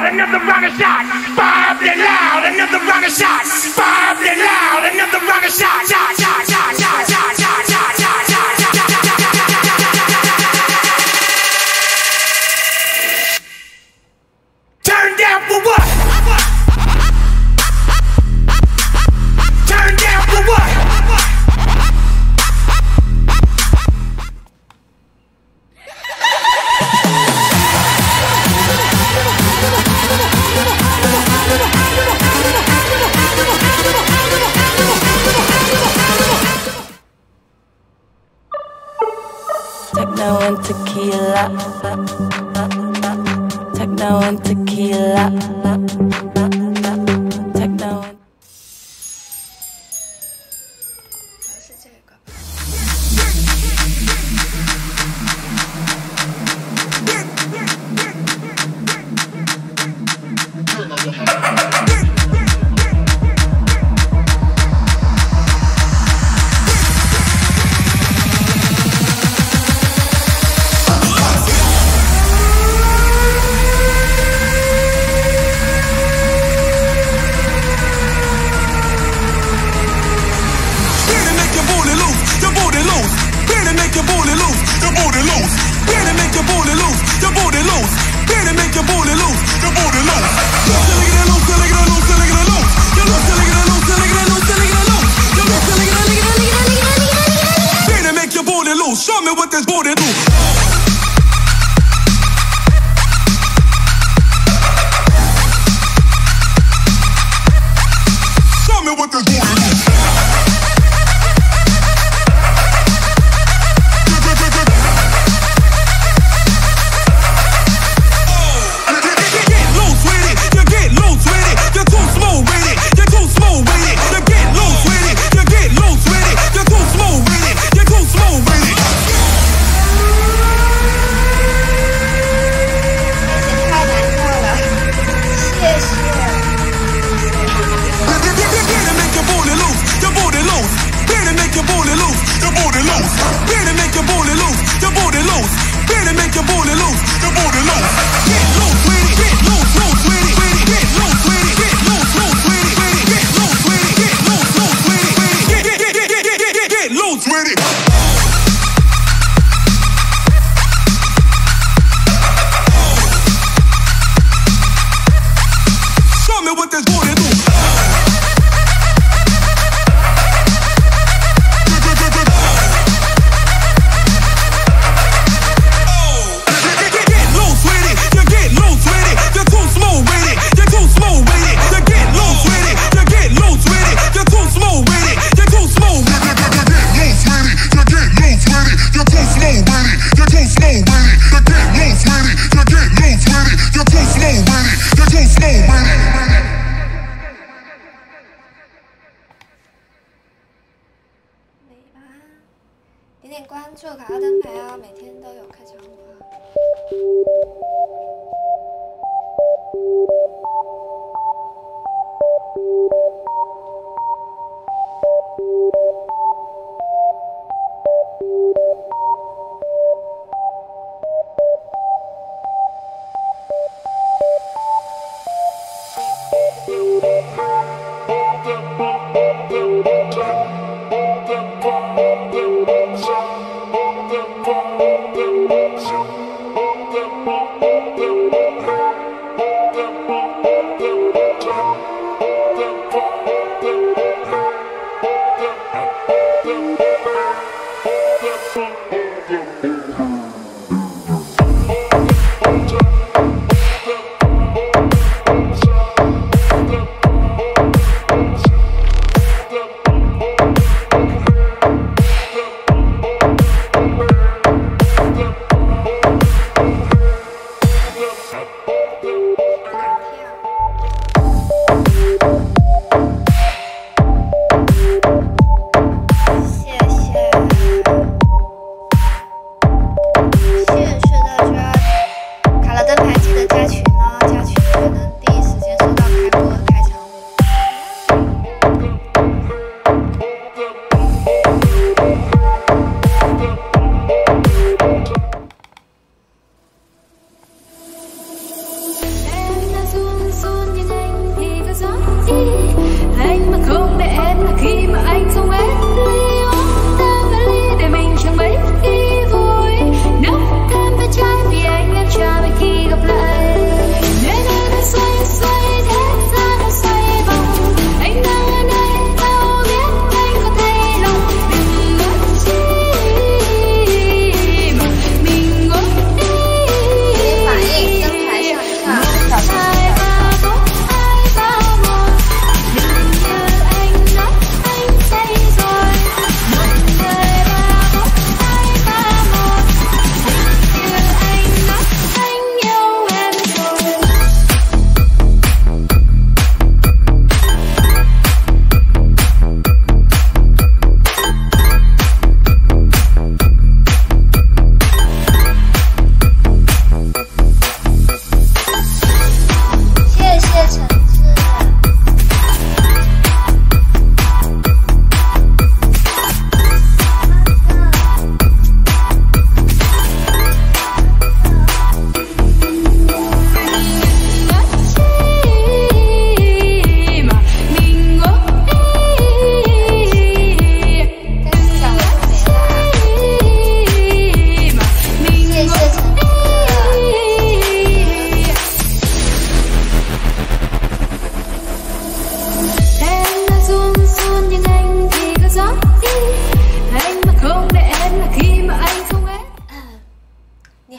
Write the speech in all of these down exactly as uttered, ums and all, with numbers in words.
another rocket shot. Fire up and loud, another rocket shot. Fire up and loud, another rocket shot. Shot, shot, shot, shot, shot, shot, shot, shot, shot, shot, shot, turn down for what? Turn down for what? Techno and tequila. Techno and tequila. Techno and 是这个。 Show me what this booty do. Show me what this booty do.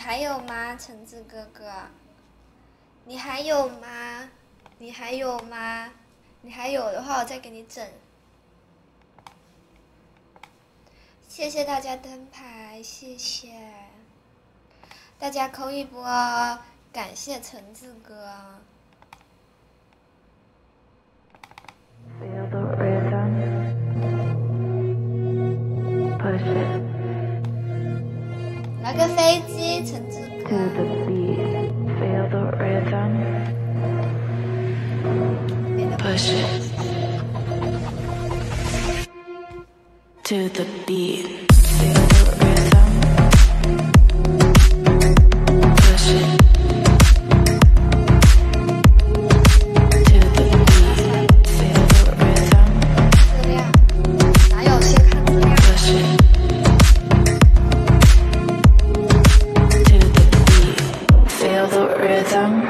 还有吗，橙子哥哥？你还有吗？你还有吗？你还有的话，我再给你整。谢谢大家灯牌，谢谢大家扣一波，感谢橙子哥。 Feel the rhythm. Push it 来个飞机，橙子 to 哥。 the beat. Feel the rhythm. Push it to the beat. Feel the rhythm. Push it to the beat. Feel the rhythm. 资料哪有先看资料？ Push it to the beat. Feel the rhythm.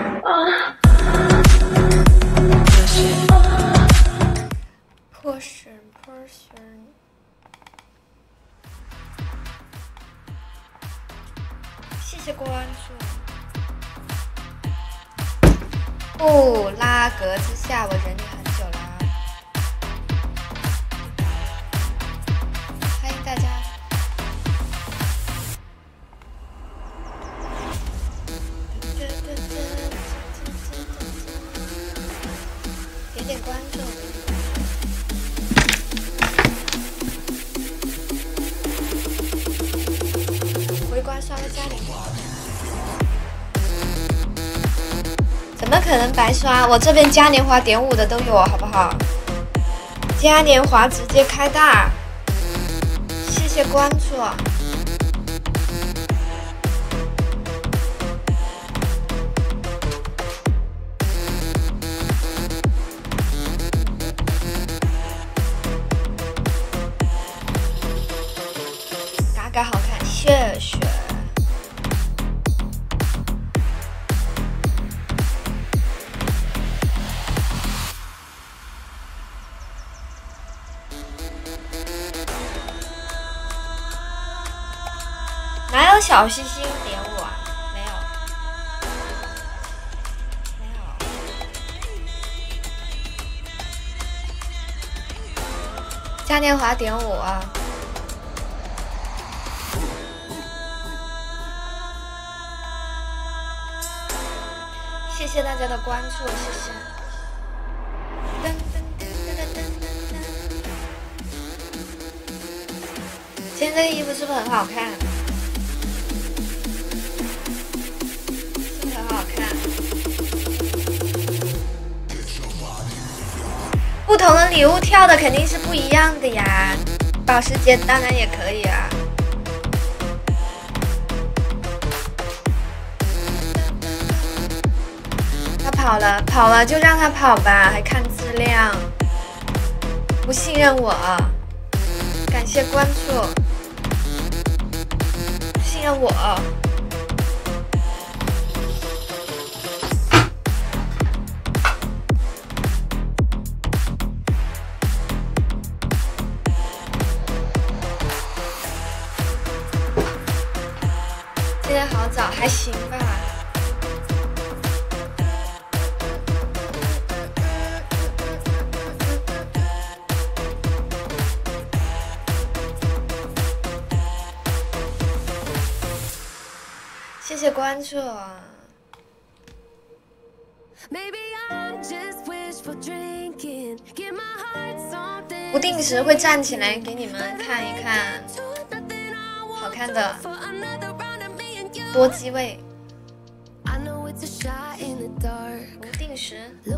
Push it. Portion portion。谢谢关注。不拉格之下，我忍你很久了。欢迎大家。点点关注。回关刷个嘉年华。怎么可能白刷？我这边嘉年华点五的都有，好不好？嘉年华直接开大，谢谢关注。嘎嘎好看，谢谢。哪有小星星点我啊？没有，没有。嘉年华点我啊！谢谢大家的关注，谢谢。噔噔噔噔噔噔噔。今天这个衣服是不是很好看？是不是很好看？不同的礼物跳的肯定是不一样的呀，保时捷当然也可以啊。他跑了，跑了就让他跑吧，还看质量，不信任我，感谢关注，信任我。今天好早，还行吧。谢谢关注。不定时会站起来给你们看一看好看的多机位。不定时。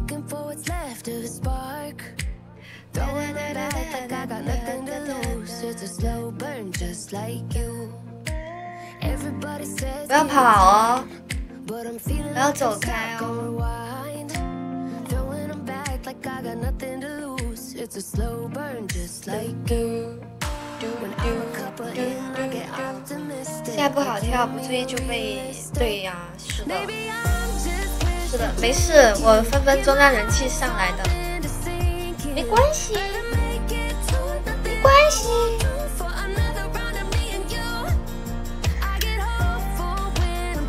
不要跑哦，不要走开哦。现在不好跳，不注意就被对呀、啊，是的，是的，没事，我分分钟让人气上来的，没关系，没关系。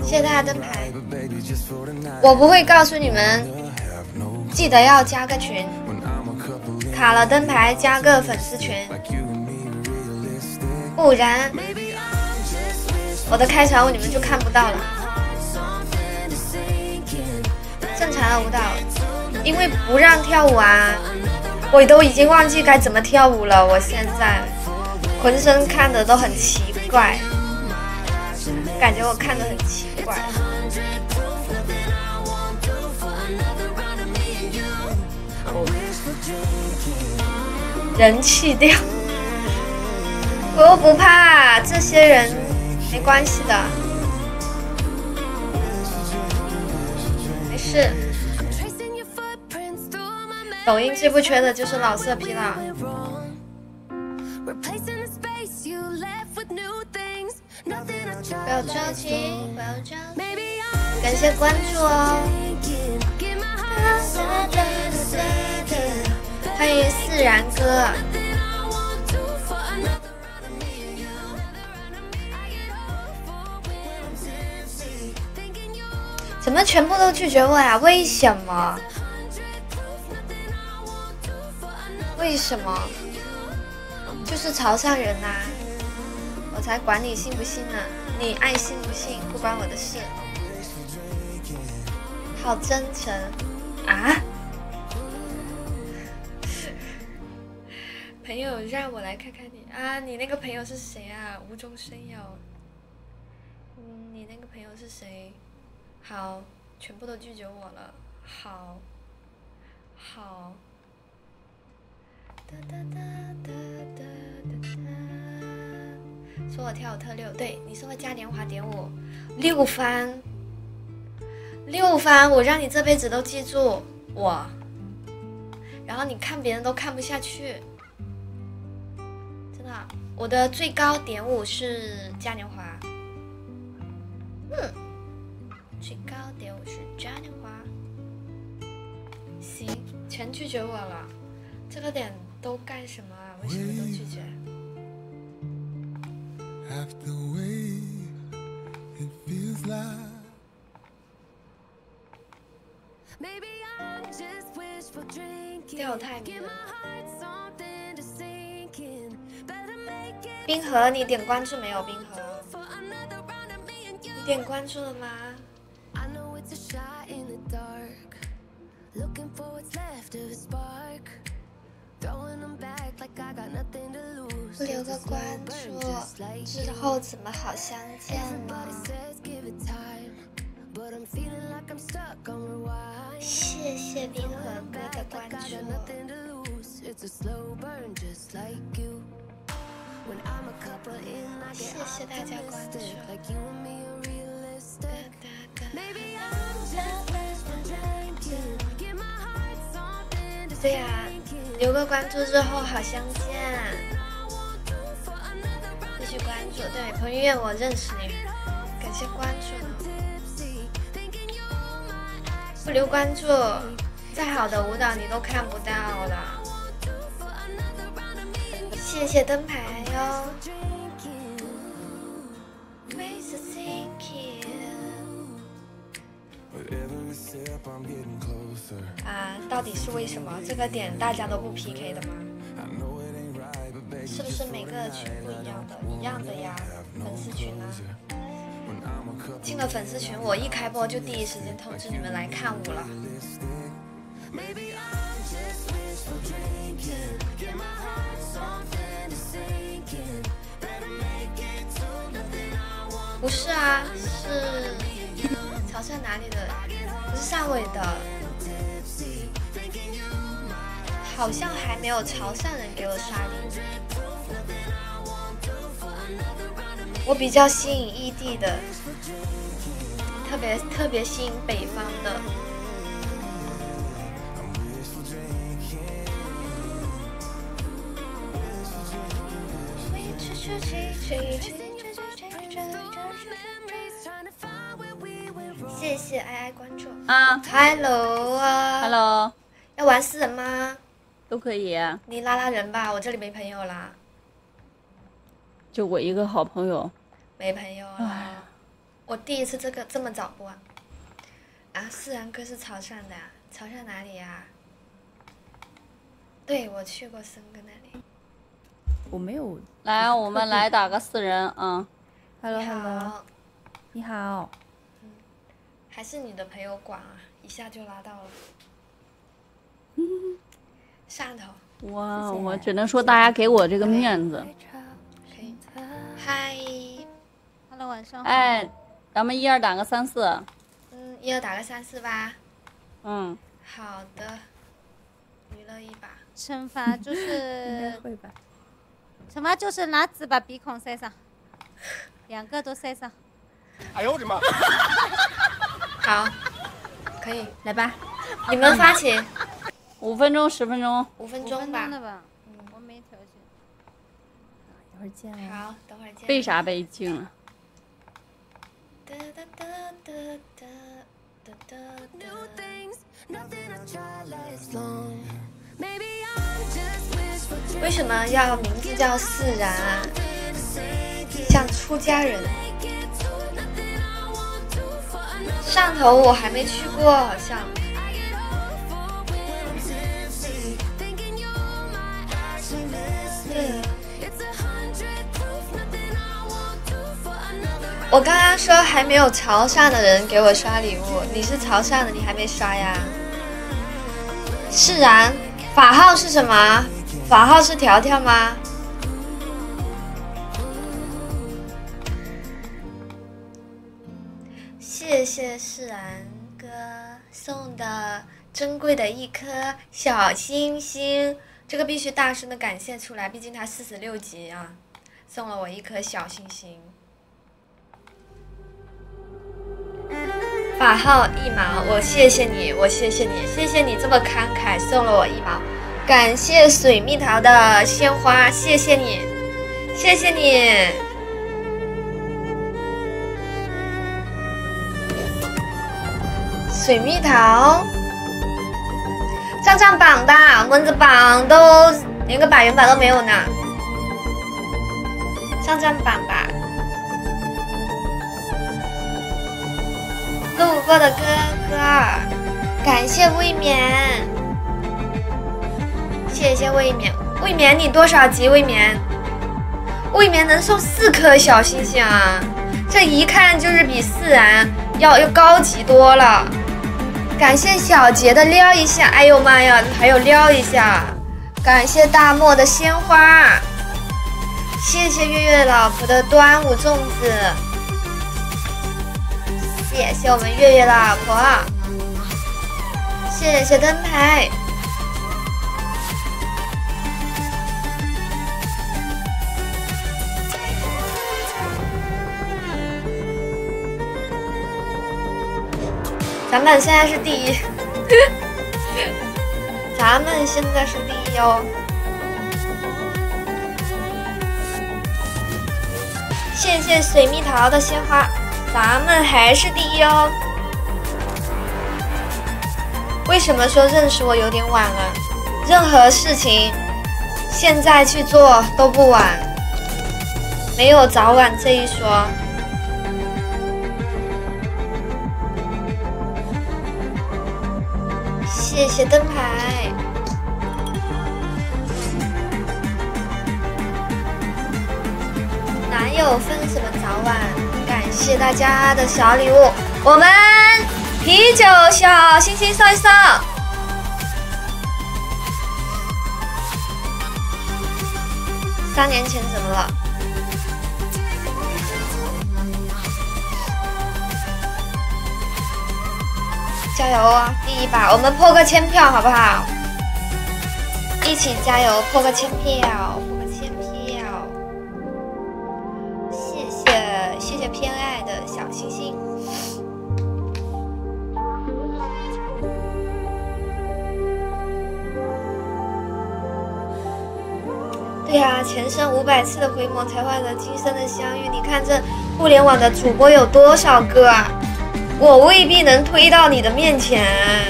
谢谢大家灯牌。我不会告诉你们，记得要加个群，卡了灯牌加个粉丝群，不然我的开场舞你们就看不到了。正常的舞蹈，因为不让跳舞啊，我都已经忘记该怎么跳舞了。我现在浑身看的都很奇怪，感觉我看的很奇怪。人气掉，我又不怕这些人，没关系的，没事。抖音最不缺的就是老色批了。不要着急，不要着急，感谢关注哦。欢迎自然哥。怎么全部都拒绝我呀？为什么？为什么？就是潮汕人呐、啊，我才管你信不信呢、啊？你爱信不信不关我的事。好真诚啊！朋友，让我来看看你啊！你那个朋友是谁啊？无中生有。嗯，你那个朋友是谁？好，全部都拒绝我了。好，好。哒哒哒哒哒哒哒。说我跳舞特六，对你说我嘉年华点舞六番，六番，我让你这辈子都记住我。然后你看别人都看不下去。我的最高点舞是嘉年华，嗯，最高点舞是嘉年华。行，全拒绝我了，这个点都干什么啊？为什么都拒绝？调太明了。冰河，你点关注没有？冰河，你点关注了吗？不留个关注，之后怎么好相见呢？谢谢冰河哥的关注。谢谢大家关注。对呀、啊，留个关注之后好相见。继续关注，对彭于晏，我认识你，感谢关注。不留关注，再好的舞蹈你都看不到了。谢谢灯牌哟。啊，到底是为什么？这个点大家都不 P K 的吗？是不是每个群不一样的？一样的呀，粉丝群呢？进了粉丝群，我一开播就第一时间通知你们来看舞了。不是啊，是潮汕哪里的？不是汕尾的，好像还没有潮汕人给我刷礼物。我比较吸引异地的，特别特别吸引北方的。谢谢爱爱关注啊 ，Hello 啊 ，Hello， 要玩四人吗？ 都可以啊， 你拉拉人吧，我这里没朋友啦， 就我一个好朋友， 没朋友啦。 我第一次这个这么早播啊！啊，思然哥是潮汕的啊，潮汕哪里呀、啊？对，我去过森哥那里。 我没有。 来，我们来打个四人啊。 Hello 你 Hello， 好， 你好。 嗯，还是你的朋友广啊，一下就拉到了。上头。 哇， 谢谢我只能说大家给我这个面子。 可以。嗨， Hello， 晚上好。 哎，咱们一二打个三四。 嗯，一二打个三四吧。 嗯。 好的。娱乐一把。 惩罚就应该是会吧。 惩罚就是拿纸把鼻孔塞上，两个都塞上。 哎呦我的妈！ 好，可以， 来吧。 你们发起五分钟，十分钟。 五分五钟吧分钟。的吧？嗯，我没调节。 一会儿见啊。 好，等会儿见。 为啥被禁了？ 哒哒哒哒哒哒哒哒。为什么要名字叫释然啊？像出家人。上头我还没去过，好像。对。我刚刚说还没有潮汕的人给我刷礼物，你是潮汕的，你还没刷呀？释然，法号是什么？法号是条条吗？谢谢释然哥送的珍贵的一颗小星星，这个必须大声的感谢出来，毕竟他四十六级啊，送了我一颗小星星。法号一毛，我谢谢你，我谢谢你，谢谢你这么慷慨送了我一毛，感谢水蜜桃的鲜花，谢谢你，谢谢你。水蜜桃上上榜的，蚊子榜都连个百元榜都没有呢，上上榜吧。路过的哥哥，感谢卫冕，谢谢卫冕。卫冕你多少级？卫冕，卫冕能送四颗小星星啊！这一看就是比释然要要高级多了。感谢小杰的撩一下，哎呦妈呀，还有撩一下。感谢大漠的鲜花，谢谢月月老婆的端午粽子。谢谢我们月月老婆，谢谢灯牌，咱们现在是第一，咱们现在是第一哦。谢谢水蜜桃的鲜花。咱们还是第一哦。为什么说认识我有点晚了？任何事情现在去做都不晚，没有早晚这一说。谢谢灯牌。哪有分什么早晚？感谢大家的小礼物，我们啤酒小星星送一送。三年前怎么了？加油啊！第一把，我们破个千票好不好？一起加油，破个千票，破个千票。谢谢谢谢偏爱的小星星。对呀、啊，前生五百次的回眸才换得今生的相遇。你看这互联网的主播有多少个啊？我未必能推到你的面前。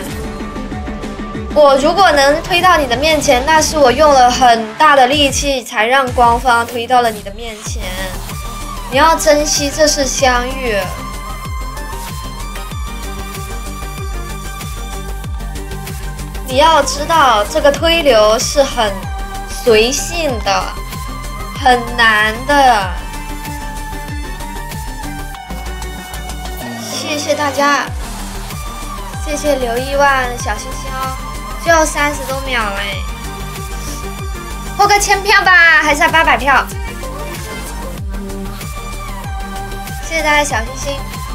我如果能推到你的面前，那是我用了很大的力气才让官方推到了你的面前。你要珍惜这次相遇。 你要知道，这个推流是很随性的，很难的。谢谢大家，谢谢刘一万小心心哦，最后三十多秒哎，破个千票吧，还是八百票？谢谢大家小心心。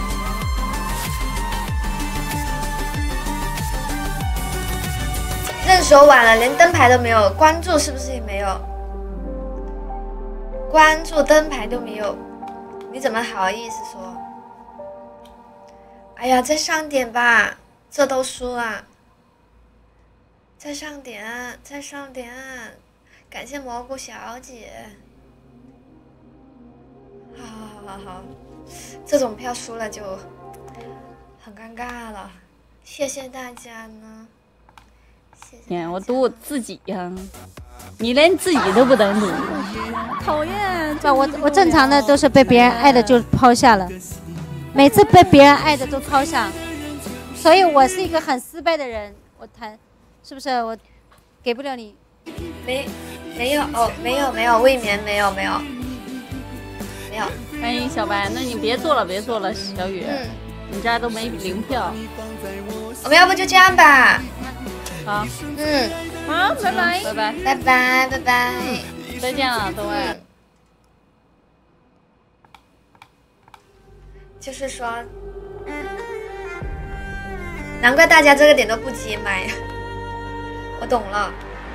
认手晚了，连灯牌都没有，关注是不是也没有？关注灯牌都没有，你怎么好意思说？哎呀，再上点吧，这都输了。再上点，再上点，感谢蘑菇小姐。好好好好，这种票输了就很尴尬了。谢谢大家呢。 天，我赌我自己呀、啊！你连自己都不能赌， 讨厌！ 不，我我正常的都是被别人爱的就抛下了，每次被别人爱的都抛下，所以我是一个很失败的人。我谈，是不是？我给不了你。 没，没有哦，没有没有，未免没有没有没有。 欢迎小白，那你别做了，别做了，小雨， 嗯， 你这儿都没零票。 我们要不就这样吧。 好， 嗯， 好，拜拜， 拜拜， 拜拜，拜拜， 再见了，各位。 嗯就是说，难怪大家这个点都不接麦，我懂了。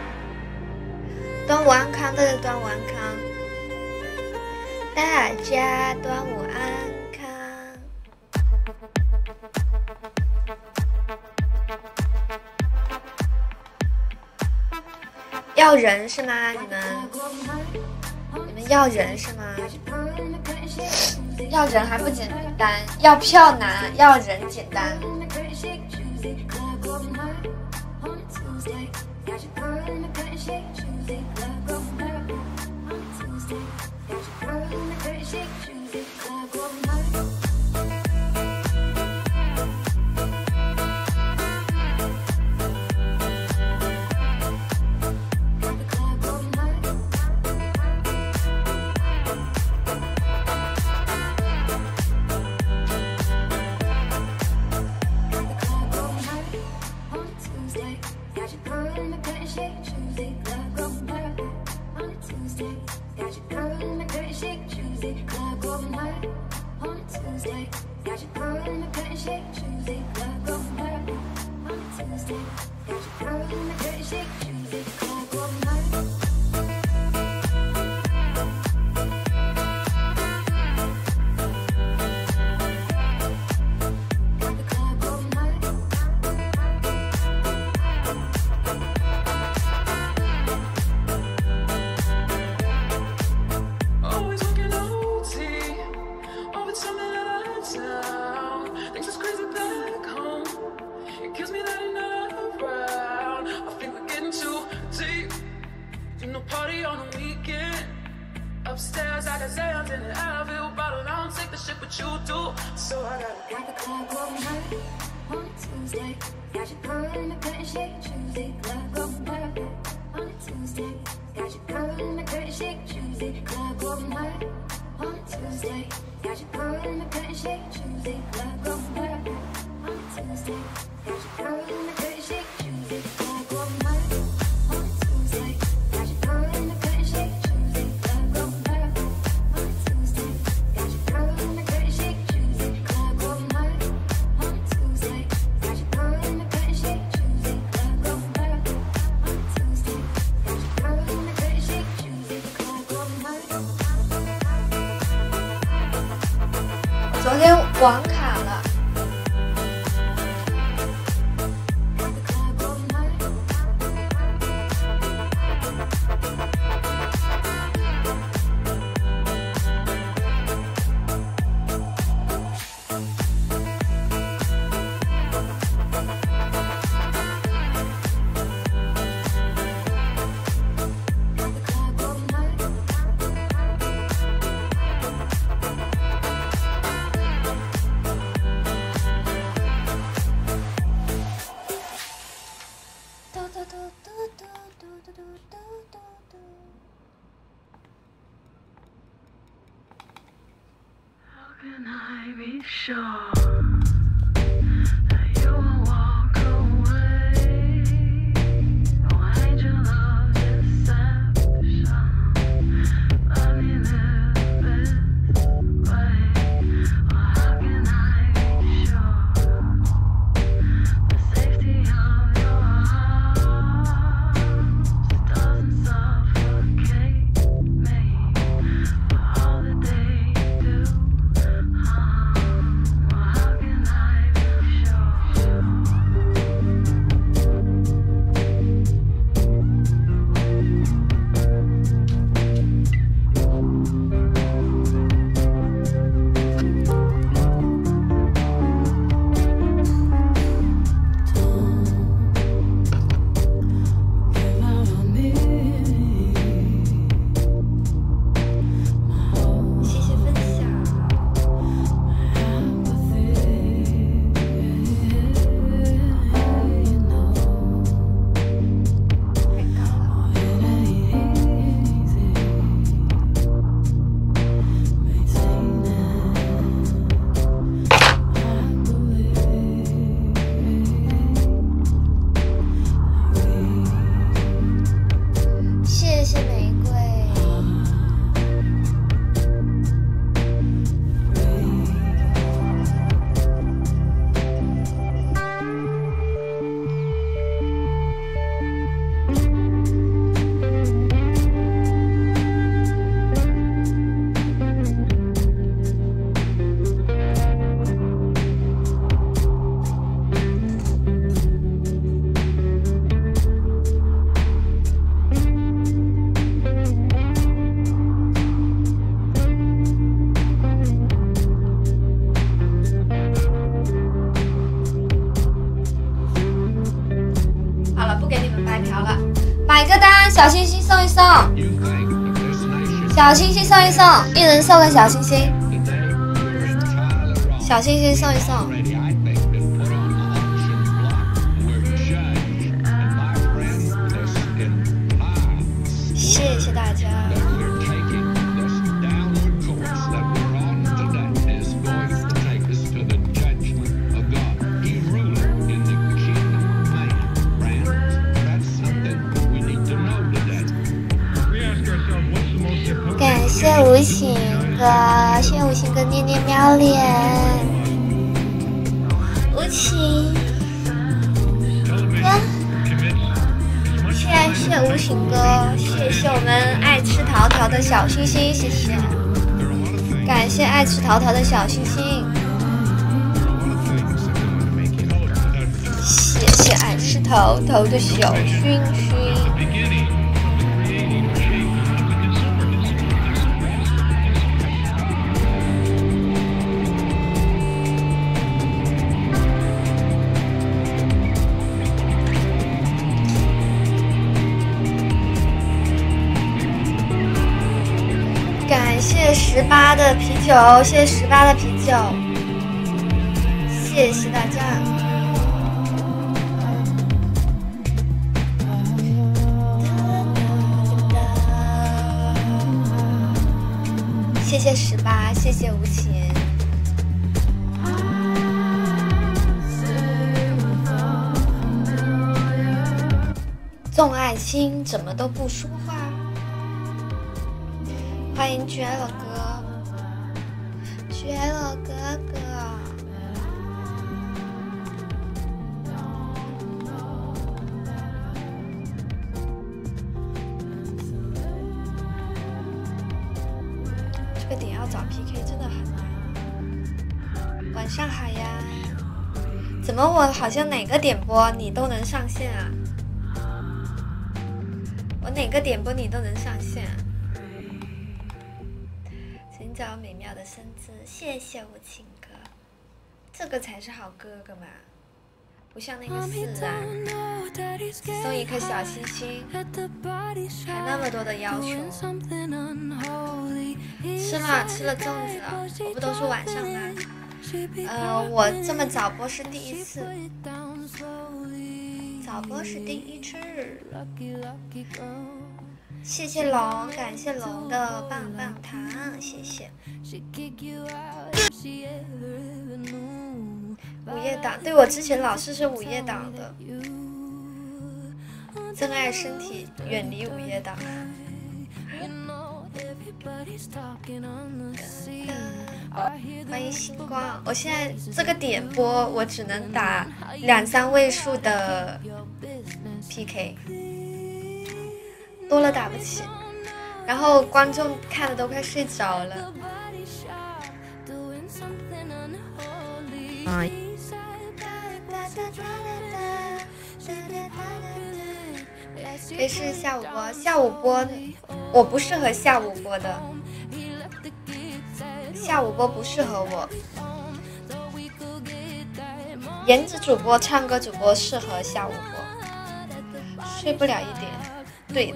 端午安康，大家端午安康，大家端午安康。要人是吗？你们，你们要人是吗？要人还不简单，要票难，要人简单。昨天网卡了， 小星星送一送，小星星送一送，一人送个小星星，小星星送一送。谢谢大家。感谢无形哥，谢谢无形哥念念喵脸，无情哥，谢谢无形哥，谢谢我们爱吃桃桃的小星星，谢谢，感谢爱吃桃桃的小星星，谢谢爱吃桃桃的小星星。感谢十八的啤酒，谢谢十八的啤酒，谢谢大家。谢谢十八，谢谢无情。纵爱卿怎么都不说话？欢迎绝了哥，绝了哥哥。这个点要找 P K 真的很难。晚上好呀，怎么我好像哪个点播你都能上线啊？我哪个点播你都能上线啊？寻找美妙的身姿，谢谢无情哥，这个才是好哥哥嘛，不像那个四啊，送一颗小星星，还那么多的要求。吃了吃了粽子了，我不都是晚上吗？呃，我这么早播是第一次，早播是第一次。谢谢龙，感谢龙的棒棒糖，谢谢。 档，对我之前老是是午夜档的。珍爱身体，远离午夜档。欢迎星光，我现在这个点播我只能打两三位数的 P K， 多了打不起，然后观众看的都快睡着了。啊。可以试下午播，下午播我不适合下午播的，下午播不适合我。颜值主播、唱歌主播适合下午播，睡不了一点，对的，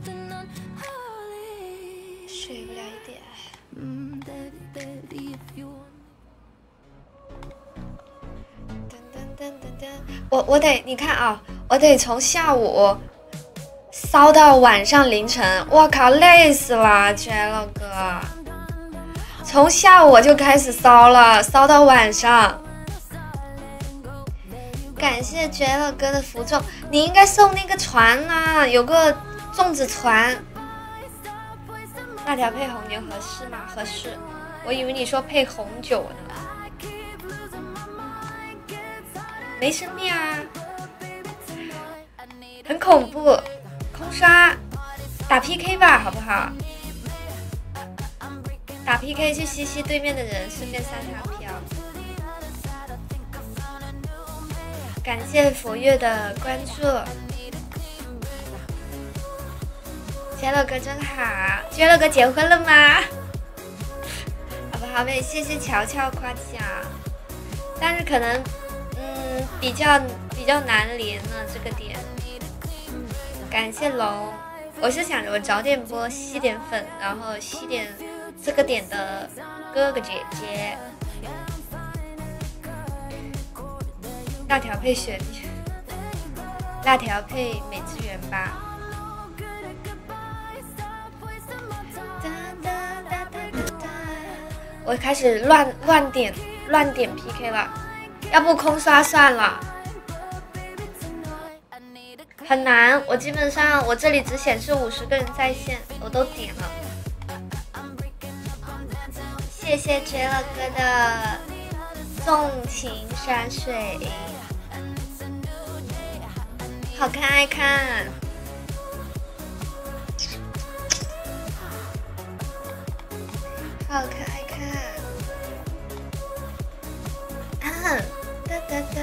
睡不了一点。噔噔噔噔噔，我我得你看啊，我得从下午烧到晚上凌晨，我靠，累死了，绝了哥！从下午我就开始烧了，烧到晚上。感谢绝了哥的符咒，你应该送那个船啊，有个粽子船。辣条配红牛合适吗？合适。我以为你说配红酒呢。没生命啊，很恐怖。空刷，打 P K 吧，好不好？打 P K 去吸吸对面的人，顺便三条票。感谢佛月的关注，杰乐哥真好，杰乐哥结婚了吗？好不好？妹，谢谢乔乔夸奖，但是可能，嗯，比较比较难连呢这个点。感谢龙，我是想着我早点播吸点粉，然后吸点这个点的哥哥姐姐。辣条配雪梨，辣条配美滋源吧。我开始乱乱点乱点 P K 了，要不空刷算了。很难，我基本上我这里只显示五十个人在线，我都点了。谢谢绝了哥的纵情山水，好看爱看，好看爱看，啊哒哒哒。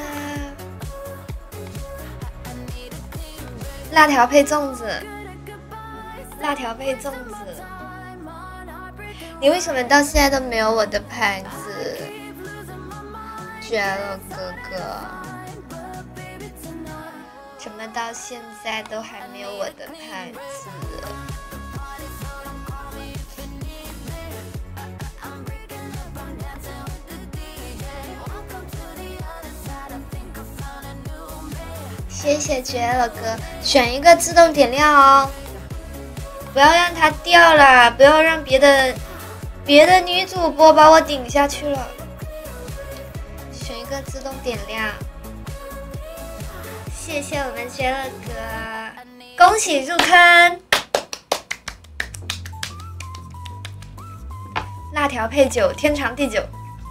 辣条配粽子，辣条配粽子。你为什么到现在都没有我的牌子？绝了，哥哥！怎么到现在都还没有我的牌子？谢谢绝了哥，选一个自动点亮哦，不要让它掉了，不要让别的别的女主播把我顶下去了。选一个自动点亮，谢谢我们绝了哥，恭喜入坑。辣条配酒，天长地久。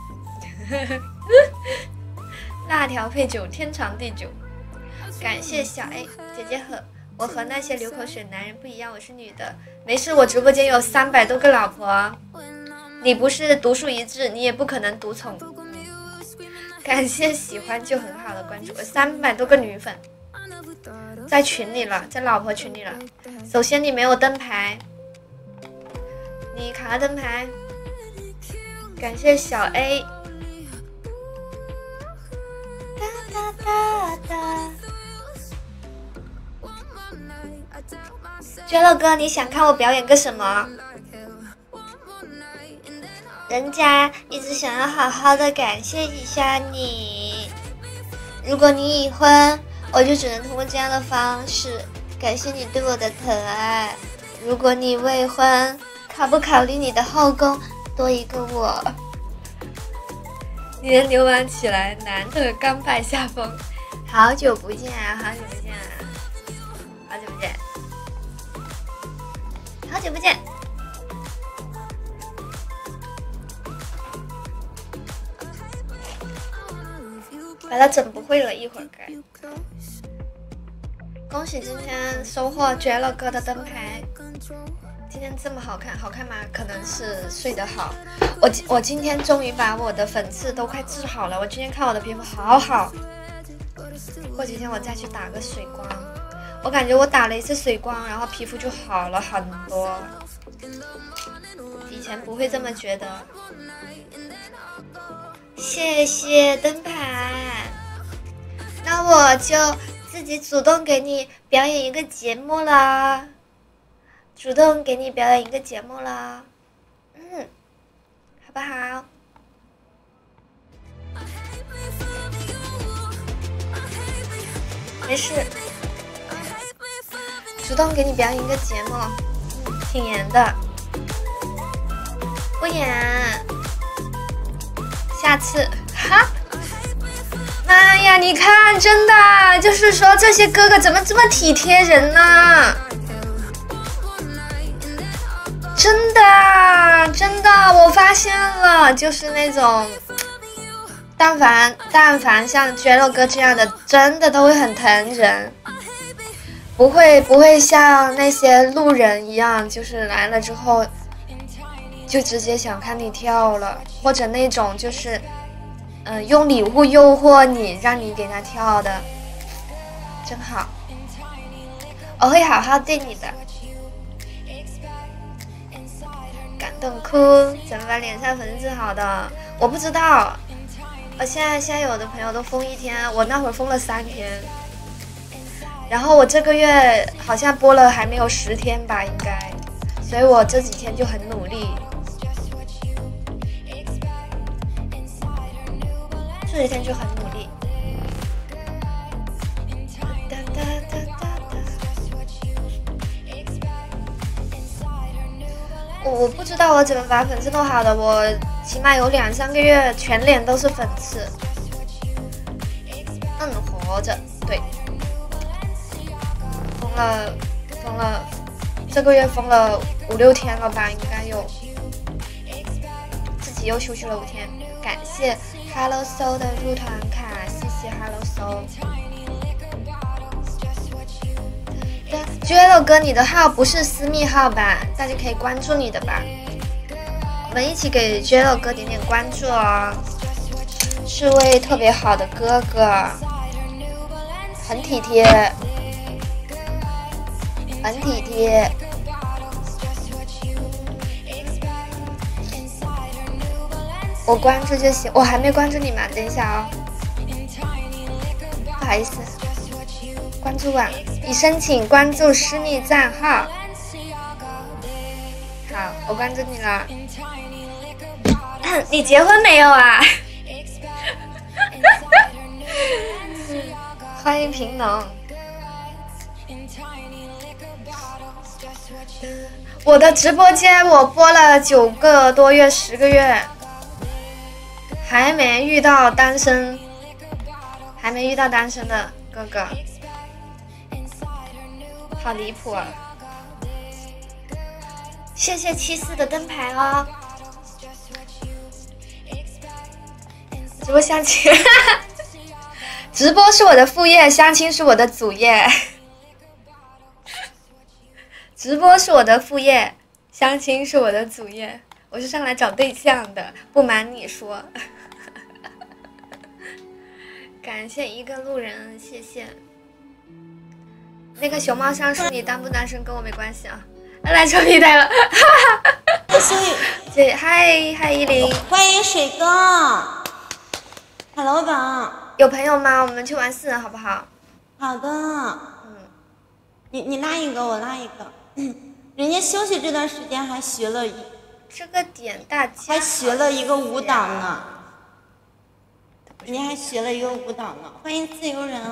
辣条配酒，天长地久。感谢小 A 姐姐和我和那些流口水男人不一样，我是女的，没事，我直播间有三百多个老婆，你不是独树一帜，你也不可能独宠。感谢喜欢就很好的关注，三百多个女粉在群里了，在老婆群里了。首先你没有灯牌，你卡个灯牌。感谢小 A。哒哒哒哒。绝了哥，你想看我表演个什么？人家一直想要好好的感谢一下你。如果你已婚，我就只能通过这样的方式感谢你对我的疼爱。如果你未婚，考不考虑你的后宫多一个我？ 你的牛丸起来，难得甘拜下风。好久不见啊，好久不见啊，好久不见，好久不见。把它整不会了，一会儿该。恭喜今天收获绝了哥的灯牌，今天这么好看，好看吗？可能是睡得好。我我今天终于把我的粉刺都快治好了，我今天看我的皮肤好好。过几天我再去打个水光，我感觉我打了一次水光，然后皮肤就好了很多。以前不会这么觉得。谢谢灯牌，那我就自己主动给你表演一个节目啦，主动给你表演一个节目啦，嗯，好不好？没事，主动给你表演一个节目，挺严的，不严。下次哈，妈呀！你看，真的就是说这些哥哥怎么这么体贴人呢？真的，真的，我发现了，就是那种，但凡但凡像绝肉哥这样的，真的都会很疼人，不会不会像那些路人一样，就是来了之后。就直接想看你跳了，或者那种就是，嗯、呃，用礼物诱惑你，让你给他跳的，真好。我会好好对你的。感动哭，怎么把脸上粉治好的？我不知道。我现在现在有的朋友都封一天，我那会儿封了三天。然后我这个月好像播了还没有十天吧，应该，所以我这几天就很努力。这几天就很努力。我我不知道我怎么把粉刺弄好的，我起码有两三个月全脸都是粉刺。嗯，活着，对。封了，封了，这个月封了五六天了吧，应该有。自己又休息了五天，感谢。Hello Soul 的入团卡，谢谢 Hello Soul。Jello 哥，你的号不是私密号吧？大家可以关注你的吧。我们一起给 Jello 哥点点关注哦，是位特别好的哥哥，很体贴，很体贴。我关注就行，我还没关注你嘛，等一下哦，不好意思，关注啊，已申请关注私密账号。好，我关注你了。你结婚没有啊？欢迎平农。我的直播间我播了九个多月，十个月。还没遇到单身，还没遇到单身的哥哥，好离谱啊！谢谢七四的灯牌哦。直播相亲，直播是我的副业，相亲是我的主业。直播是我的副业，相亲是我的主业。我是上来找对象的，不瞒你说。感谢一个路人，谢谢。那个熊猫上树，你单不单身跟我没关系啊。来抽皮带了，这嗨嗨依林， 欢迎水哥，海老板。 有朋友吗？我们去玩四人好不好？ 好的。嗯，你你拉一个，我拉一个。嗯，人家休息这段时间还学了一。 这个点大家还学了一个舞蹈呢，你还学了一个舞蹈呢，欢迎自由人。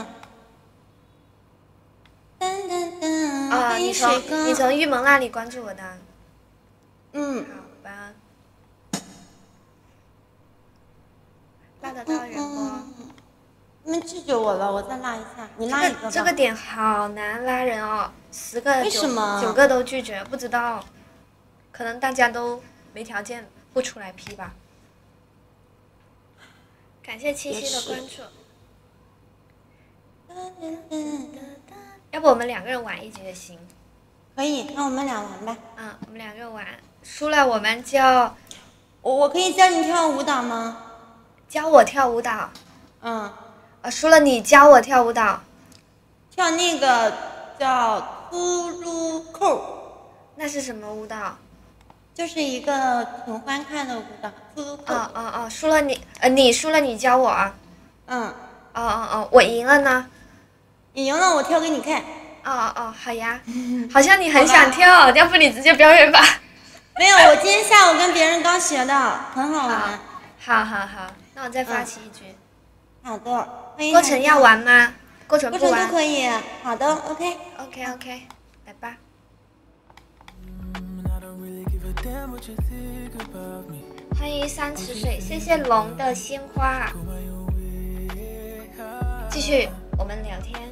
噔噔噔， 啊， 欢你迎水哥。 从你从玉萌那里关注我的。 嗯， 好吧。 得到人不？ 你们拒绝我了，我再拉一下，你拉一个吧。 这个点好难拉人哦，十个为什么九九个都拒绝，不知道，可能大家都没条件不出来 P 吧。感谢七夕的关注。要不我们两个人玩一局也行。 可以，那我们俩玩吧。 嗯，我们两个人玩，输了我们就我我可以教你跳舞蹈吗？ 教我跳舞蹈。 嗯。 呃，输了你教我跳舞蹈。 跳那个叫秃噜扣。 那是什么舞蹈？ 就是一个挺欢快的舞蹈，秃噜扣。 哦哦哦，输了你，呃，你输了你教我啊。 嗯。 哦哦哦，我赢了呢。 你赢了，我跳给你看。 哦哦哦，好呀。好像你很想跳，要不你直接表演吧。 没有，我今天下午跟别人刚学的，很好玩。 好好好，那我再发起一局。 嗯、好的。 过程要玩吗？过程不玩。 过程都可以。好的 ，OK。 OK OK， 来吧。欢迎三池水，谢谢龙的鲜花。继续，我们聊天。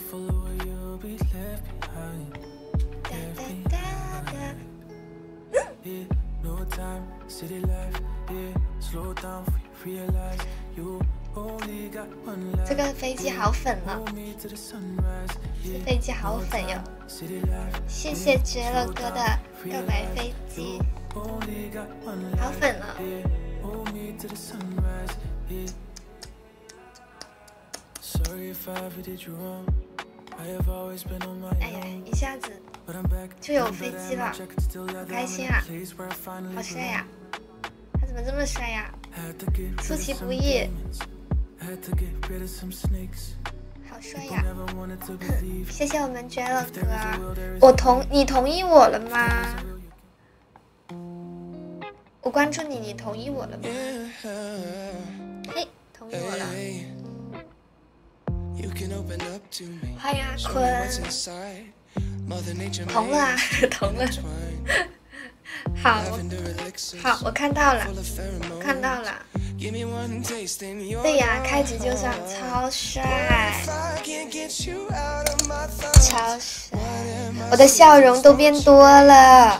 这个飞机好粉了，这飞机好粉哟！谢谢绝了哥的告白飞机，好粉了。哎呀，一下子就有飞机了，好开心啊！好帅呀！他怎么这么帅呀？出其不意。好帅呀！谢谢我们绝了哥，我同你同意我了吗？我关注你，你同意我了吗？嘿，同意我了。欢迎阿坤，同了啊，同了。好，好，我看到了，我看到了。对呀，开局就上，超帅，超帅，我的笑容都变多了。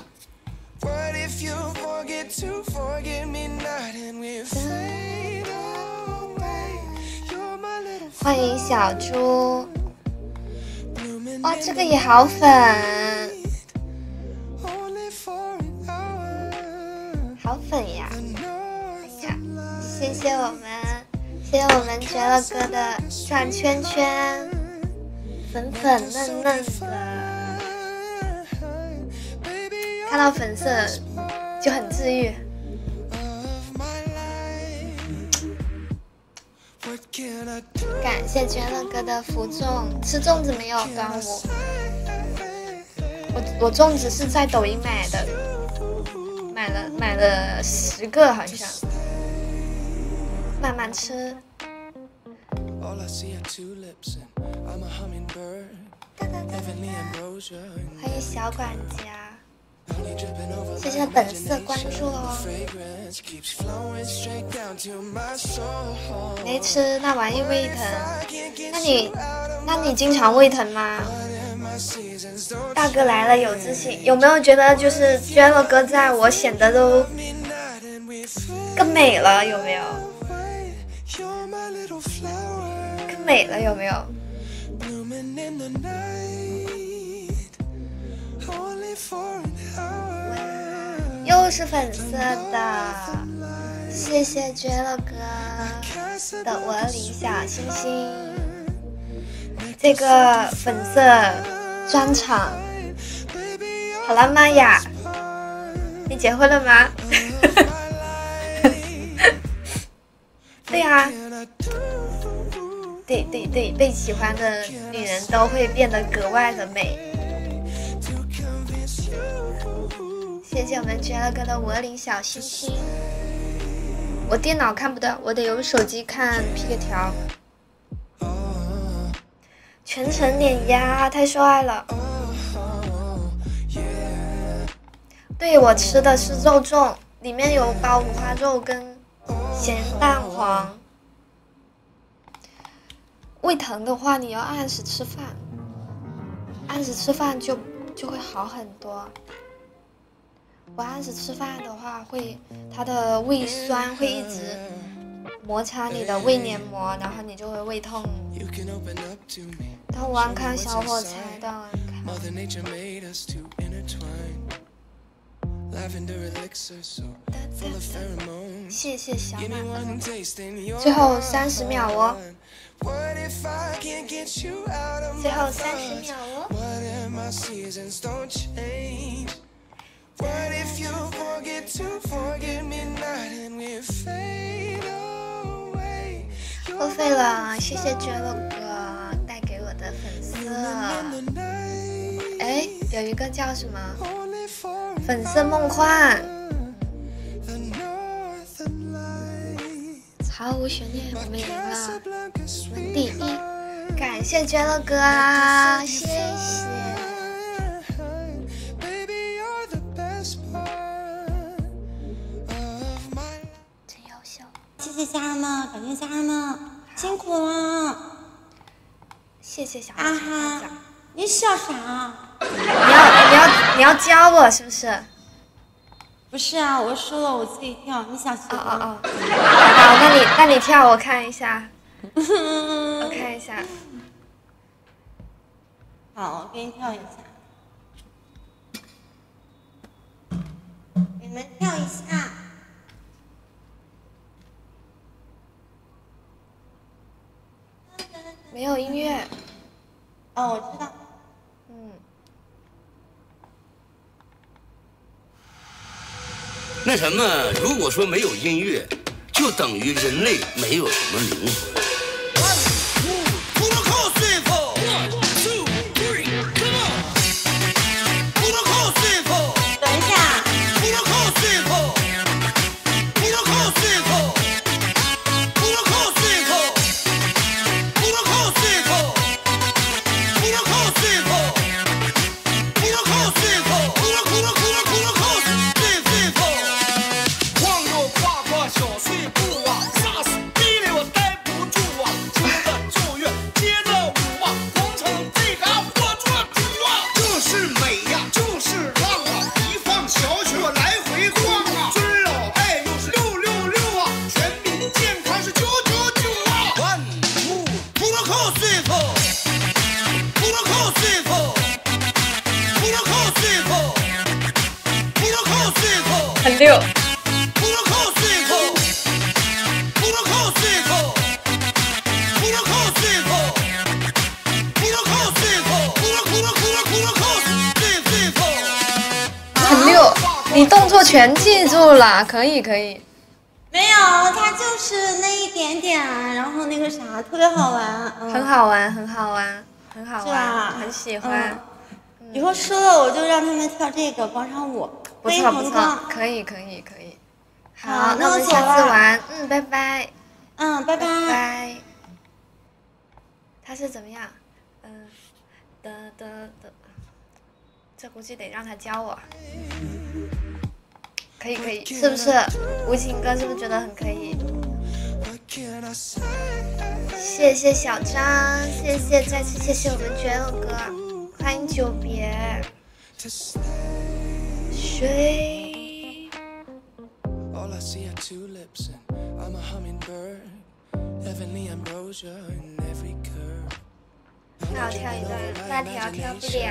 欢迎小猪，哇，这个也好粉。好粉呀！哎呀，谢谢我们，谢谢我们绝了哥的转圈圈，粉粉嫩嫩的，看到粉色就很治愈。感谢绝了哥的福粽，吃粽子没有？端午，我我粽子是在抖音买的。买了买了十个好像，慢慢吃。欢迎小管家，谢谢本色关注哦。没吃那玩意胃疼，那你那你经常胃疼吗？大哥来了有自信，有没有觉得就是娟了哥在我显得都更美了？有没有？更美了有没有？又是粉色的，谢谢娟了哥的我里小星星，这个粉色专场好浪漫呀！你结婚了吗？对呀、啊，对对对，被喜欢的女人都会变得格外的美。谢谢我们绝了哥的我领小星星。我电脑看不到，我得用手机看 P 个条。全程碾压，太帅了。对，我吃的是肉粽，里面有包五花肉跟咸蛋黄， 胃疼的话，你要按时吃饭，按时吃饭就就会好很多。不按时吃饭的话，会它的胃酸会一直摩擦你的胃黏膜，然后你就会胃痛。当晚看小火柴，当晚看。谢谢小马，最后三十秒哦，最后三十秒哦。破费了，谢谢绝了哥带给我的粉色。哎，有一个叫什么粉色梦幻，毫无悬念，我们赢了，我们第一，感谢绝了哥，谢谢。真优秀， 谢谢家人们，感谢家人们，辛苦了。 谢谢小啊哈，你笑啥？ 你要你要你要教我是不是？ 不是啊，我说了我自己跳，你想学吗？ 哦哦哦，好，那你那你跳我看一下，我看一下。 好，我给你跳一下，你们跳一下。 没有音乐。 哦，我知道。 嗯。 那什么，如果说没有音乐，就等于人类没有什么灵魂。 等一下。 很溜。很溜，你动作全记住了，可以可以。 没有，它就是那一点点，然后那个啥，特别好玩，嗯、 很好玩，很好玩，很好玩， 啊、 很喜欢。 嗯嗯、以后输了我就让他们跳这个广场舞， 不错不错，可以可以可以。好， 好那我们下次玩，嗯，拜拜。 嗯，拜拜。 拜拜。他是怎么样？嗯，的的的，这估计得让他教我。可以可以，是不是？无情哥是不是觉得很可以？谢谢小张，谢谢再次谢谢我们绝了哥，欢迎久别。水。跳跳一段，那条跳不了。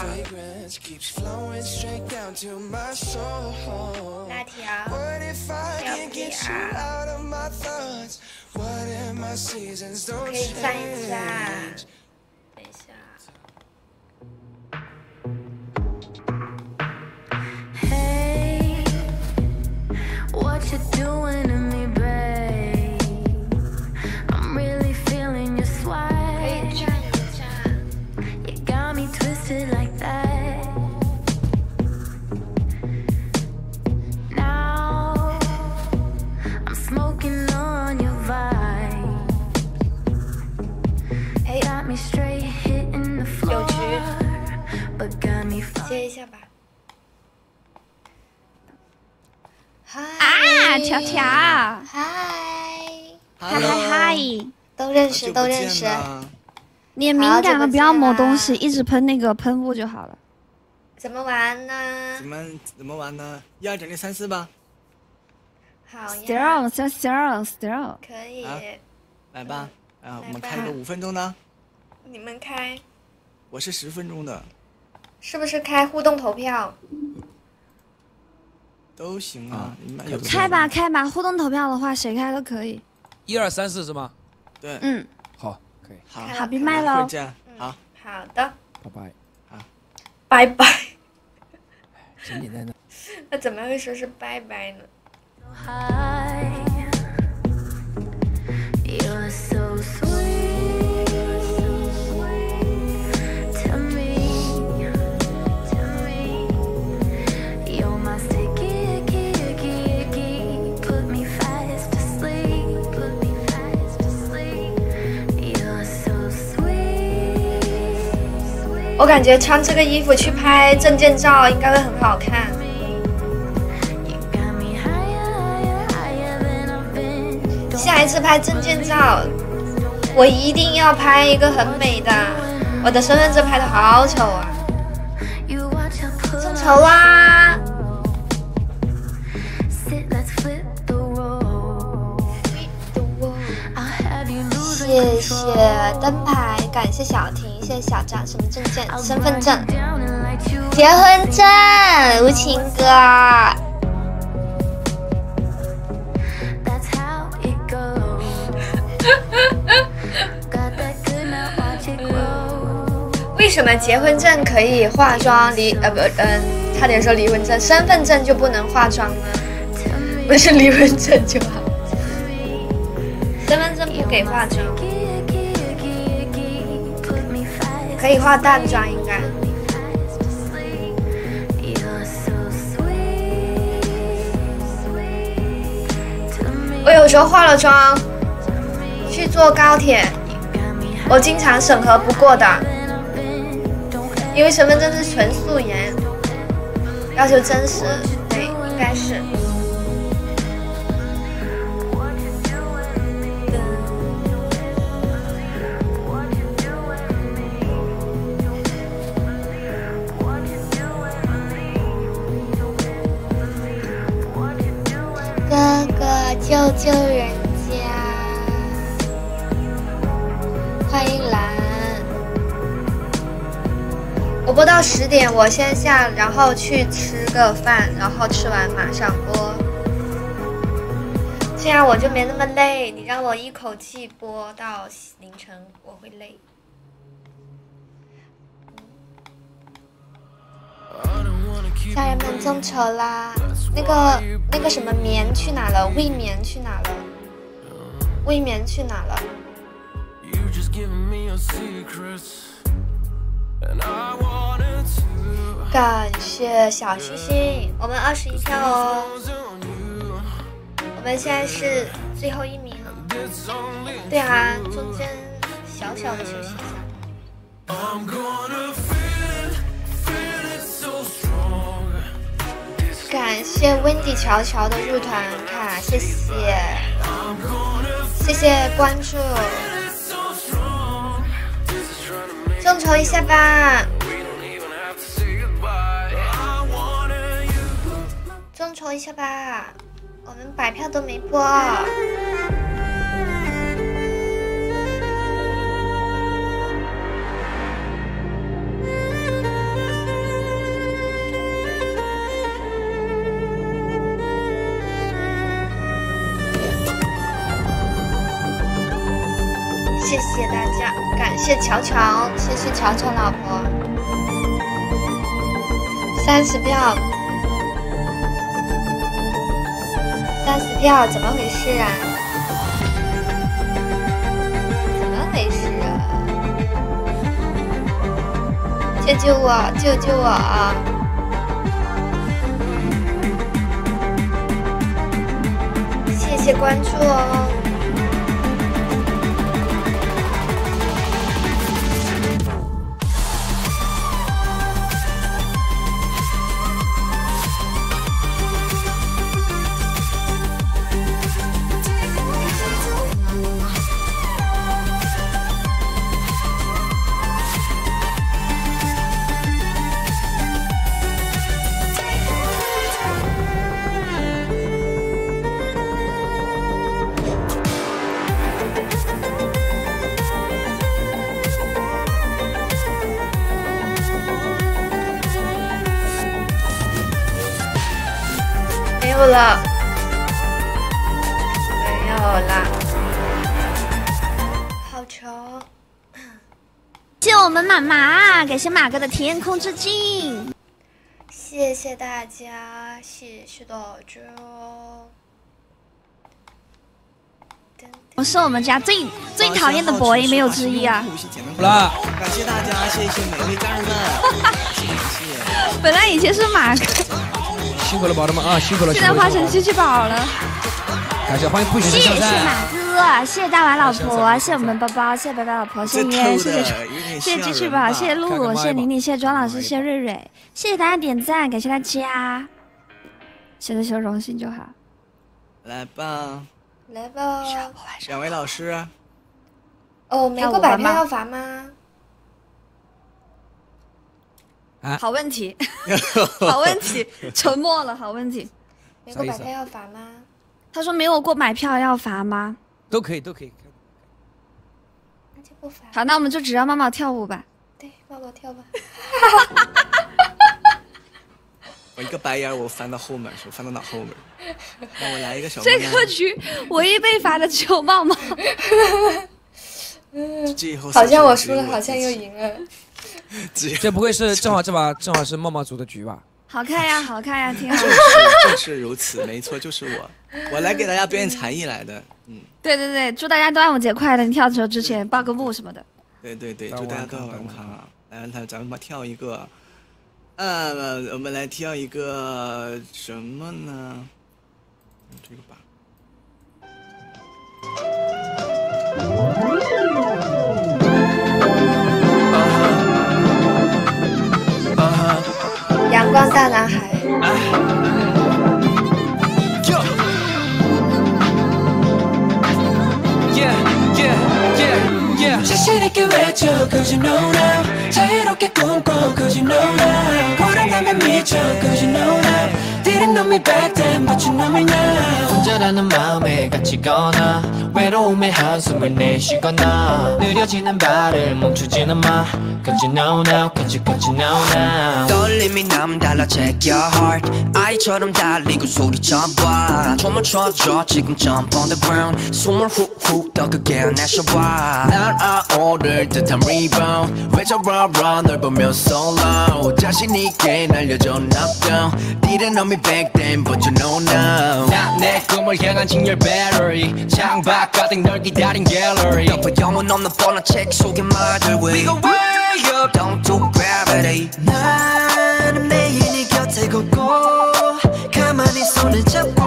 那条跳不了。可以站一下。等一下。 Hey, what you doing to me, babe? I'm really feeling your swag. Like that. Now I'm smoking on your vibe. Got me straight hitting the floor, but got me. 接一下吧。嗨啊，乔乔， 嗨， 嗨嗨嗨， 都都认识，都认识。 脸敏感了，不要抹东西，一直喷那个喷雾就好了。 怎么玩呢？ 怎么怎么玩呢？一二整六三四吧。 好呀。 Still, still, still, still。 可以。 啊、来吧，啊，我们开一个五分钟的。 你们开。 我是十分钟的。 是不是开互动投票？ 都行啊，你们有开吧开吧，互动投票的话谁开都可以。 一二三四是吗？ 对。 嗯。 好，可以。 好， 好，闭麦喽。 这样，好。 好的。 拜拜。 好。 拜拜。 简简单单。 那怎么会说是拜拜呢？ You're so sweet to me, to me. You're my sticky, icky, icky, icky. Put me fast to sleep, put me fast to sleep. You're so sweet. 我感觉穿这个衣服去拍证件照应该会很好看。 下一次拍证件照，我一定要拍一个很美的。我的身份证拍的好丑啊！众筹啦！谢谢灯牌，感谢小婷，谢谢小张，什么证件？身份证、结婚证，无情哥。 为什么结婚证可以化妆，离呃不嗯，差点说离婚证，身份证就不能化妆呢？不是离婚证就好，身份证不给化妆，可以化淡妆应该。我有时候化了妆去坐高铁，我经常审核不过的。 因为身份证是纯素颜，要求真实，对，应该是。哥哥，救救人家！欢迎蓝。 我播到十点，我先下，然后去吃个饭，然后吃完马上播。这样我就没那么累。你让我一口气播到凌晨，我会累。家人们众筹啦！那个那个什么棉去哪了？卫棉去哪了？卫棉去哪了？ 感谢小星星，我们二十一票哦。我们现在是最后一名。对啊，中间小小的休息一下。感谢 Wendy 乔乔的入团卡，谢谢，谢谢关注，众筹一下吧。 众筹一下吧，我们百票都没播。谢谢大家，感谢乔乔，谢谢乔乔老婆，三十票。 三十票，怎么回事啊？怎么回事啊？救救我！救救我啊！谢谢关注哦。 了，没有啦，好穷。 谢谢我们马马，感谢马哥的天空之镜， 谢谢大家，谢谢大家。 我是我们家最最讨厌的 boy， 没有之一啊！ 好了，感谢大家，谢谢每位家人们，谢谢。 本来以前是马哥， 辛苦了，宝宝们啊，辛苦了！ 现在化成机器宝了。 感谢欢迎不许谢谢上菜。 马哥，谢谢大碗老婆，谢谢我们包包，谢谢白白老婆，谢谢烟，谢谢谢谢机器宝，谢谢露露，谢谢玲玲，谢谢庄老师，谢谢瑞瑞，谢谢大家点赞，感谢大家，写的小荣幸就好。 来吧， 来吧， 两位老师。 哦，没过百票要罚吗？ 啊， 好问题，好问题，沉默了，好问题。 没过百票要罚吗？ 他说没有过买票要罚吗？ 都可以，都可以。 那就不罚。 好，那我们就只让猫猫跳舞吧。 对，猫猫跳吧。 我一个白眼，我翻到后面，我翻到哪后面？让我来一个小。 这个局唯一被罚的只有茂茂。 嗯，好像我输了，好像又赢了。 这不会是正好这把正好是茂茂组的局吧？ 好看呀，好看呀，挺好。 正是正是如此，没错，就是我，我来给大家表演才艺来的。嗯， 对对对，祝大家端午节快乐！你跳球之前报个幕什么的。 对对对，祝大家端午安康啊！来，来，咱们吧跳一个，呃，我们来跳一个什么呢？这个吧。 阳光大男孩。 자신있게 외쳐 cause you know now 자유롭게 꿈꿔 cause you know now 불안하면 미쳐 cause you know now Didn't know me back then but you know me now 혼자라는 마음에 갇히거나 외로움에 한숨을 내쉬거나 느려지는 발을 멈추지는 마 Cause you know now cause you, cause you know now 떨림이 남달라 check your heart 아이처럼 달리고 소리쳐봐 춤을 춰줘 지금 jump on the ground 숨을 훅훅 더 크게 내쉬어봐 날 아오를 듯한 rebound 외쳐봐 널 보면 so low 자신있게 날려줘 knockdown Didn't know me back then but you know now 난 내 꿈을 향한 직렬 battery 창밖 가득 널 기다린 gallery 덮어 영혼 없는 뻔한 책 속의 말들 We go way up don't do gravity 나는 매일 네 곁에 걷고 가만히 손을 잡고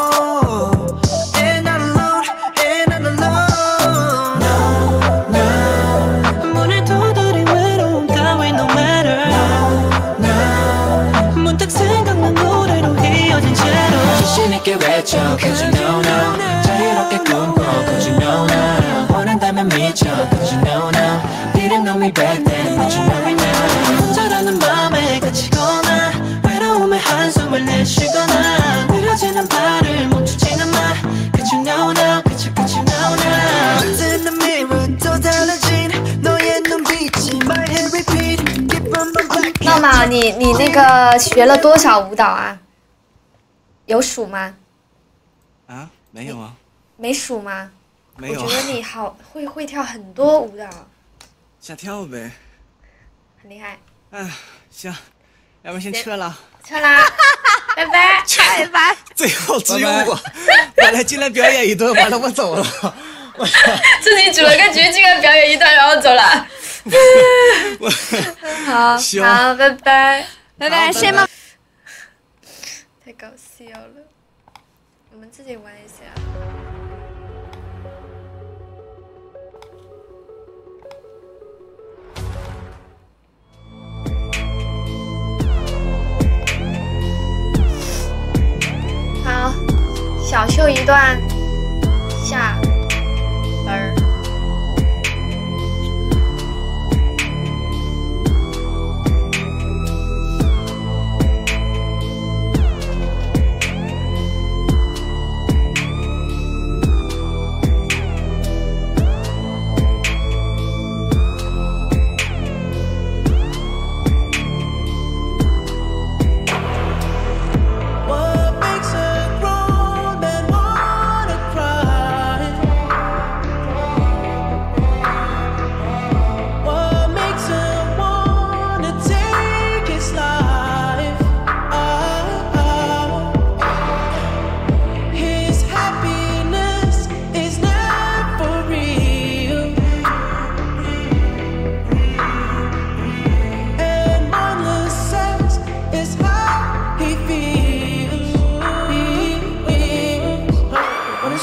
And I'm alone and I'm alone No no 문을 두드린 외로움 따위 no matter No no 문득 생각난 노래로 이어진 채로 자신있게 외쳐 cause you know now 자유롭게 꿈꿔 cause you know now 원한다면 미쳐 cause you know now Didn't know me back then but you know me now 혼자라는 맘에 갇히거나 외로움에 한숨을 내쉬거나 느려지는 발을 멈추지는 마 Cause you know now Cause you, cause you know now Look in the mirror 또 달라진 너의 눈빛이 my head repeat Keep on my back 闹闹，你你那个学了多少舞蹈啊？有数吗？ 啊，没有啊。 没数吗？ 没有。 我觉得你好会会跳很多舞蹈。 瞎跳呗。 很厉害。 哎，行，要不先撤了。 撤啦，拜拜， 拜拜。 最后只有我，我来进来表演一顿，完了我走了。 自己组了个局，进来表演一段，然后走了。好，好，拜拜， 拜拜，谢谢吗？ 太搞笑了，我们自己玩一下。好，小秀一段，下本儿。 What makes a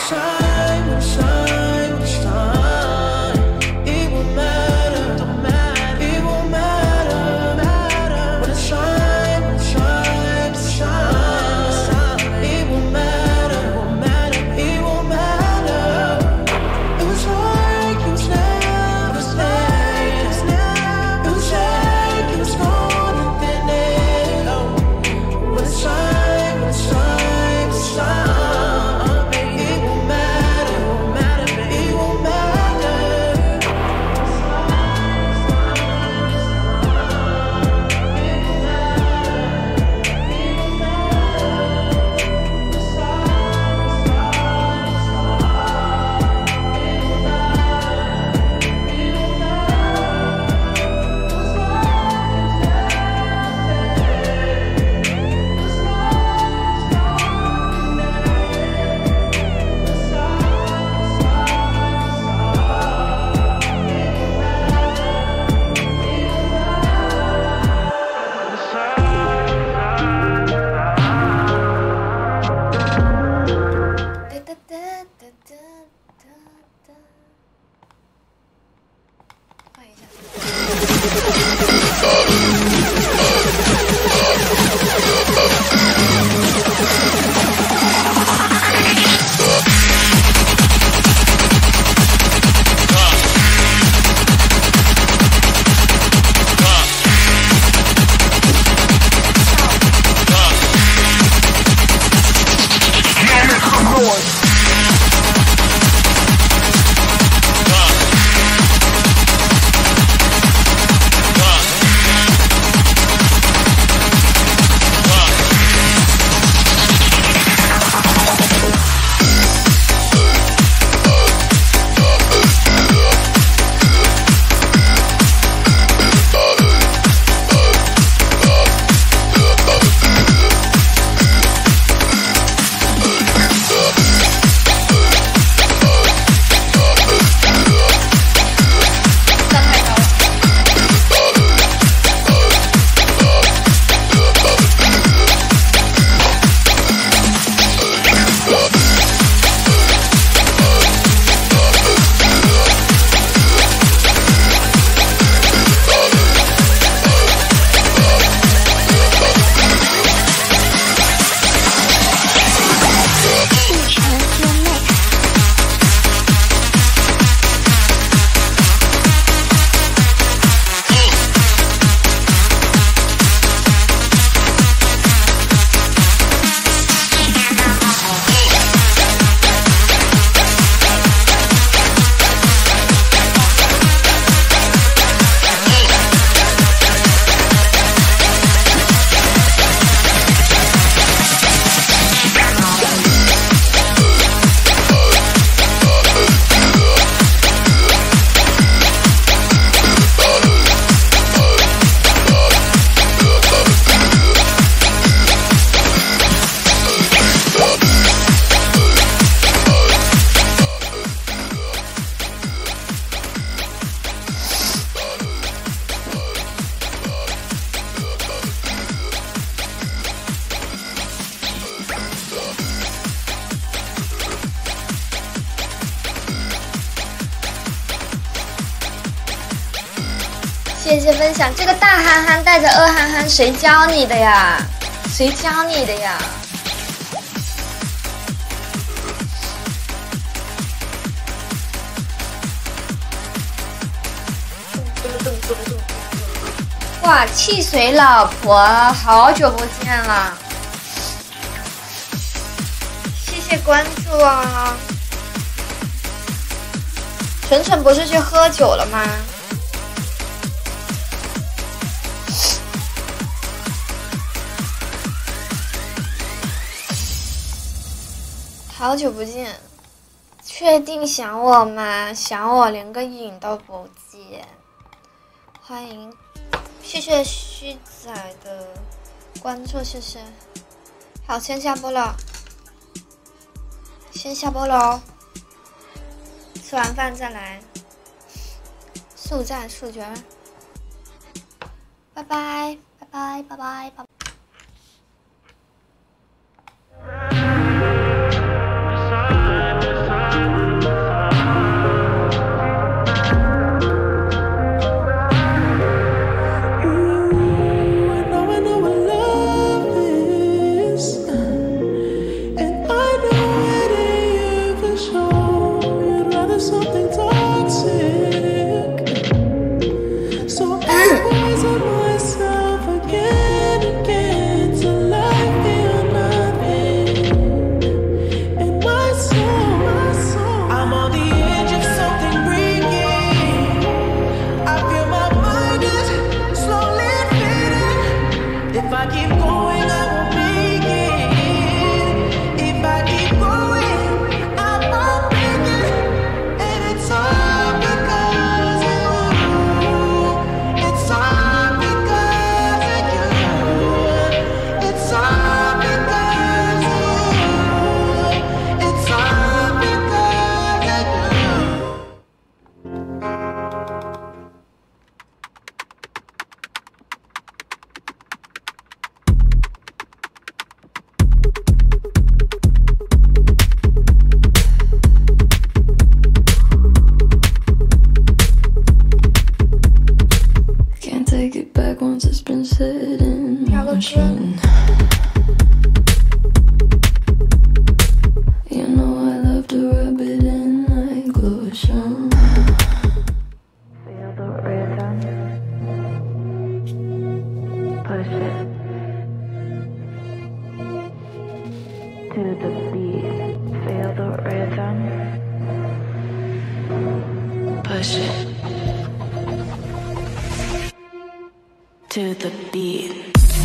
shine, when it shine, when it shine, it won't matter, don't matter, it won't matter, matter. When it shine, when it shine, when it shine, it won't matter, it won't matter, it won't matter. It was like it was never, it was like it was never, it was like it was gone and then it. When it shine, when it shine, when it shine. 谢谢分享，这个大憨憨带着二憨憨，谁教你的呀？谁教你的呀？哇，汽水老婆，好久不见了，谢谢关注啊！纯纯不是去喝酒了吗？好久不见，确定想我吗？想我连个影都不见。欢迎，谢谢虚仔的关注，谢谢。好，先下播了，先下播喽。吃完饭再来，速战速决。拜拜拜拜拜拜拜。Side. 跳个歌。 To the beat.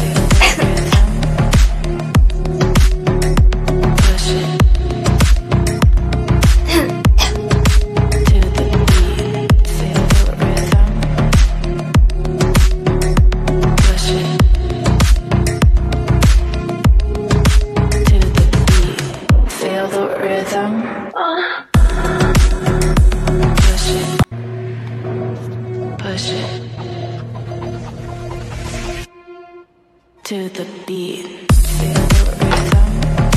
To the beat, feel the rhythm.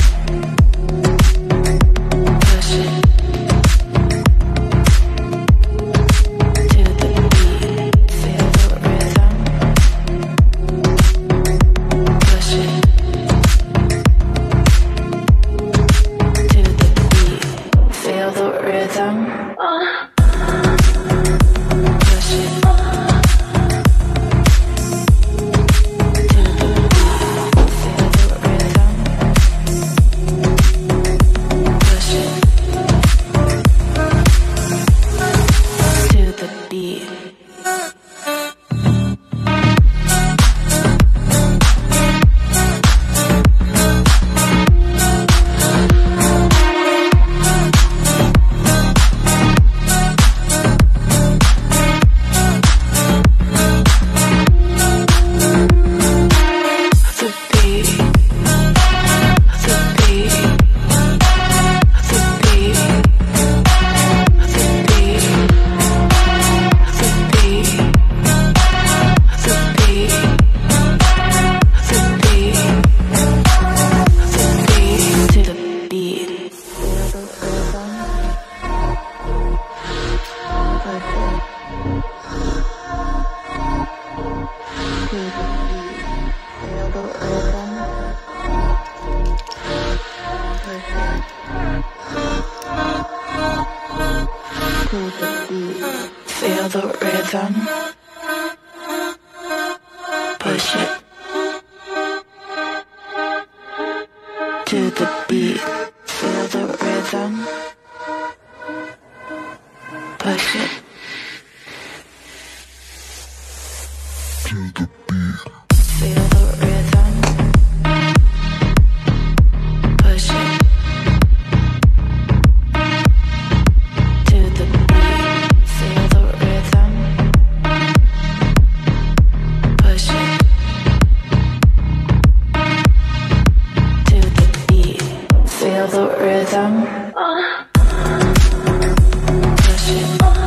Push it. To the beat, feel the rhythm. Push it. To the beat, feel the rhythm. Push it. Feel the rhythm. Push it. To the beat. Feel the rhythm. Push it. To the beat. Feel the rhythm. Push it. To the beat. Feel the rhythm. Push it. To the beat. Feel the rhythm. Push it.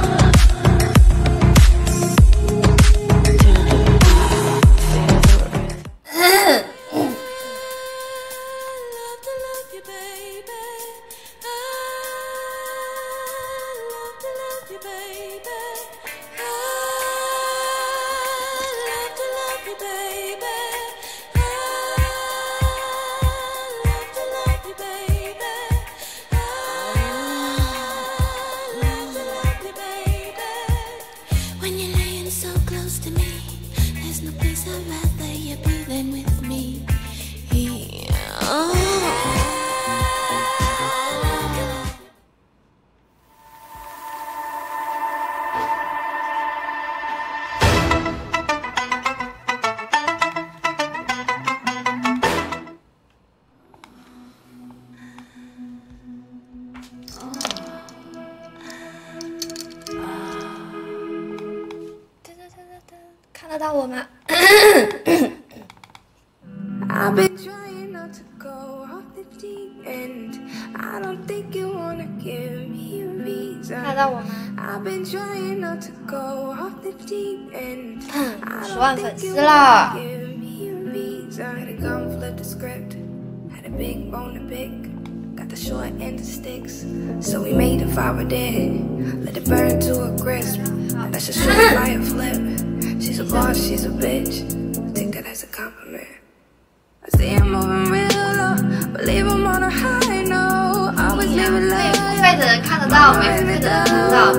When you're laying so close to me, there's no place I'd rather you be than with me. Oh. 看得到我吗？ I've been trying not to go off the deep end. I don't think you wanna give me a reason. 看得到我吗？ I've been trying not to go off the deep end. 十万粉丝了。 Give me a reason. Had a gun, flip the script. Had a big bone to pick. Got the short end of sticks. So we made a fire dead. Let it burn to a crisp. That's a short fire flip. She's a boss, she's a bitch. as a compliment. I see him moving real low, believe I'm on a high note. Always live it low. 付费的人看得到，没付费的人看不到。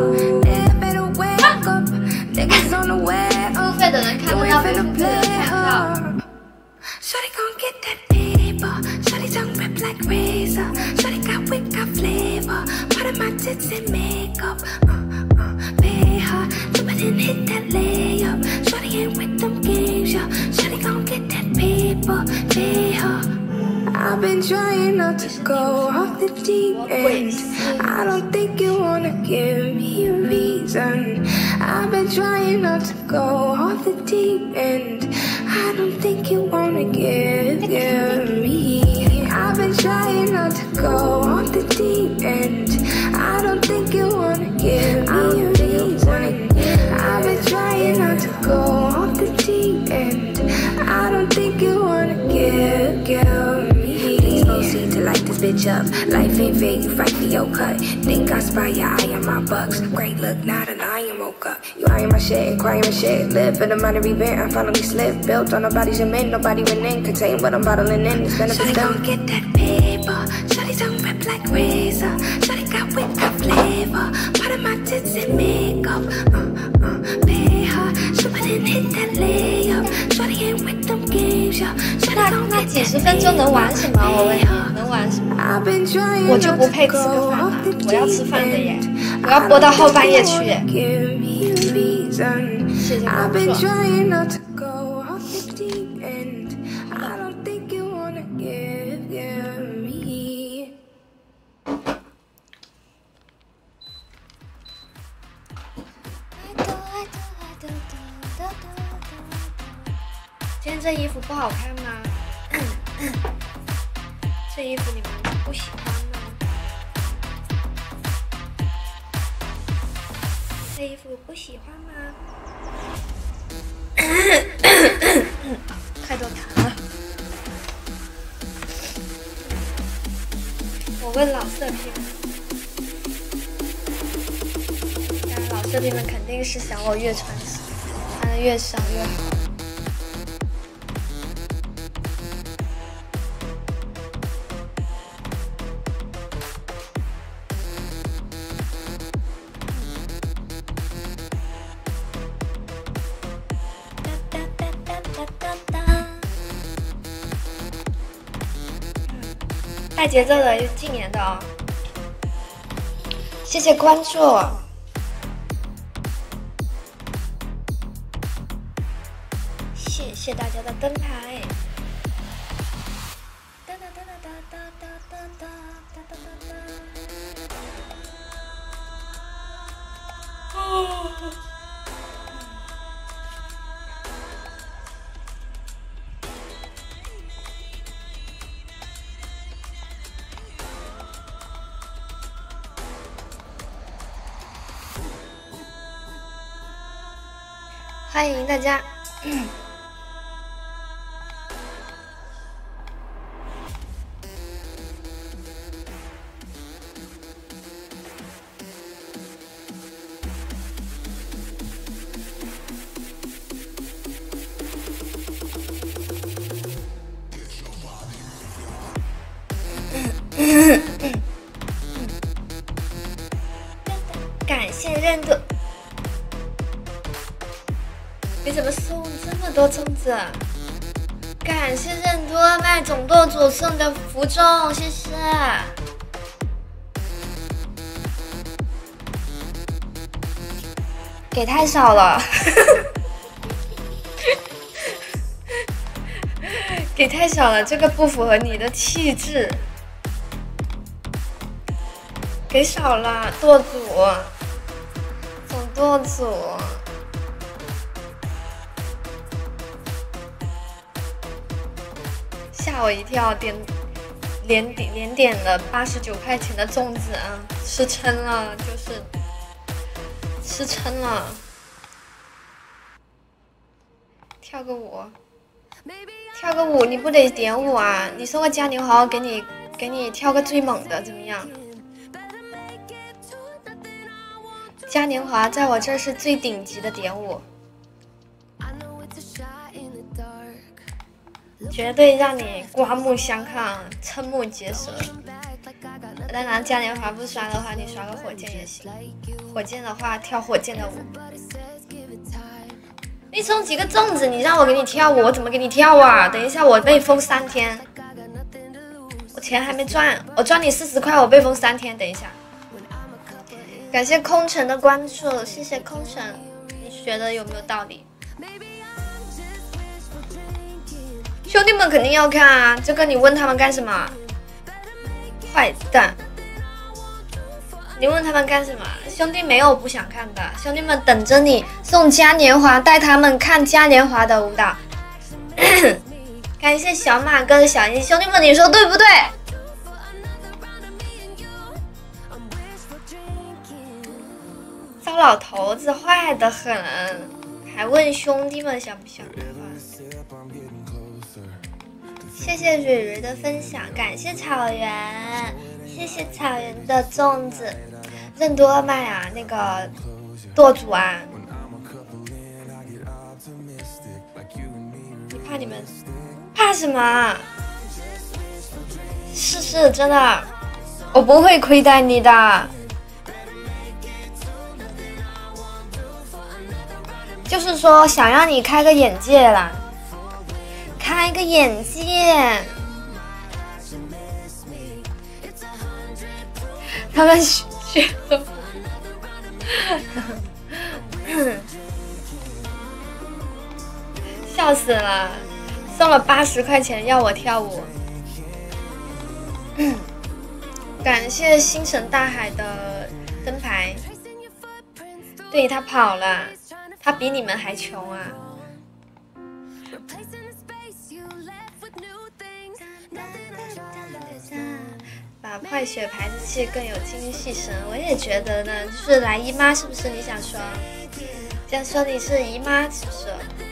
付费的人看得到，没付费的人看不到。 Shawty gon' get that paper. Shawty tongue rip like razor. Shawty got wit, got flavor. Part of my tits and makeup. Uh, uh, pay her. Jump it and hit that layup. Shawty ain't with them games, yeah. Shawty gon' get that paper. Pay her. I've been trying not to go off the deep end. I don't think you wanna give me a reason. I've been trying not to go off the deep end. I don't think you wanna give, give me. I've been trying not to go off the deep end. I don't think you wanna give me a reason. I've been trying not to go off the deep end. I don't think you wanna give, give me. Seem to light this bitch up. Life ain't fair, you fight for your cut. Think I spy your eye on my bucks. Great look, not an iron woke up. You eyeing my shit and crying my shit. Live in a minor event, I finally slipped. Built on nobody's cement, nobody went in. Contain what I'm bottling in, it's benefits done. Shawty gon' get that paper. Shawty tongue rip like razor. Shawty got wit, got flavor. Part of my tits and makeup. Uh, uh, pay her. She wouldn't hit that layup. Shawty ain't with them games, yeah. 那那几十分钟能玩什么？我问你，能玩什么？我就不配吃个饭了，我要吃饭的耶！我要播到后半夜去耶！谢谢关注。今天这衣服不好看吗？这衣服你们不喜欢吗？这衣服不喜欢吗？快都痰了。我问老色批们，当然老色批们肯定是想我越穿穿的越少越好。带节奏的，禁言的哦。谢谢关注，谢谢大家的灯牌。哒哒哒哒哒哒哒哒哒哒哒哒。哦。欢迎大家。嗯感谢认可。你怎么送这么多粽子？感谢任多麦总舵主送的福粽，谢谢。给太少了，给太少了，这个不符合你的气质。给少了，舵主，总舵主。吓我一跳，点连点连点了八十九块钱的粽子啊，吃撑了，就是吃撑了。跳个舞，跳个舞，你不得点舞啊？你送个嘉年华，给你给你跳个最猛的，怎么样？嘉年华在我这儿是最顶级的点舞。 绝对让你刮目相看，瞠目结舌。当然，嘉年华不刷的话，你刷个火箭也行。火箭的话，跳火箭的舞。你送几个粽子，你让我给你跳舞，我怎么给你跳啊？等一下，我被封三天，我钱还没赚，我赚你四十块，我被封三天。等一下，感谢空城的关注，谢谢空城，你觉得有没有道理？兄弟们肯定要看啊，这个你问他们干什么？坏蛋！你问他们干什么？兄弟没有不想看的，兄弟们等着你送嘉年华，带他们看嘉年华的舞蹈。感谢小马哥的小一，兄弟们你说对不对？糟老头子坏得很，还问兄弟们想不想看？谢谢蕊蕊的分享，感谢草原，谢谢草原的粽子，任多麦啊，那个舵主啊，你怕你们怕什么？是是真的，我不会亏待你的，就是说想让你开个眼界啦。开个眼界，他们学的，笑死了！送了八十块钱要我跳舞，感谢星辰大海的灯牌。对，他跑了，他比你们还穷啊！把坏血排出去更有精气神，我也觉得呢。就是来姨妈是不是？你想说？想说你是姨妈是不是？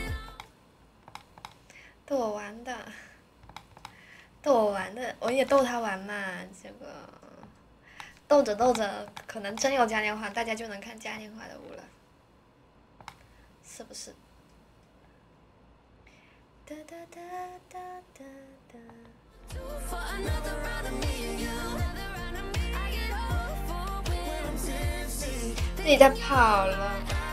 逗我玩的，逗我玩的，我也逗他玩嘛。这个逗着逗着，可能真有嘉年华，大家就能看嘉年华的舞了，是不是？哒哒哒哒哒哒。对，他跑了。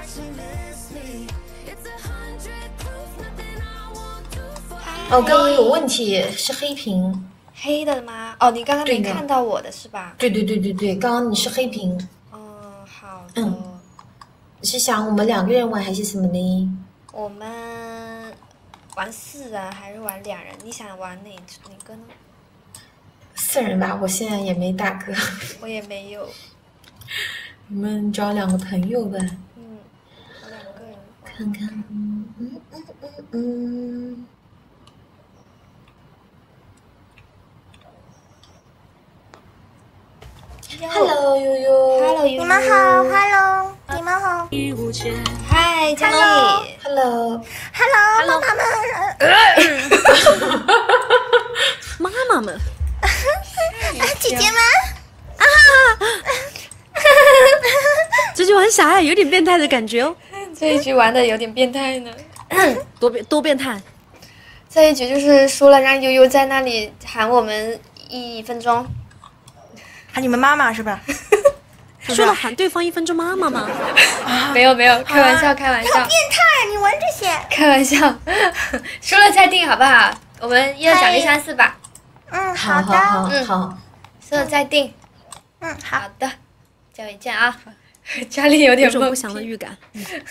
哦，刚刚有问题，是黑屏。 黑的吗？哦，你刚刚没看到我的是吧？ 对对对对对，刚刚你是黑屏。 嗯，好的。 嗯，是想我们两个人玩还是什么呢？ 我们玩四人还是玩两人？你想玩哪哪个呢？ 四人吧，我现在也没大哥。 我也没有。 我们找两个朋友呗。 嗯，找两个人看看，嗯嗯嗯嗯嗯。Hello 悠悠 ，Hello 悠悠， 你们好 ，Hello，你们好， 嗨，佳丽 ，Hello，Hello， 妈妈们， 妈妈们， 姐姐们，啊， 这句很傻爱，有点变态的感觉哦。 这一局玩的有点变态呢， 多变多变态。 这一局就是输了，让悠悠在那里喊我们一分钟。 喊你们妈妈是吧？ 说了喊对方一分钟妈妈吗？ 没有没有，开玩笑开玩笑。 你好变态，你玩这些？ 开玩笑，输了再定好不好？我们一二三一三四吧。 嗯， 好的。 好嗯好， 输了再定。 嗯，好好的，交一见啊。家里有点有种不祥的预感。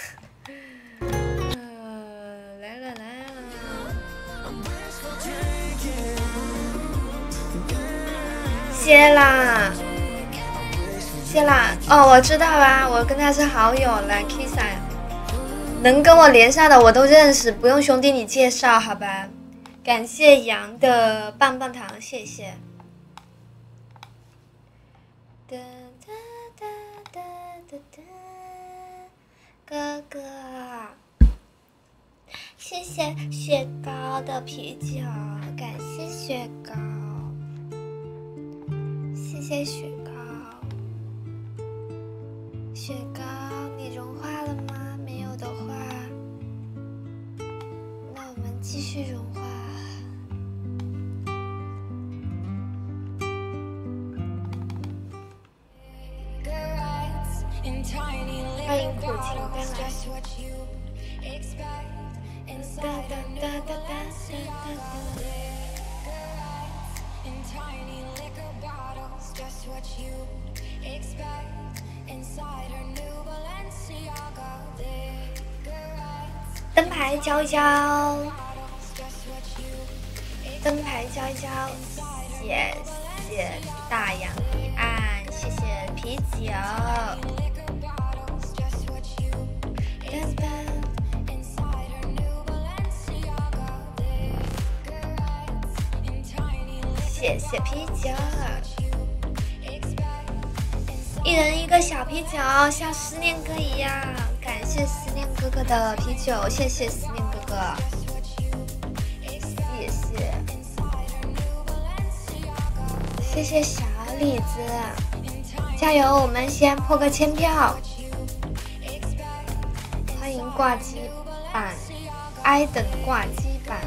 嗯，来了来了。谢啦，谢啦！哦，我知道啦，我跟他是好友了 ，Kisa， 能跟我连上的我都认识，不用兄弟你介绍，好吧？感谢杨的棒棒糖，谢谢。哒哒哒哒哒哒，哥哥，谢谢雪糕的啤酒，感谢雪糕。谢谢雪糕，雪糕，你融化了吗？没有的话，那我们继续融化。 欢迎苦情甘来。哒哒哒哒哒哒哒。灯牌交一交，灯牌交一交，谢谢大洋彼岸，谢谢啤酒。谢谢啤酒，一人一个小啤酒，像思念哥一样。感谢思念哥哥的啤酒，谢谢思念哥哥，谢谢，谢谢小李子，加油！我们先破个千票。欢迎挂机版，挨等挂机版。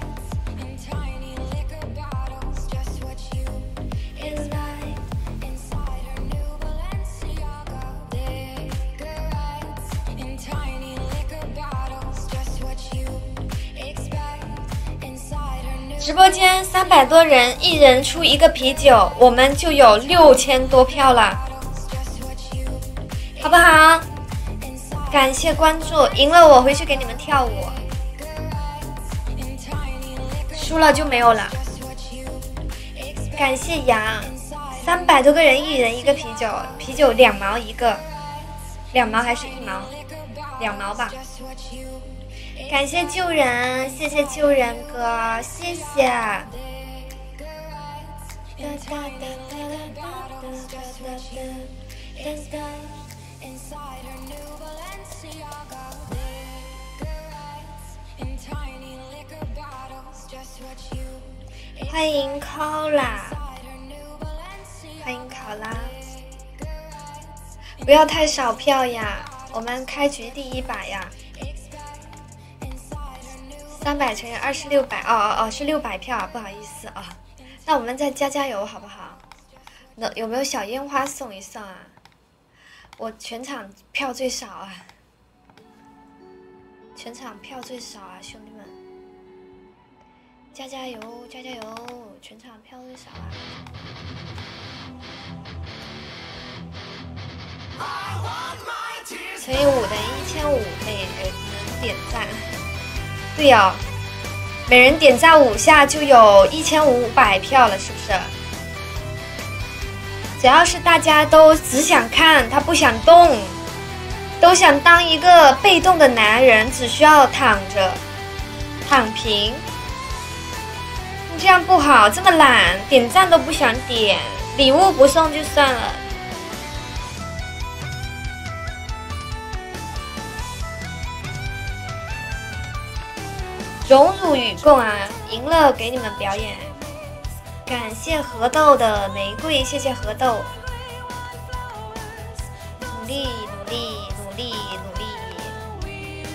直播间三百多人，一人出一个啤酒，我们就有六千多票了，好不好？感谢关注，赢了我回去给你们跳舞，输了就没有了。感谢杨，三百多个人，一人一个啤酒，啤酒两毛一个，两毛还是一毛？两毛吧。感谢救人，谢谢救人哥，谢谢。欢迎考拉，欢迎考拉，不要太少票呀，我们开局第一把呀。三百乘以二是六百，哦哦哦，是六百票啊，不好意思啊。那我们再加加油好不好？那有没有小烟花送一送啊？我全场票最少啊，全场票最少啊，兄弟们，加加油，加加油，全场票最少啊。乘以五等于一千五，每人点赞。对呀、哦，每人点赞五下就有一千五百票了，是不是？只要是大家都只想看，他不想动，都想当一个被动的男人，只需要躺着，躺平。你这样不好，这么懒，点赞都不想点，礼物不送就算了。荣辱与共啊，赢了给你们表演。感谢河豆的玫瑰，谢谢河豆。努力努力努力努力。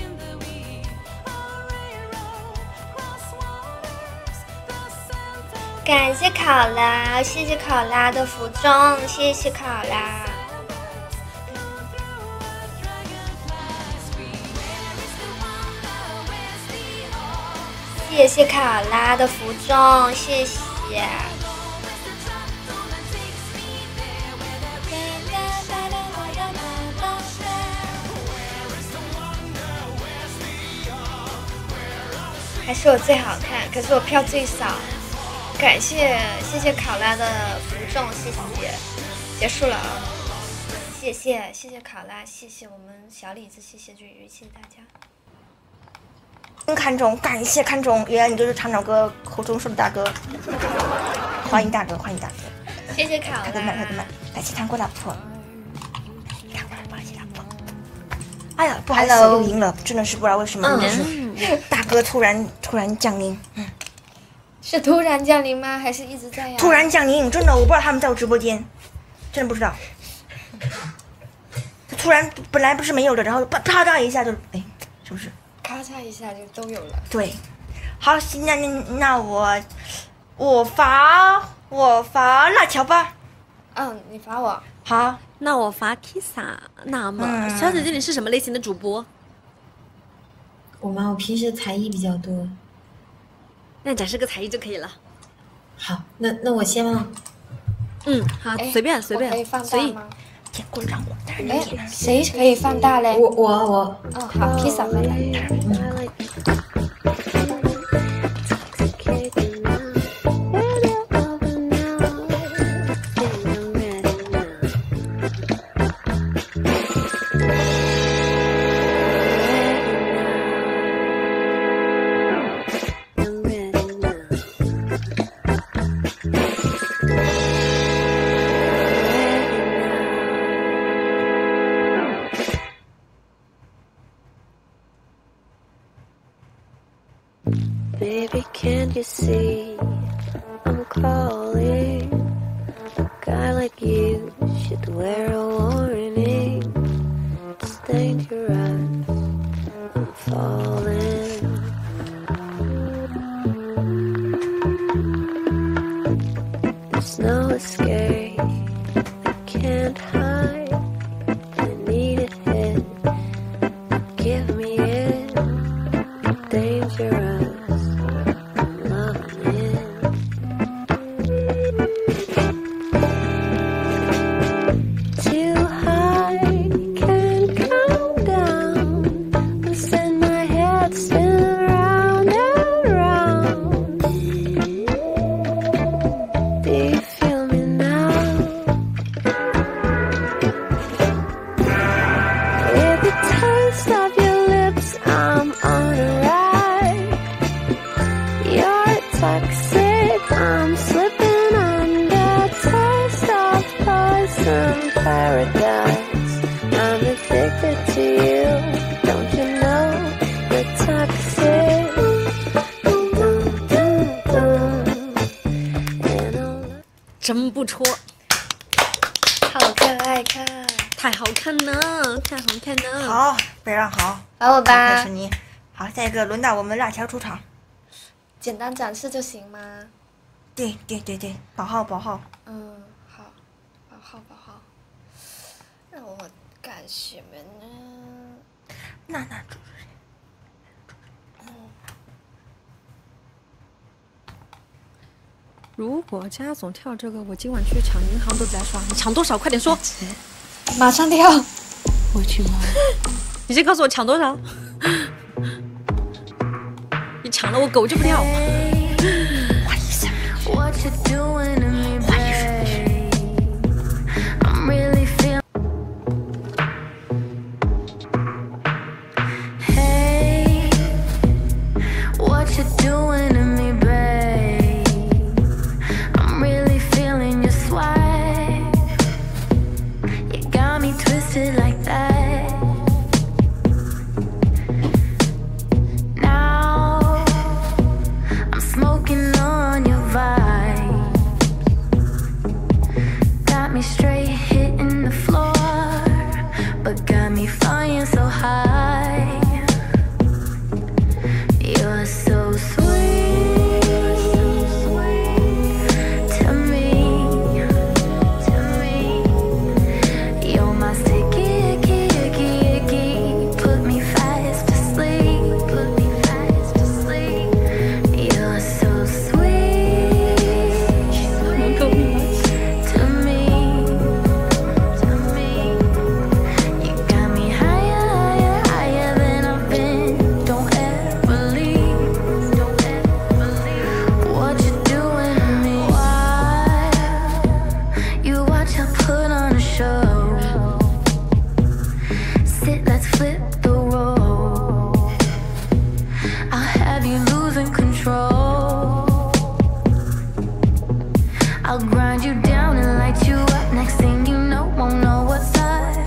感谢考拉，谢谢考拉的服装，谢谢考拉。谢谢卡拉的服装，谢谢。还是我最好看，可是我票最少。感谢谢谢考拉的服装，谢谢。结束了啊，谢谢谢谢考拉，谢谢我们小李子，谢谢巨鱼，谢谢大家。 看中，感谢看中，原来你就是厂长哥口中说的大哥，欢迎大哥，欢迎大哥， 谢谢卡拉， 大哥们，大哥们，感谢糖果老婆，糖果老婆，谢谢老婆。哎呀，不好意思，又赢了，真的是不知道为什么，嗯、就是大哥突然突然降临，嗯， 是突然降临吗？还是一直在呀？ 突然降临，真的，我不知道他们在我直播间，真的不知道。他突然本来不是没有的，然后啪啪嗒一下就，哎，是不是？ 咔嚓一下就都有了。 对，好，那那那我我罚我罚辣条吧。 嗯，你罚我。 好， 那我发 Kisa。那么， 嗯小姐姐你是什么类型的主播？ 我吗？我平时才艺比较多。 那展示个才艺就可以了。 好，那那我先吗？ 嗯，好，随便随便， 可以放随意。 大吗？ 结果让我带哎，谁可以放大嘞？ 我我我。 哦，好 ，Kisa 放大。 Baby, can't you see I'm calling? A guy like you should wear a warning. It's dangerous, I'm falling. There's no escape, I can't hide. I need it hit, give me it. Dangerous. Addicted to you, don't you know you're toxic? Dum, dum, dum. And I'll 真不错， 好可爱看， 太好看了，太好看了。 好，北让好， 来我吧开始你。好，下一个轮到我们辣条出场。 简单展示就行吗？ 对对对对，保号保号。 嗯，好，保号保号。让我干什么呢？ 娜娜主如果家总跳这个，我今晚去抢银行都不来刷。你抢多少？快点说！ 马上跳。 我去吗？你先告诉我抢多少？你抢了我狗就不跳。 换一下。 What you doing to me, babe? I'm really feeling. Hey, what you doing to me, babe? I'm really feeling your swag. You got me twisted like that. Now I'm smoking on your vibe. Got me straight hitting the floor, but got me flying so high. You're so sweet to me, to me. You're my sticky, icky, icky, icky. Put me fast to sleep, put me fast to sleep. You're so sweet to me, to me. You got me higher, higher, higher than I've been. Don't ever leave, don't ever leave. What you doing to me? Why? You watch I put on a show. Sit, let's flip the role. I'll have you losing control. I'll grind you down and light you up. Next thing you know, won't know what's up.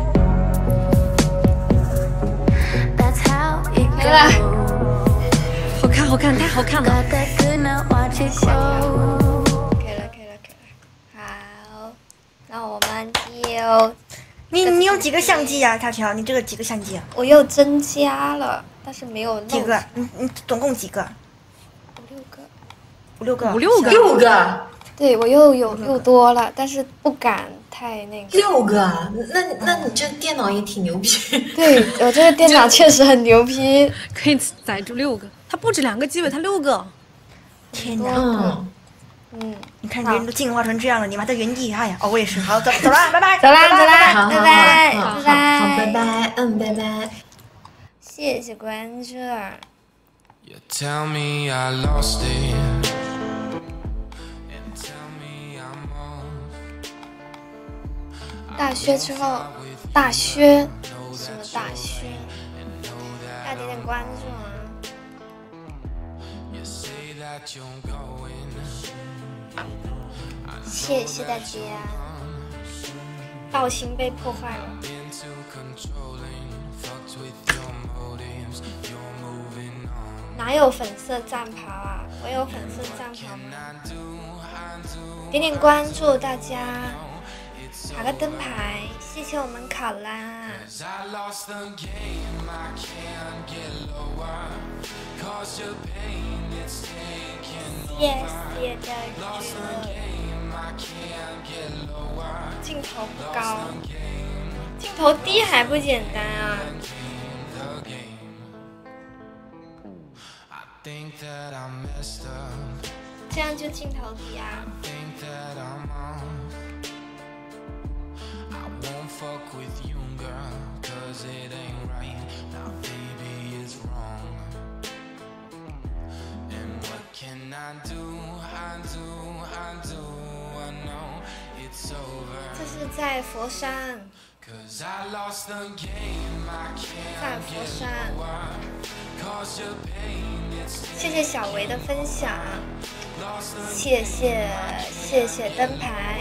That's how it 可以了 goes. 好看，好看，太好看了。 Got that good, now watch it grow. 可以了，可以了，可以了。好，那我们就你你有几个相机呀、啊，条条？你这个几个相机、啊？ 我又增加了，但是没有漏几个？你你总共几个？ 五六个。 五六个。 五六个六个。 对，我又有又多了，但是不敢太那个。 六个啊？那那你这电脑也挺牛逼。 对，我这个电脑确实很牛逼， 可以载住六个。它不止两个机位，它六个。 天哪！ 嗯，嗯你看人都进化成这样了，你们还在原地？哎呀，哦，我也是。好，走走了，拜拜。 走啦，走啦， 好拜拜， 好拜拜， 好，拜拜，嗯，拜拜。 谢谢关注。 You tell me I lost it and tell me I'm off. 大薛之后，大薛什么大薛？大家点点关注啊！ You say that you're going. 谢谢大家。道心被破坏了。 哪有粉色战袍啊？我有粉色战袍吗？点点关注大家，打个灯牌，谢谢我们考拉。谢谢大家。镜头不高，镜头低还不简单啊！ 这样就镜头低啊！这是在佛山，在佛山。 谢谢小维的分享，谢谢谢谢灯牌。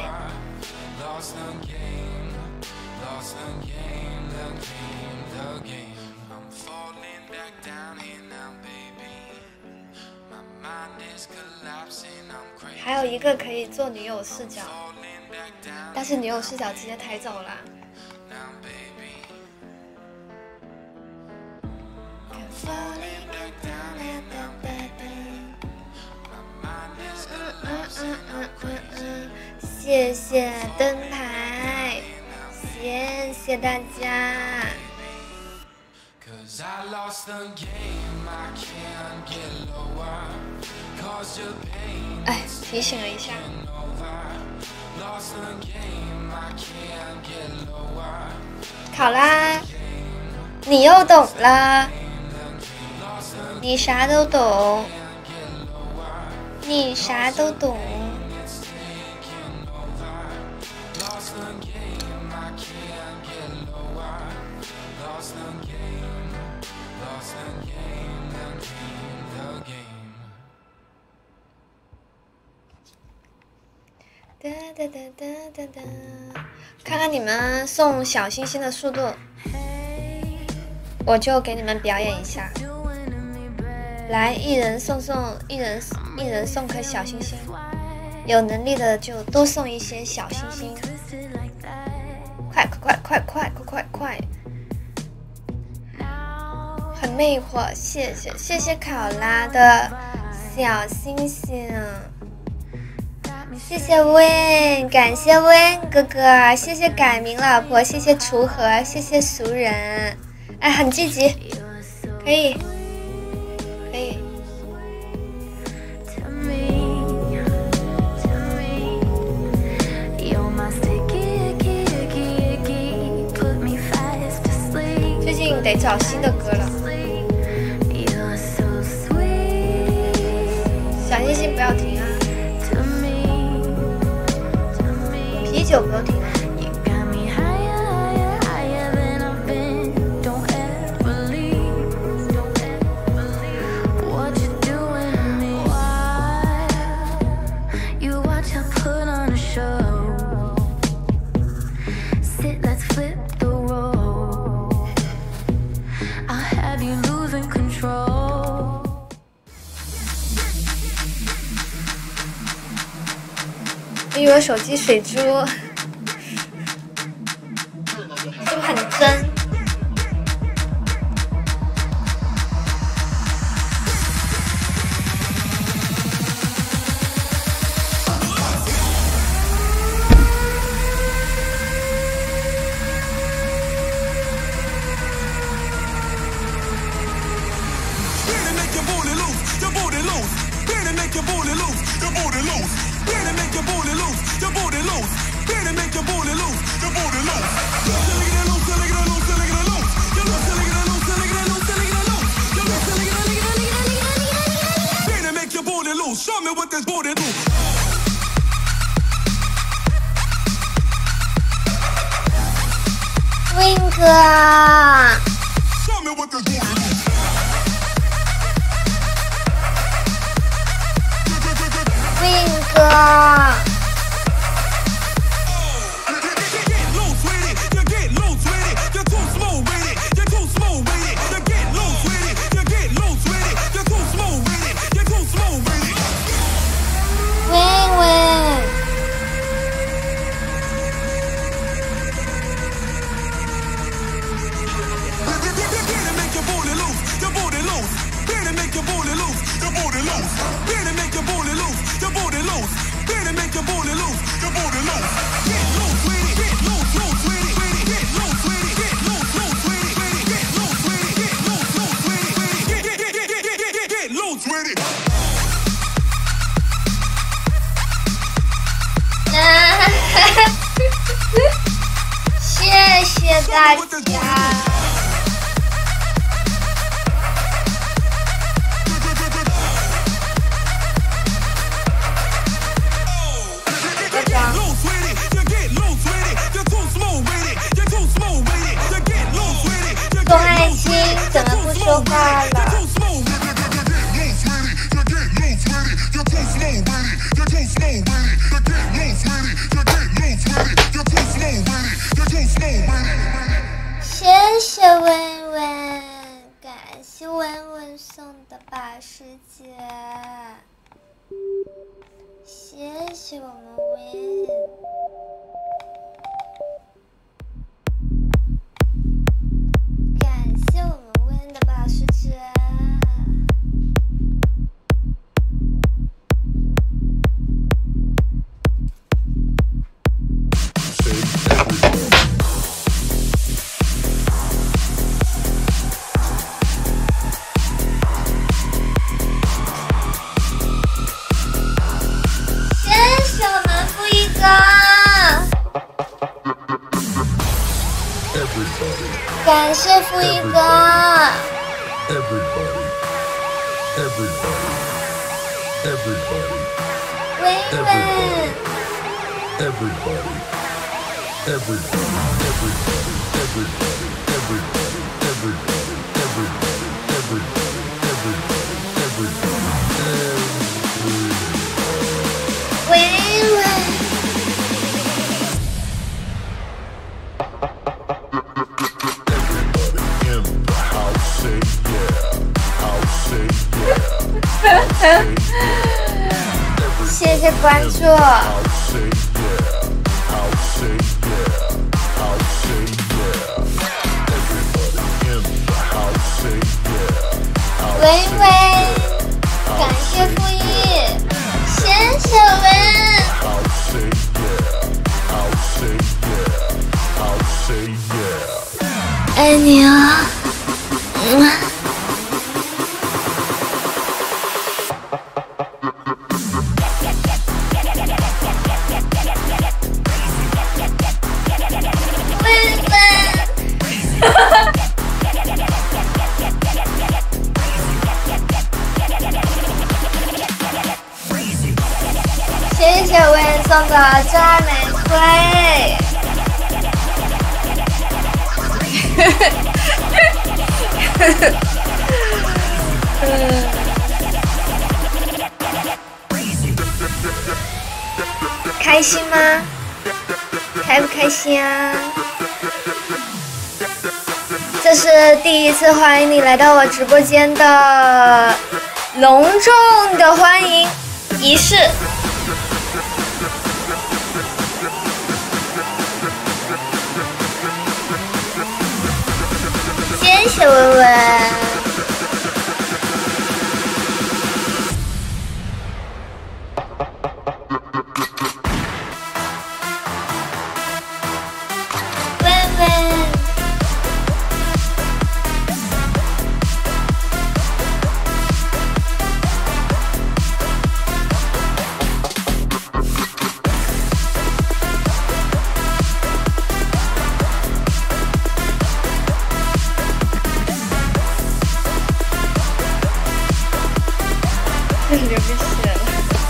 还有一个可以做女友视角，但是女友视角直接抬走了。 谢谢灯牌，谢谢大家。哎，提醒了一下。考拉，你又懂了。 你啥都懂，你啥都懂。哒哒哒哒哒哒，看看你们送小星星的速度，我就给你们表演一下。 来，一人送送，一人一人送颗小星星，有能力的就多送一些小星星，快快快快快快快快！很魅惑，谢谢谢谢考拉的小星星，谢谢温，感谢温哥哥，谢谢改名老婆，谢谢锄禾，谢谢俗人，哎，很积极，可以。 可以。最近得找新的歌了。小星星不要停啊！啤酒不用停。 因为我手机水珠就很真。 make your booty loose, your booty loose. Better make your booty loose, your booty loose. Better make your booty loose, your booty loose. Better make your booty loose. Show me what this booty do. Win 哥。 Show me what this booty do. Win 哥。 谢谢大家。钟爱心怎么不说话了？ 谢谢文文，感谢文文送的八十节，谢谢我们文，感谢我们文的八十节。 感谢富一哥。微微。微微。 谢谢关注。喂喂，感谢复议，谢谢文。爱你啊，嗯。 谢谢文送的真爱玫瑰。嗯，开心吗？开不开心啊？这是第一次欢迎你来到我直播间的隆重的欢迎仪式。 谢谢文文，文文， 流鼻血了。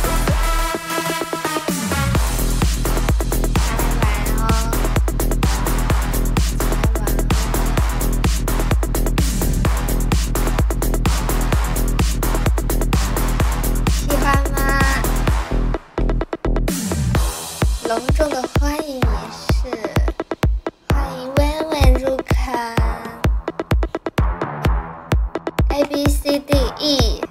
喜欢吗？隆重的欢迎仪式，欢迎温温入坑。A B C D E。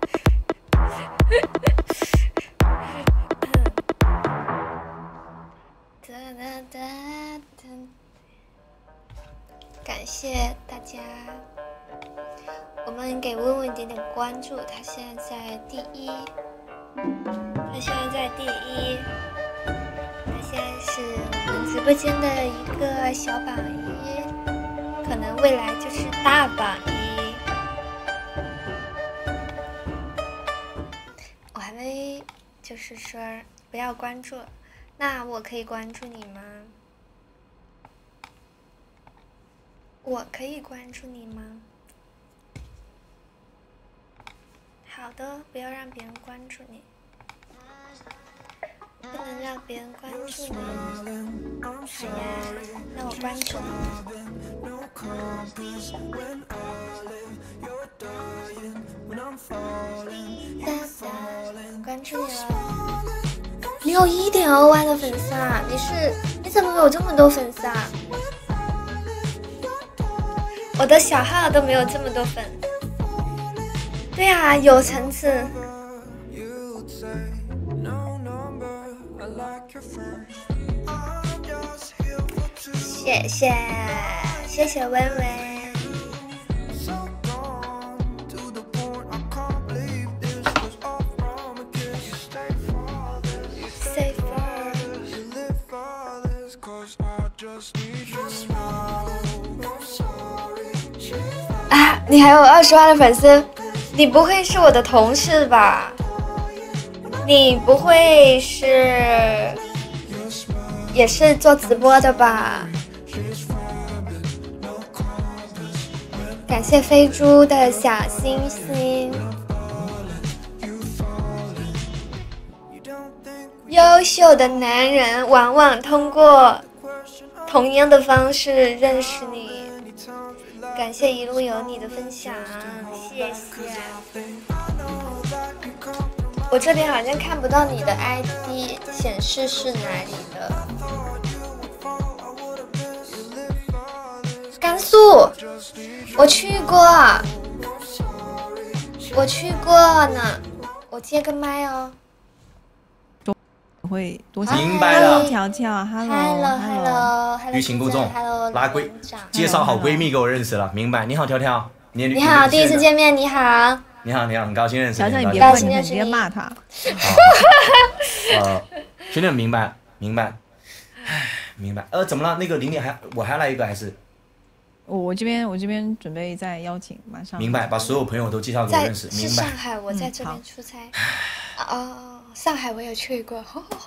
感谢大家，我们给温温一点点关注，他现在在第一，他现在在第一，他现在是我们直播间的一个小榜一，可能未来就是大榜一。我还没就是说不要关注，那我可以关注你吗？我可以关注你吗？好的，不要让别人关注你，不能让别人关注你。好呀，那我关注你。关注你了。你有一点二万的粉丝啊！你是你怎么有这么多粉丝啊？我的小号都没有这么多粉。对啊，有层次。谢谢谢谢温温。啊，你还有二十万的粉丝，你不会是我的同事吧？你不会是也是做直播的吧？感谢飞猪的小星星。优秀的男人往往通过同样的方式认识你。感谢一路有你的分享，谢谢。我这边好像看不到你的 I D 显示是哪里的。甘肃，我去过，我去过呢。我接个麦哦。 会多明白了。 条条 ，hello hello， 欲擒故纵，拉闺，介绍好闺蜜给我认识了，明白？你好，条条，你你好，第一次见面，你好。 你好，你好，很高兴认识你。条条，你别高兴认识你，别骂他。 呃，学弟明白，明白，唉，明白。呃，怎么了？那个玲玲还，我还来一个还是？ 我我这边我这边准备再邀请，马上。 明白，把所有朋友都介绍给我认识，明白。 是上海，我在这边出差。哦，上海我有去过。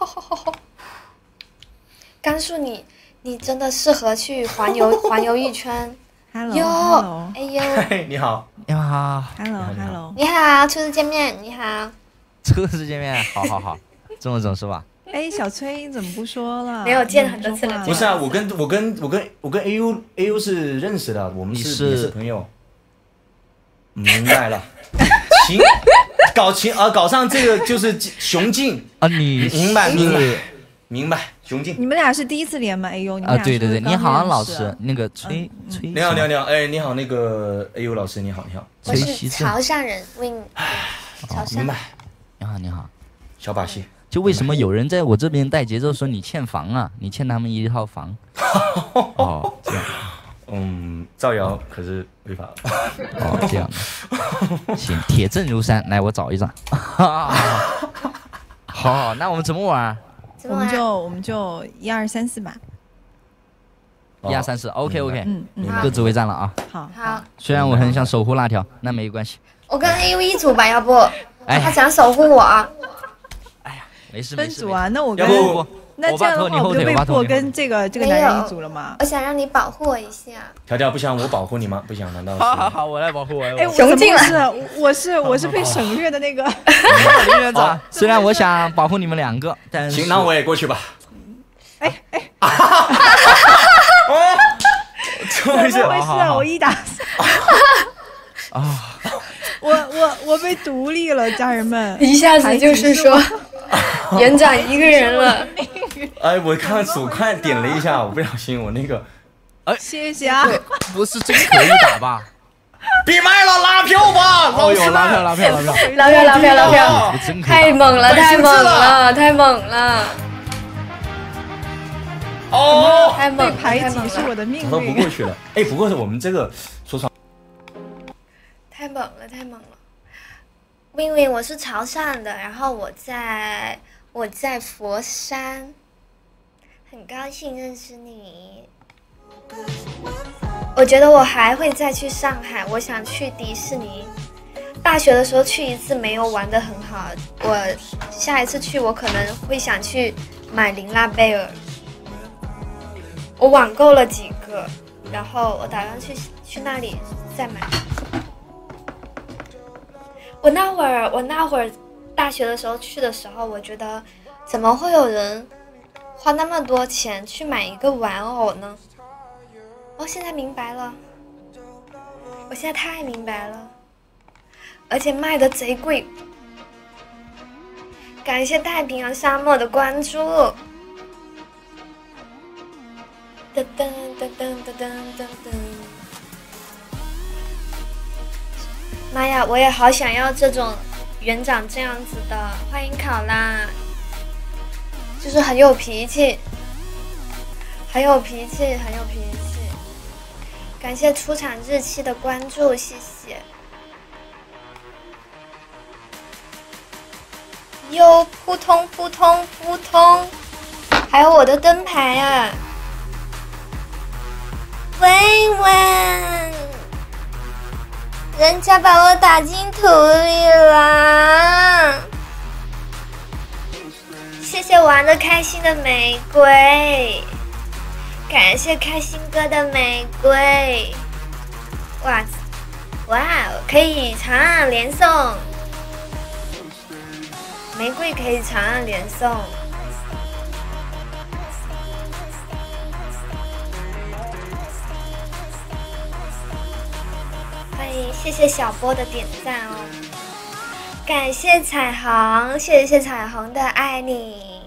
甘肃你你真的适合去环游环游一圈。 Hello， 哎呦， 你好， 你好 ，Hello Hello， 你好，初次见面，你好， 初次见面，好好好，这么整是吧？ 哎，小崔，你怎么不说了？ 没有见很多次了。 不是啊，我跟我跟我跟我跟 A U A U 是认识的，我们是也是朋友。明白了，情搞情啊，搞上这个就是雄竞啊，你明白明白明白，雄竞。 你们俩是第一次连吗 ？A U， 你们啊，对对对，你好，老师，那个崔崔。 你好你好你好，哎，你好那个 A U 老师，你好你好。 我是潮汕人 ，Win， 潮汕。 明白。 你好你好， 小把戏。 就为什么有人在我这边带节奏说你欠房啊？你欠他们一套房。哦，这样。 嗯，造谣可是违法。 哦，这样的。行，铁证如山，来我找一张。好，那我们怎么玩？ 我们就我们就一二三四吧。 一二三四 ，OK OK， 嗯嗯， 各自为战了啊。 好。 好。 虽然我很想守护辣条，那没关系。 我跟 A U 一组吧，要不？ 哎， 他想守护我。 哎呀，没事没事。分组啊，那我跟要不那这样的话，我就被迫跟这个这个男人一组了吗？ 我想让你保护我一下。 条条不想我保护你吗？不想，难道是？ 好好好，我来保护我。 哎，雄竞了，我是我是被省略的那个。 林园长，虽然我想保护你们两个，但行，那我也过去吧。 哎哎， 怎么回事？ 怎么回事？我一打啊！我我我被独立了，家人们， 一下子就是说，园长一个人了。 哎，我看鼠快点了一下，我不小心我那个， 哎， 谢谢啊， 不是真可以打吧？ 闭麦了，拉票吧！ 哦哟，拉票拉票拉票拉票拉票拉票，太猛了太猛了太猛了！ 哦， 太猛了， 被排挤是我的命运。 都不过去了。哎，不过我们这个说实话。 太猛了，太猛了！命运，我是潮汕的，然后我在我在佛山，很高兴认识你。我觉得我还会再去上海，我想去迪士尼。大学的时候去一次没有玩得很好，我下一次去我可能会想去买琳娜贝尔。我网购了几个，然后我打算去去那里再买。我那会儿，我那会儿大学的时候去的时候，我觉得怎么会有人花那么多钱去买一个玩偶呢？我现在明白了，我现在太明白了，而且卖的贼贵。感谢太平洋沙漠的关注。噔噔噔噔噔噔噔噔。妈呀，我也好想要这种园长这样子的。欢迎考拉，就是很有脾气，很有脾气，很有脾气。感谢出场日期的关注，谢谢。哟，扑通扑通扑通，还有我的灯牌啊！喂喂。人家把我打进土里了，谢谢玩的开心的玫瑰，感谢开心哥的玫瑰，哇哇，可以长按连送，玫瑰可以长按连送。欢迎，谢谢小波的点赞哦，感谢彩虹，谢谢彩虹的爱你，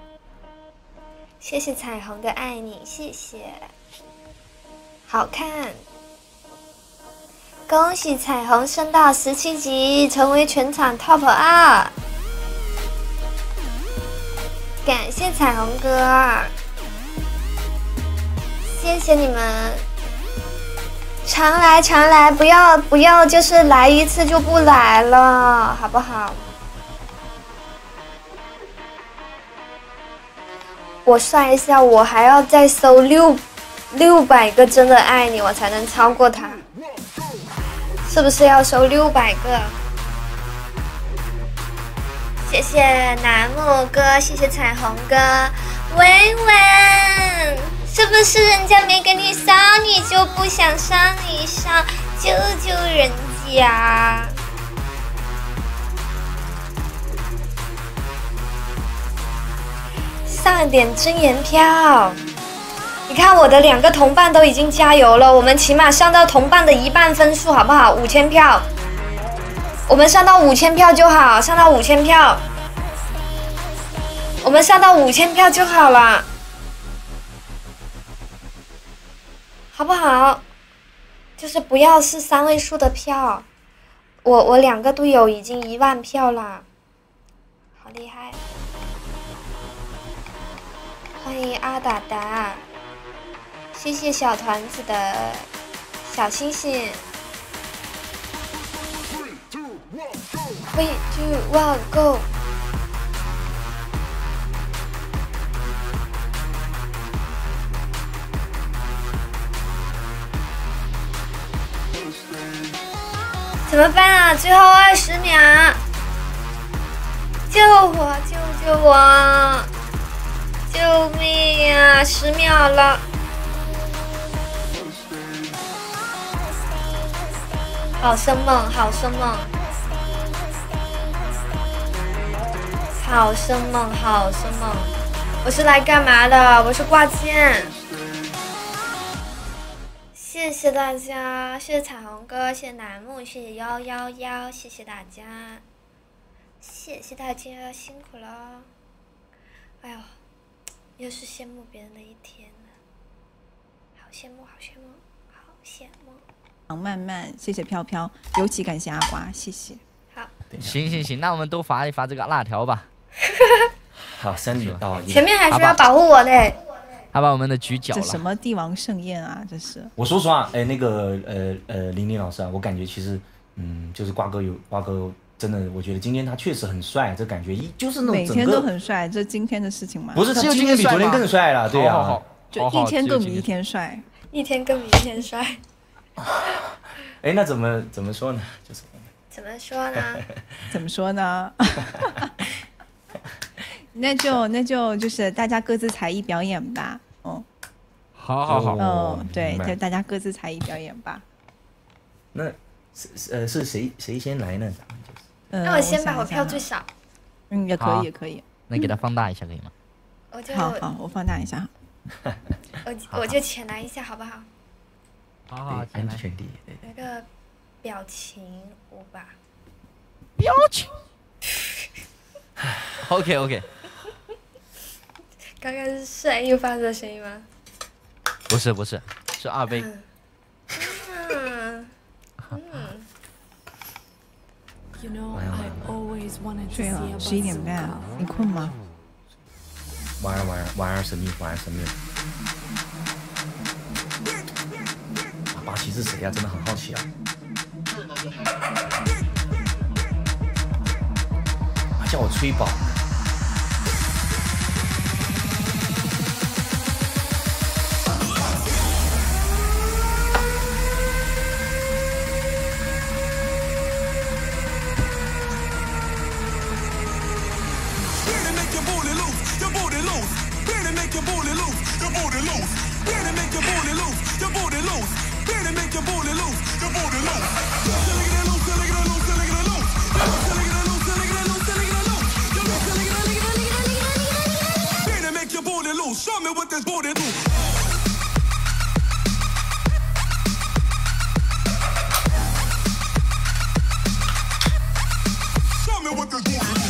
谢谢彩虹的爱你，谢谢，好看，恭喜彩虹升到十七级，成为全场 top 二，感谢彩虹哥，谢谢你们。常来常来，不要不要，就是来一次就不来了，好不好？我算一下，我还要再收六六百个真的爱你，我才能超过他，是不是要收六百个？谢谢楠木哥，谢谢彩虹哥，文文。是不是人家没给你上，你就不想上一上？救救人家！上点真言票！你看我的两个同伴都已经加油了，我们起码上到同伴的一半分数，好不好？五千票，我们上到五千票就好，上到五千票，我们上到五千票就好了。好不好？就是不要是三位数的票，我我两个队友已经一万票了，好厉害！欢迎阿达达，谢谢小团子的小星星。Three, two, one, go！怎么办啊？最后二十秒，救我！救救我！救救命啊！十秒了。好生猛，好生猛，好生猛，好生猛！我是来干嘛的？我是挂件。谢谢大家，谢谢彩虹哥，谢谢楠木，谢谢幺幺幺，谢谢大家，谢谢大家，辛苦了。哎呦，又是羡慕别人的一天了，好羡慕，好羡慕，好羡慕。 慢慢，谢谢飘飘，尤其感谢阿瓜，谢谢。 好， 行行行，那我们都发一发这个辣条吧。 好，三点到。 前面还是要保护我的。 他把我们的局搅了。 这什么帝王盛宴啊！这是。 我说实话，哎，那个呃呃，林林老师啊，我感觉其实，嗯，就是瓜哥有瓜哥，真的，我觉得今天他确实很帅，这感觉一就是那种每天都很帅，这今天的事情吗？ 不是，他今天比昨天更帅了，对啊， 就一天更比一天帅， 一天更比一天帅。 哎，那怎么怎么说呢？就是怎么说呢？ 怎么说呢？那就那就就是大家各自才艺表演吧，嗯， 好好好， 嗯，对，就大家各自才艺表演吧。 那是呃是谁谁先来呢？ 那我先吧，我票最少。 嗯，也可以，也可以。 那给它放大一下可以吗？ 我就好好，我放大一下。 我我就浅来一下，好不好？ 好好， 安全第一。 来个表情舞吧。 表情。OK OK。 刚刚是是 A U 发出的声音吗？ 不是不是，是二杯。 嗯嗯。 睡了，十一点半，你困吗？ 晚安晚安晚安神秘晚安神秘。巴西是谁呀？真的很好奇啊！还叫我吹宝。 Show me what this booty do. Show me what this booty do.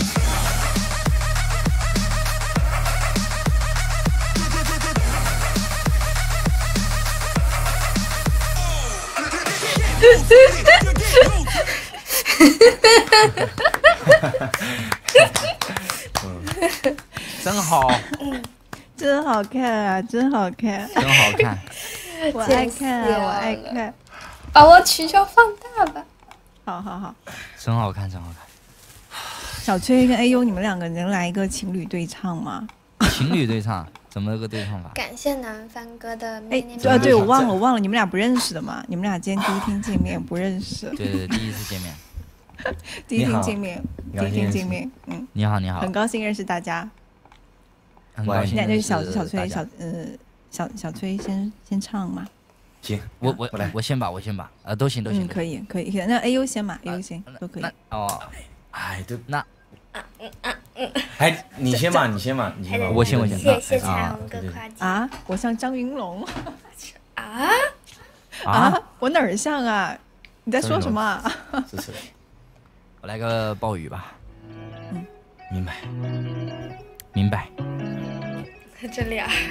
Oh. 真好。 真好看啊！真好看， 真好看， 我爱看啊！我爱看， 把我取消放大吧。 好好好， 真好看，真好看。 小崔跟 A U， 你们两个能来一个情侣对唱吗？ 情侣对唱，怎么个对唱法？ 感谢南方哥的哎，对对，我忘了，我忘了，你们俩不认识的嘛？你们俩今天第一天见面，不认识。 对对，第一次见面。 第一天见面，第一天见面，嗯。 你好，你好。 很高兴认识大家。 那就小小崔小呃小小崔先先唱嘛， 行， 我我来，我先吧，我先吧，呃，都行都行， 可以可以，那 A U 先嘛 ，A U 先都可以。 哦， 哎，对， 那， 嗯嗯嗯， 哎，你先吧，你先吧，你先吧， 我先我先。 谢谢彩虹哥夸奖啊！我像张云龙啊啊！我哪儿像啊？你在说什么？ 支持。 我来个暴雨吧。 嗯， 明白， 明白。 这里啊，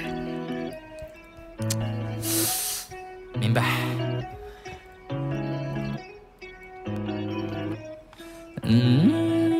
明白。嗯。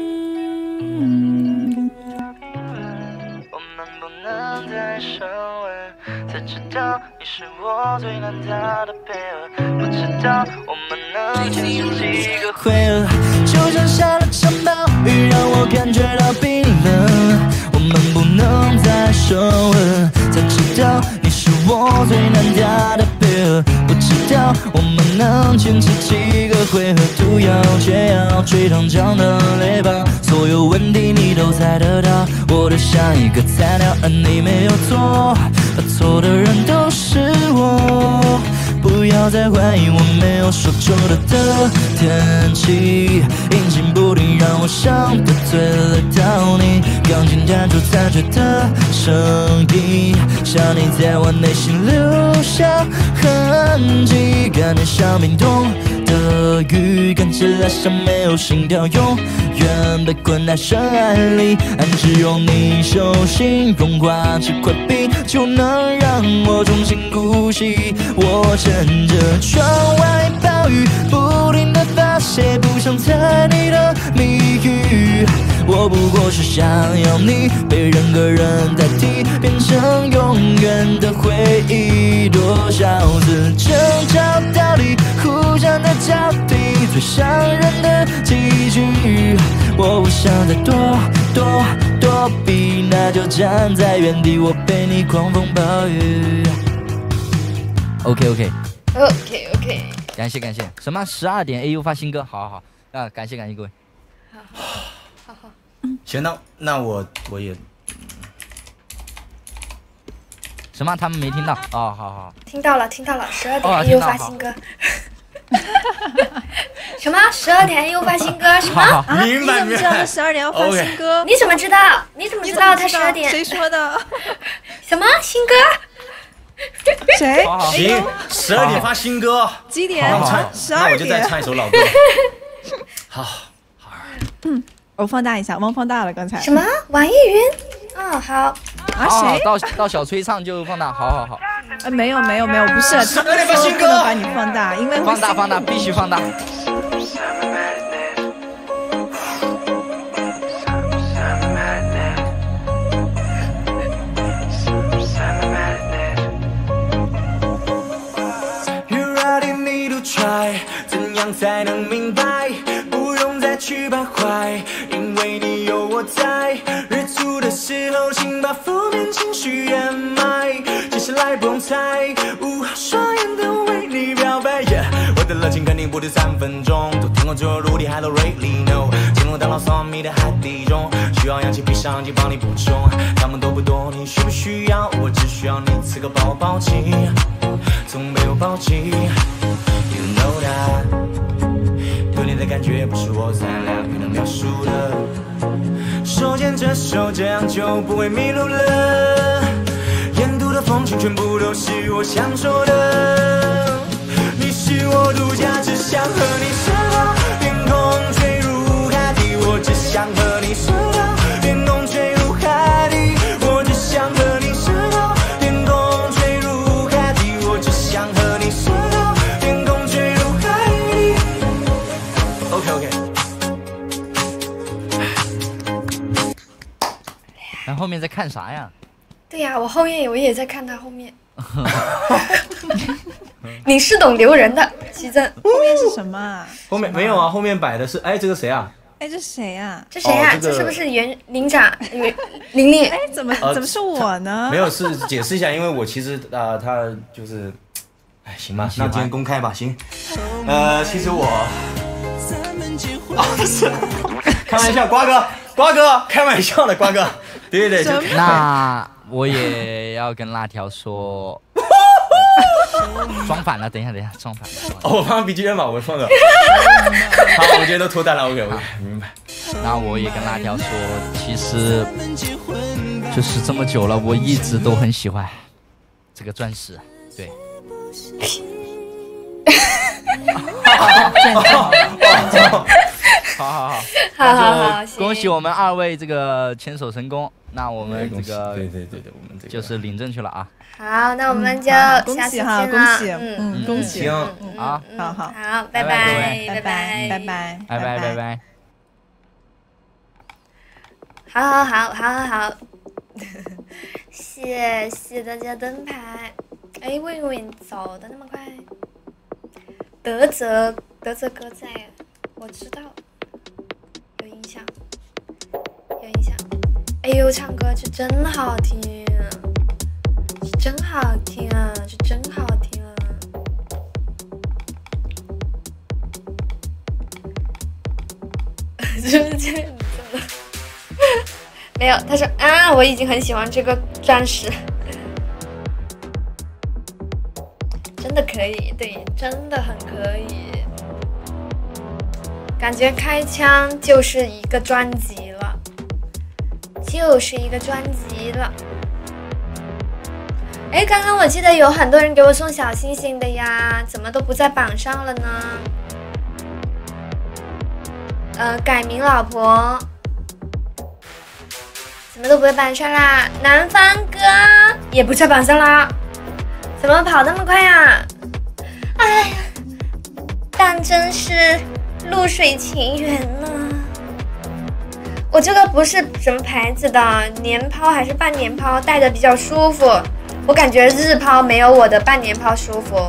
我们不能再深吻，才知道你是我最难答的配合。不知道我们能坚持几个回合，就像下了场暴雨，让我感觉到冰冷。我们不能再深吻，才知道你是我最难答的配合。不知道我们能坚持几个回合，毒药解药，最长长的雷暴，所有问题你都猜得到，我都像一个菜鸟，而你没有错，错的人都是我。不要再怀疑我没有说错的的天气，阴晴不定让我想得罪了到你。钢琴弹出残缺的声音，想你在我内心留下痕迹，感觉像冰冻的雨，看起来像没有心跳，永远被困在深海里。暗示用你手心融化这块冰，就能让我重新呼吸。我趁着窗外暴雨，不停地发泄，不想猜你的谜语。我不过是想要你被任何人代替，变成永远的回忆。多少次争吵道理，互相的交替，最伤人的几句。我不想再躲躲躲避，那就站在原地，我陪你狂风暴雨。OK OK OK OK， 感谢感谢，什么十二点 A U 发新歌，好好好啊，感谢感谢各位。 好好好好， 行，那那我我也什么？他们没听到？哦，好好。 听到了听到了，十二点哦 A U 发新歌。什么？十二点 A U 发新歌？什么？ 啊？你怎么知道他十二点要发新歌？ 你怎么知道？你怎么知道他十二点？ 谁说的？ 什么新歌？ 谁？ 行，十二点发新歌。 几点？十二点。 那我就再唱一首老歌。好，好。 嗯，我放大一下，忘放大了刚才。 什么？网易云？哦，好。 啊谁？ 到到小崔唱就放大，好好好。 呃，没有没有没有，不是， 十二点发新歌， 不能把你放大，因为放大放大必须放大。 怎样才能明白？不用再去徘徊，因为你有我在。日出的时候，请把负面情绪掩埋。接下来不用猜，无法双眼的为你表白。Yeah, 我的热情肯定不止三分钟，都天空最后陆地还都 really know。进入到了丧迷的海底中，需要氧气闭上眼睛帮你补充。他们都不懂你需不需要，我只需要你此刻把我抱紧，从背后抱紧。You know that， 对你的感觉不是我三两语能描述的。手牵着手，这样就不会迷路了。沿途的风景全部都是我想说的。你是我独家，只想和你深聊。天空坠入海底，我只想和你深聊。天空坠入海底，我只想和你深聊。天空坠入海底，我只想和你深聊。OK OK， 然后后面在看啥呀？ 对呀、啊，我后面我也在看他后面。你是懂留人的，徐峥。 后面是什么啊？ 后面没有啊，后面摆的是，哎，这个谁啊？ 哎，这谁呀？ 这谁呀？这是不是袁林长？玲玲？ 哎，怎么怎么是我呢？ 没有，是解释一下，因为我其实啊，他就是，哎，行吧，那今天公开吧，行。呃，其实我。啊，不是，开玩笑，瓜哥，瓜哥，开玩笑的，瓜哥，对对对， 那我也要跟辣条说，装反了，等一下，等一下，装反了。 哦，我放 B G M 吧，我放的。好，我今天都脱单了 ，OK OK， 明白。 那我也跟辣条说，其实就是这么久了，我一直都很喜欢这个钻石，对。好好好，那就恭喜我们二位这个牵手成功。那我们这个对对对对，我们这个就是领证去了啊。 好，那我们就下次见了。 恭喜嗯， 恭喜， 行， 好，好好好，拜拜，拜拜， 拜拜，拜拜， 拜拜，拜拜。 好好好好好好，谢谢大家灯牌。哎，为什么你走的那么快？德泽，德泽哥在，我知道，有印象，有印象。哎呦，唱歌是真好听，是真好听啊，是真好听啊。 是不是这样子的？没有，他说啊，我已经很喜欢这个钻石，真的可以，对，真的很可以，感觉开枪就是一个专辑了，就是一个专辑了。哎，刚刚我记得有很多人给我送小星星的呀，怎么都不在榜上了呢？呃，改名老婆。怎么都不会榜上啦，南方哥也不在榜上啦，怎么跑那么快呀？哎呀，当真是露水情缘呢。我这个不是什么牌子的，年抛还是半年抛，戴着比较舒服。我感觉日抛没有我的半年抛舒服。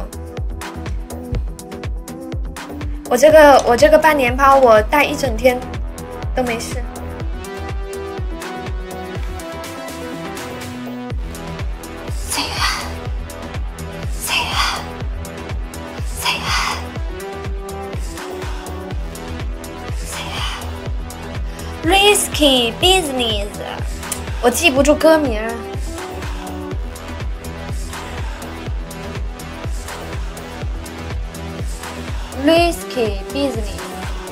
我这个我这个半年抛，我戴一整天都没事。Risky business， 我记不住歌名。Risky business，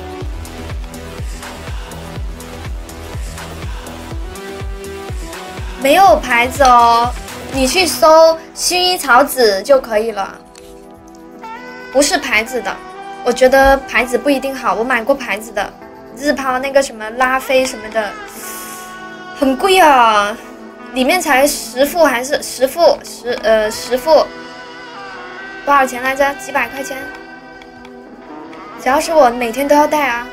没有牌子哦，你去搜薰衣草籽就可以了，不是牌子的。我觉得牌子不一定好，我买过牌子的。日抛那个什么拉菲什么的，很贵啊，里面才十副还是十副十呃十副，多少钱来着？几百块钱。只要是我每天都要戴啊。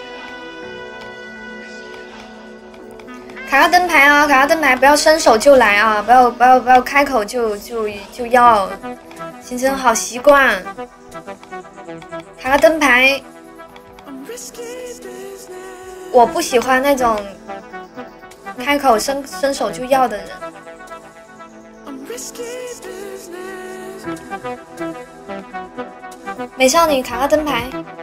卡个灯牌啊，卡个灯牌，不要伸手就来啊，不要不要不要开口就就就要，形成好习惯。卡个灯牌。我不喜欢那种开口伸伸手就要的人。美少女卡个灯牌。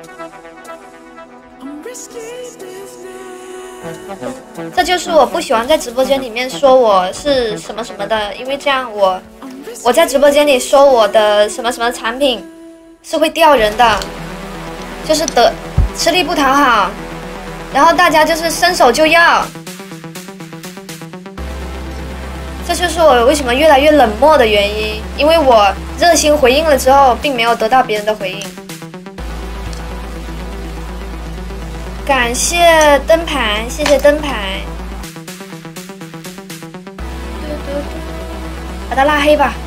这就是我不喜欢在直播间里面说我是什么什么的，因为这样我我在直播间里说我的什么什么产品是会掉人的，就是得吃力不讨好。然后大家就是伸手就要，这就是我为什么越来越冷漠的原因，因为我热心回应了之后，并没有得到别人的回应。感谢灯牌，谢谢灯牌，把他拉黑吧。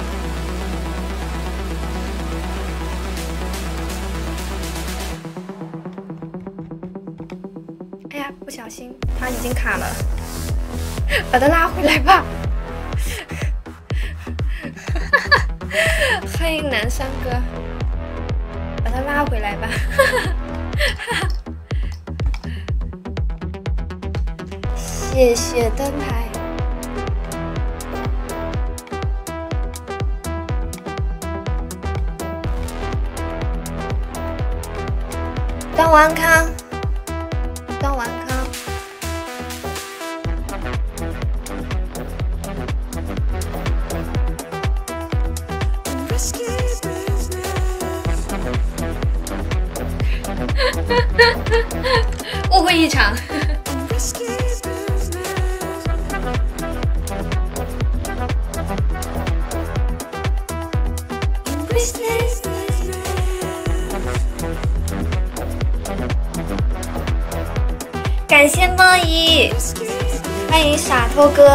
不小心，他已经卡了，把他拉回来吧。欢迎南山哥，把他拉回来吧。谢谢灯牌。端午安康，端午安康。误会一场。感谢莫伊，欢迎洒脱哥。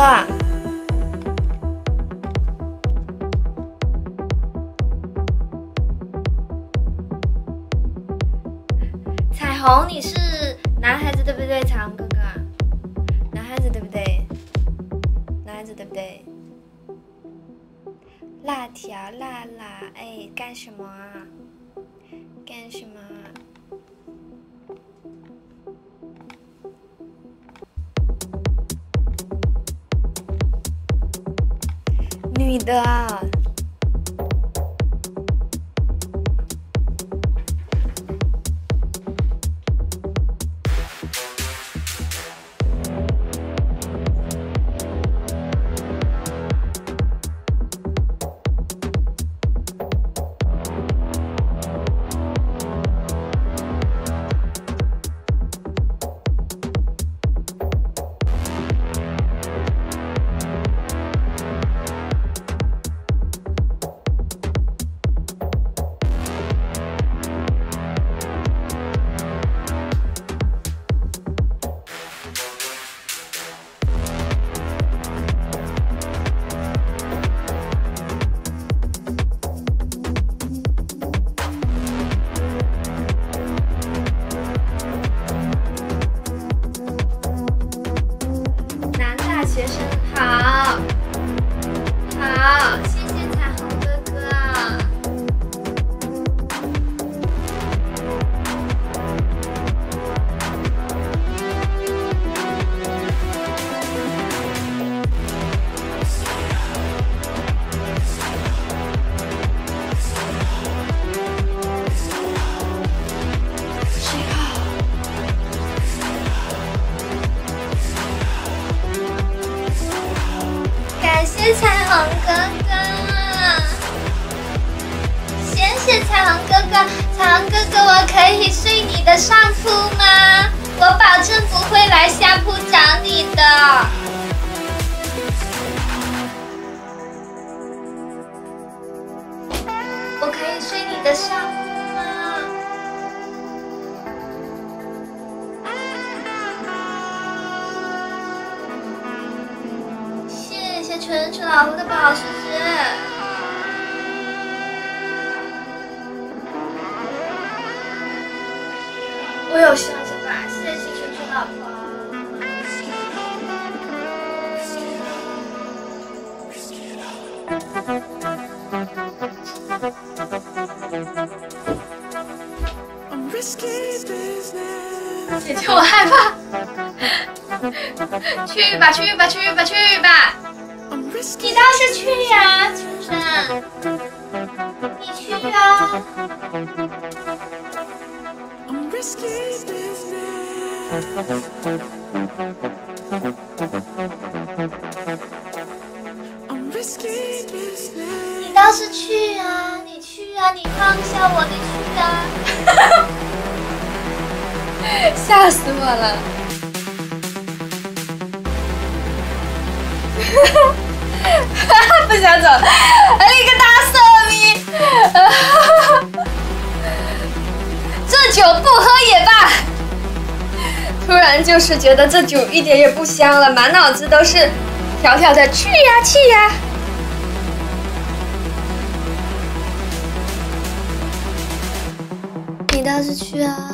彩虹，你是男孩子对不对？彩虹哥哥，男孩子对不对？男孩子对不对？辣条辣辣，哎，干什么啊？干什么啊？女的啊。 哥，我可以睡你的上铺吗？我保证不会来下铺找你的。我可以睡你的上铺吗？谢谢纯纯老婆的宝石石。我有笑着吧，谢谢纯纯老婆。姐姐，我害怕。去吧，去吧，去吧，去吧！你倒是去呀，纯纯，你去呀！你倒是去啊！你去啊！你放下我，你去啊！吓死我了！不想走，你个大色迷！这酒不喝也罢。突然就是觉得这酒一点也不香了，满脑子都是条条的去呀去呀。你倒是去啊！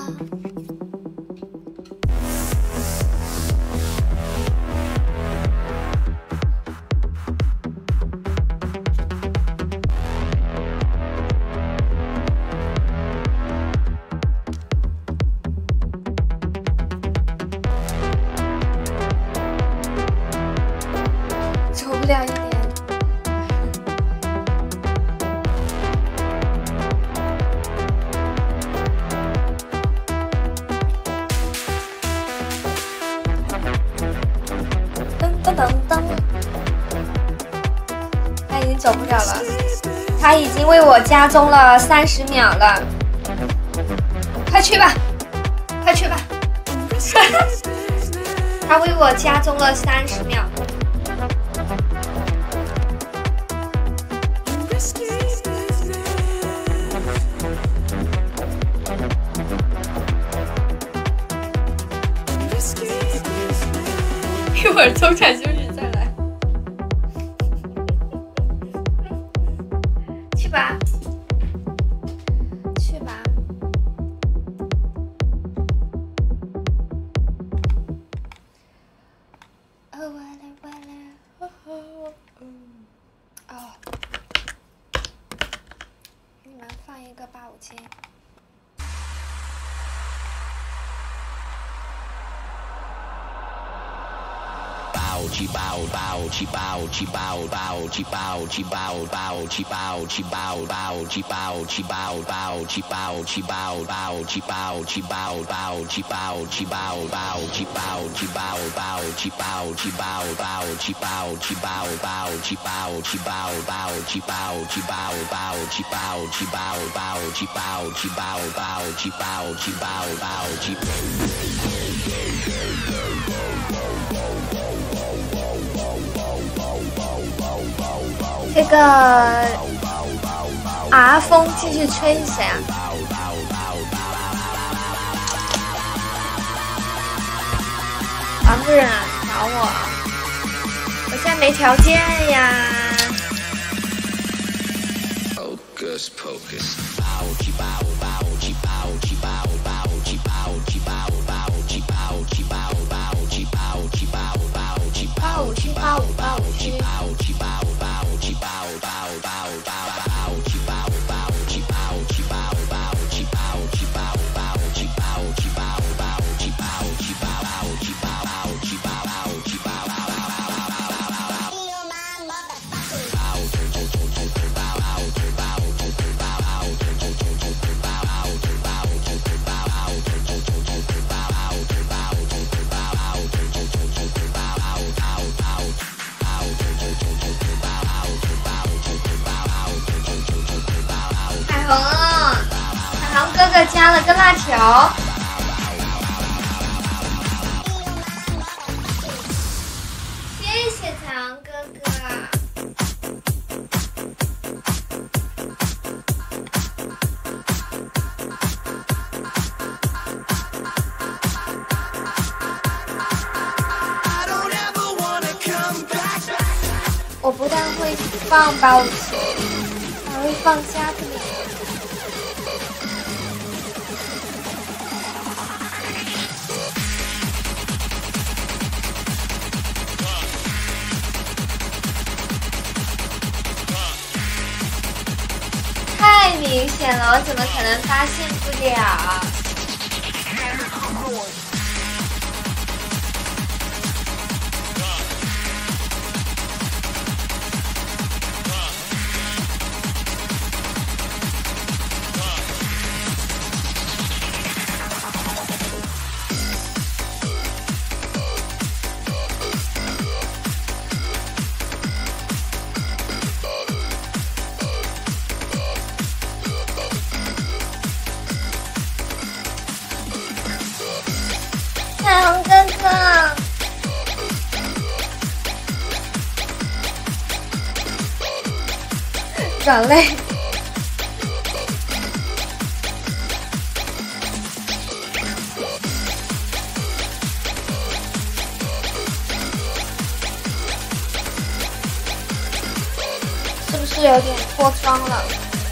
走不了一年。噔噔噔噔，他已经走不了了，他已经为我加钟了三十秒了，快去吧，快去吧，他为我加钟了三十秒。一会儿中场休息再来。去吧，去吧。哦，完了完了，哦吼，嗯，哦，给你们放一个八五七。 气爆爆气爆气爆爆气爆气爆爆气爆气爆爆气爆气爆爆气爆气爆爆气爆气爆爆气爆气爆爆气爆气爆爆气爆气爆爆气爆气爆爆气爆气爆爆气爆气爆爆气爆气爆爆气爆气爆爆气爆气爆爆气。 这个 R 风继续吹是谁啊？王主任找我，我现在没条件呀。Hocus pocus。气爆爆气爆气爆爆气爆气爆爆气爆气爆爆气爆气爆爆气爆气爆爆气爆气爆爆气爆爆爆爆爆气爆爆气爆气爆爆气爆气爆爆气爆气爆爆气爆气爆爆气爆爆气爆爆气爆爆。 哥加了个辣条。谢谢强哥哥。我不但会放包子，还会放虾子。太明显了，我怎么可能发现不了？彩虹哥哥，软肋。是不是有点脱妆了？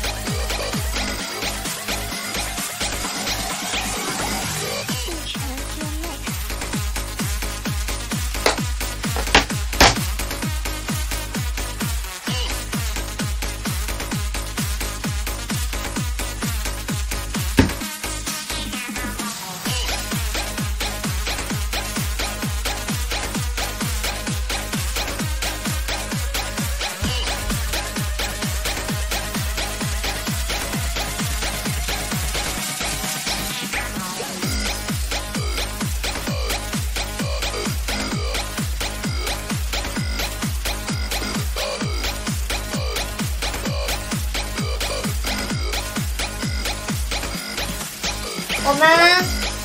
我们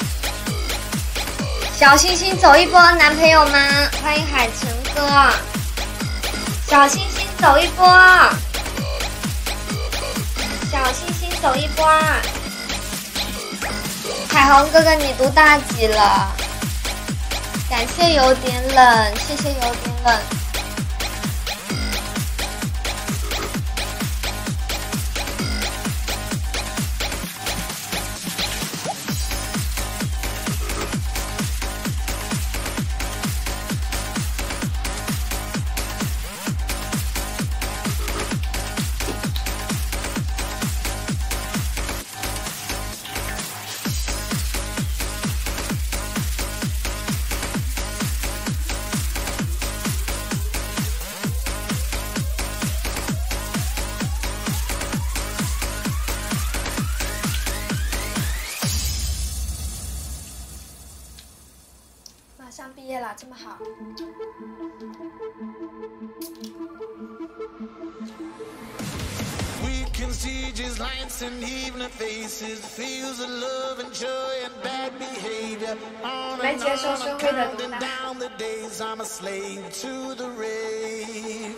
小星星走一波，男朋友们，欢迎海晨哥。小星星走一波，小星星走一波。彩虹哥哥，你读大几了？感谢有点冷，谢谢有点冷。马上毕业了，这么好。 We can see just lights and evening faces, feels of love and joy and bad behavior. On and on, counting down the days, I'm a slave to the rave.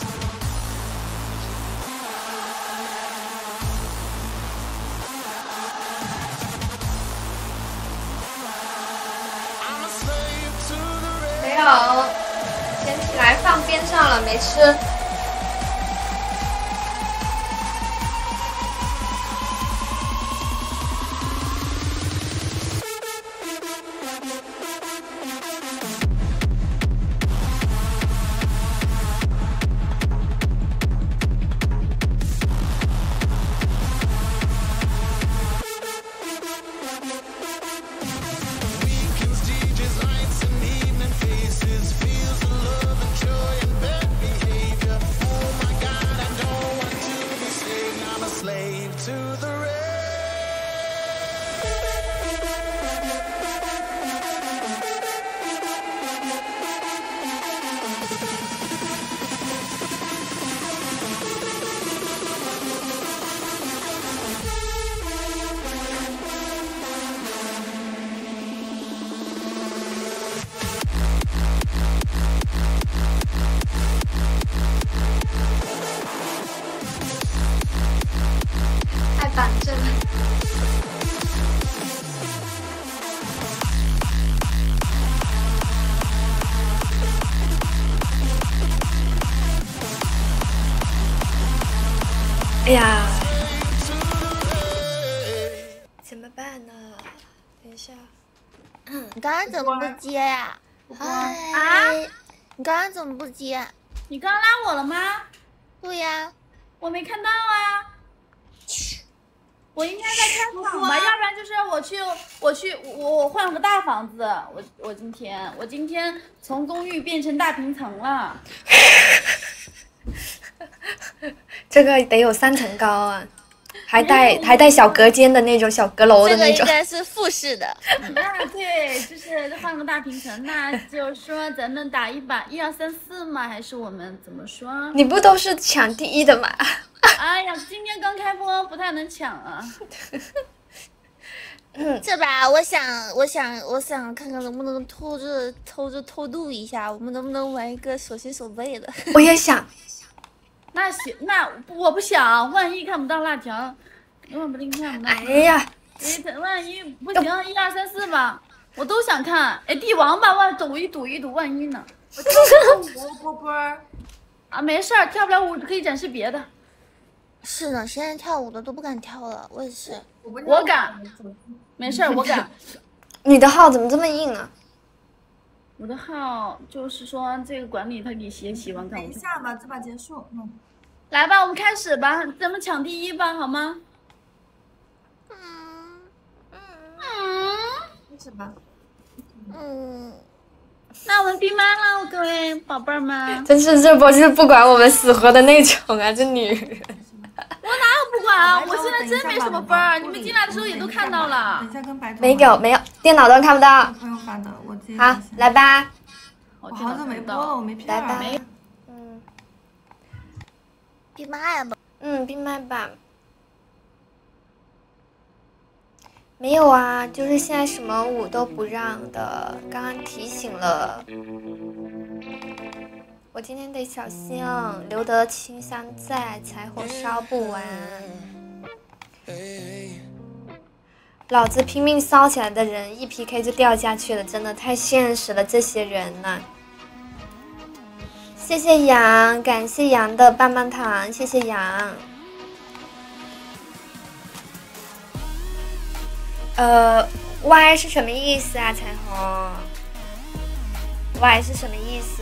I'm a slave to the rave. 没有，捡起来放边上了，没吃。 Feels of love and joy and bad behavior. 呀，怎么办呢？等一下， 你刚刚怎么不接呀？ 啊？ 你刚刚怎么不接？ 你刚拉我了吗？ 对呀， 我没看到啊。我应该在开场吧，要不然就是我去，我去，我我换了个大房子。我我今天我今天从公寓变成大平层了。 这个得有三层高啊，还带还带小隔间的那种小阁楼的那种。 这个应该是复式的。 那对，就是换个大平层，那就是说咱们打一把一二三四吗？还是我们怎么说？ 你不都是抢第一的吗？ 哎呀，今天刚开播，不太能抢啊。 嗯， 这把我想，我想，我想看看能不能偷着偷着偷渡一下，我们能不能玩一个手心手背的？ 我也想。 那行，那我不想，万一看不到辣条，万不定看不到。 哎呀， 哎，万一不行，一二三四吧，我都想看。哎，帝王吧，万赌一赌一赌，万一呢？我跳舞波波啊，没事儿，跳不了舞可以展示别的。 是的，现在跳舞的都不敢跳了，我也是。 我敢，没事儿，我敢。 你的号怎么这么硬啊？ 我的号就是说这个管理他也喜喜欢看我。 等一下吧，这把结束。嗯， 来吧，我们开始吧，咱们抢第一吧，好吗？ 嗯嗯， 开始吧。 嗯， 那我们闭麦了，各位宝贝儿们。 真是这波是不管我们死活的那种啊，这女人。 我哪有不管啊？我现在真没什么分儿，你们进来的时候也都看到了。 等一下跟白没有没有，电脑都看不到。 朋友发的，我接。 好，来吧。 我好久没播了，我没片儿。 来吧。 没。 嗯。 闭麦吧。 嗯，闭麦吧。没有啊，就是现在什么舞都不让的，刚刚提醒了。我今天得小心，留得青山在，柴火烧不完。老子拼命烧起来的人，一 P K 就掉下去了，真的太现实了，这些人呐、啊。谢谢杨，感谢杨的棒棒糖，谢谢杨。呃 ，Y 是什么意思啊？彩虹 ，Y 是什么意思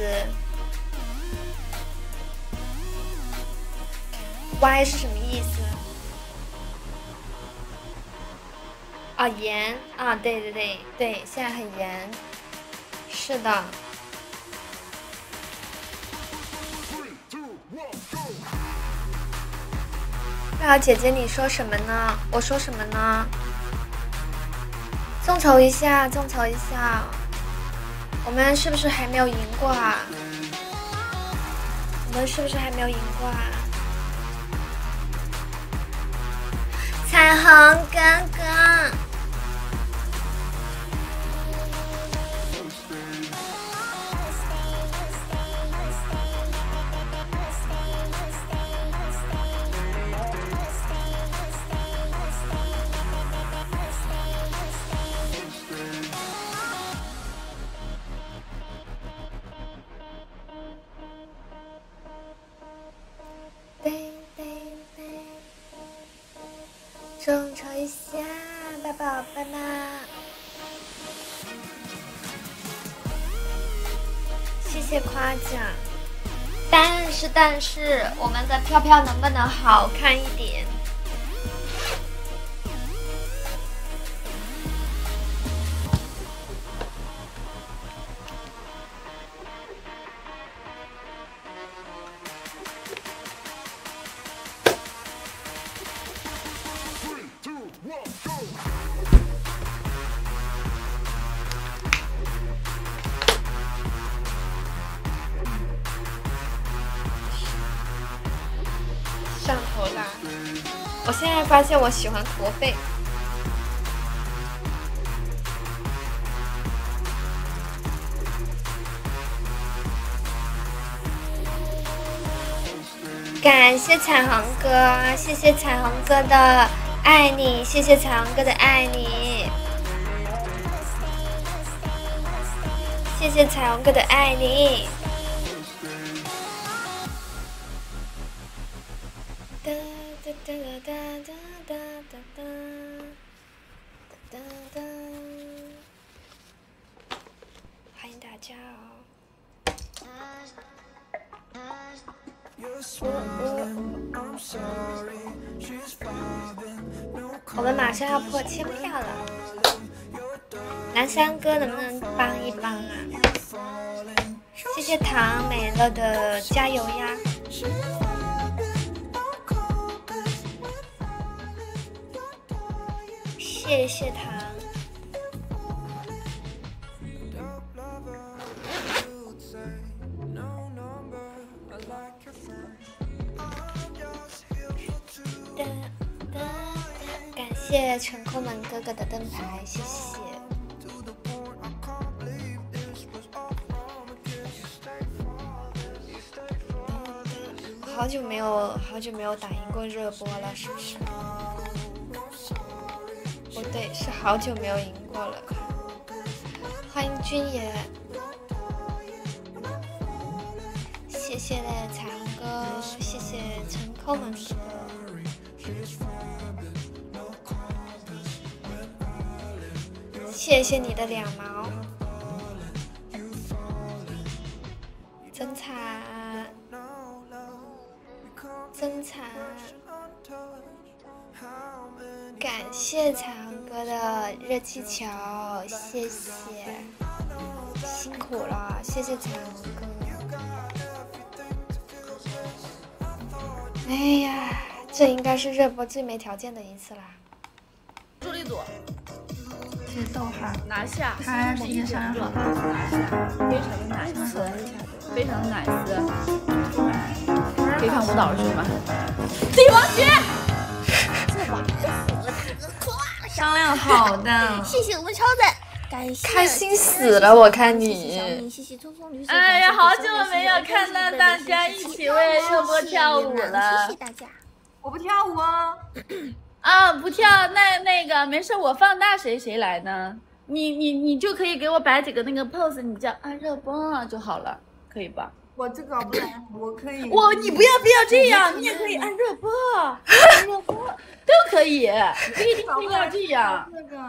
？Y 是什么意思？啊，严啊，对对对对，现在很严，是的。瑞豪姐姐，你说什么呢？我说什么呢？众筹一下，众筹一下，我们是不是还没有赢过啊？我们是不是还没有赢过啊？彩虹哥哥，众筹一下吧，宝贝们！谢谢夸奖，但是但是我们的票票能不能好看一点？上头啦！我现在发现我喜欢驼背。感谢彩虹哥，谢谢彩虹哥的爱你，谢谢彩虹哥的爱你，谢谢彩虹哥的爱你。哒哒哒哒哒哒哒哒哒哒，欢迎大家哦！我们马上要破千票了，南山哥能不能帮一帮啊？谢谢糖美乐的加油呀！谢谢糖。感谢陈空门哥哥的灯牌，谢谢。好久没有好久没有打赢过热播了，是不是？不对，是好久没有赢过了。欢迎君爷，谢谢彩虹哥，谢谢陈抠门哥，谢谢你的两毛，真惨，真惨。感谢彩虹哥的热气球，谢谢，辛苦了，谢谢彩虹哥。哎呀，这应该是热播最没条件的一次啦。 助力组， 谢谢逗号拿下， 他直接删好， 拿下，非常的奶丝，非常的奶丝。可以看舞蹈了，兄弟们。帝王血。 商量好的， 谢谢我们超仔，感谢开心死了，我看你。 谢谢匆匆旅哎呀，好久没有看到大家一起为热播跳舞了。 谢谢大家。 我不跳舞哦。 啊，不跳，那那个没事，我放大谁谁来呢？你你你就可以给我摆几个那个 pose， 你叫啊热播啊就好了，可以吧？ 我这搞不来，我可以。 我你不要不要这样，你也可以按热播，按热播都可以，不一定非要这样。 这个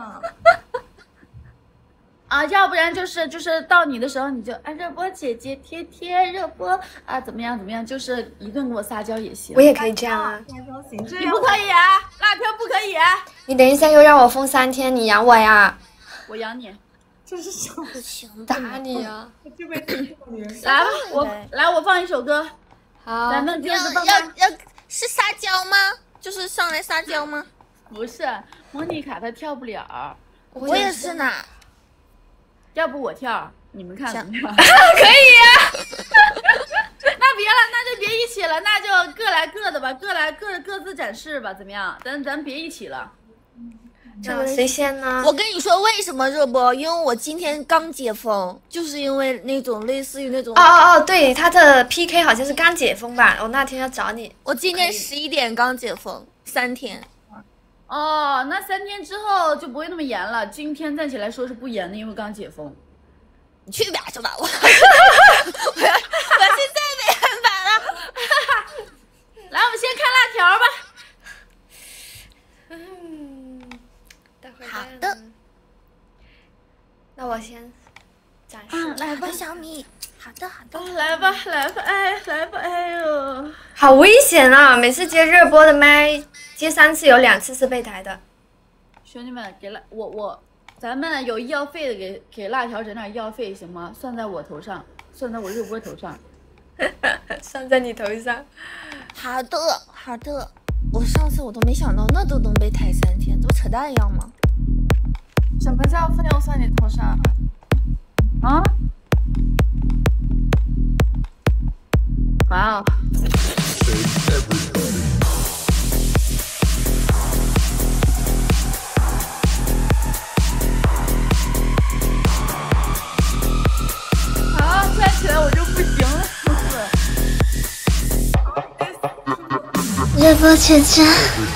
啊，要不然就是就是到你的时候你就按热播姐姐贴贴热播啊，怎么样怎么样，就是一顿给我撒娇也行。 我也可以这样啊。 你不可以啊，辣条不可以啊。 你等一下又让我封三天，你养我呀？ 我养你。 这是什么行打你啊！ 来吧，我来，我放一首歌。 好， 咱们要要要是撒娇吗？就是上来撒娇吗？ 不是，莫妮卡她跳不了。 我也是呢。 要不我跳，你们看怎么样？ 可以呀。 那别了，那就别一起了，那就各来各的吧，各来各各自展示吧，怎么样？咱咱别一起了。 那谁先呢？ 我跟你说为什么热播，因为我今天刚解封，就是因为那种类似于那种哦哦哦，对，他的 P K 好像是刚解封吧？我那天要找你， 我今天十一点刚解封，三天。 哦，那三天之后就不会那么严了。今天暂且来说是不严的，因为刚解封。 你去吧，就吧我。我我现在没办法了。 来，我们先看辣条吧。 嗯，待会儿好的。 那我先展示。 嗯，来吧，小米。好的，好的。 来吧，来吧，哎，来吧，哎呦， 好危险啊！每次接热播的麦，接三次有两次是备胎的。 兄弟们，给辣我我，咱们有医药费的给给辣条整点医药费行吗？算在我头上，算在我热播头上， 算在你头上。 好的，好的。我上次我都没想到那都能被抬三天，这不扯淡一样吗？ 什么叫费用算你头上？ 啊？哇哦！好，站起来我就不行了， 热播全站。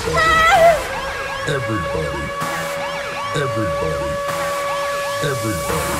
Everybody, everybody, everybody,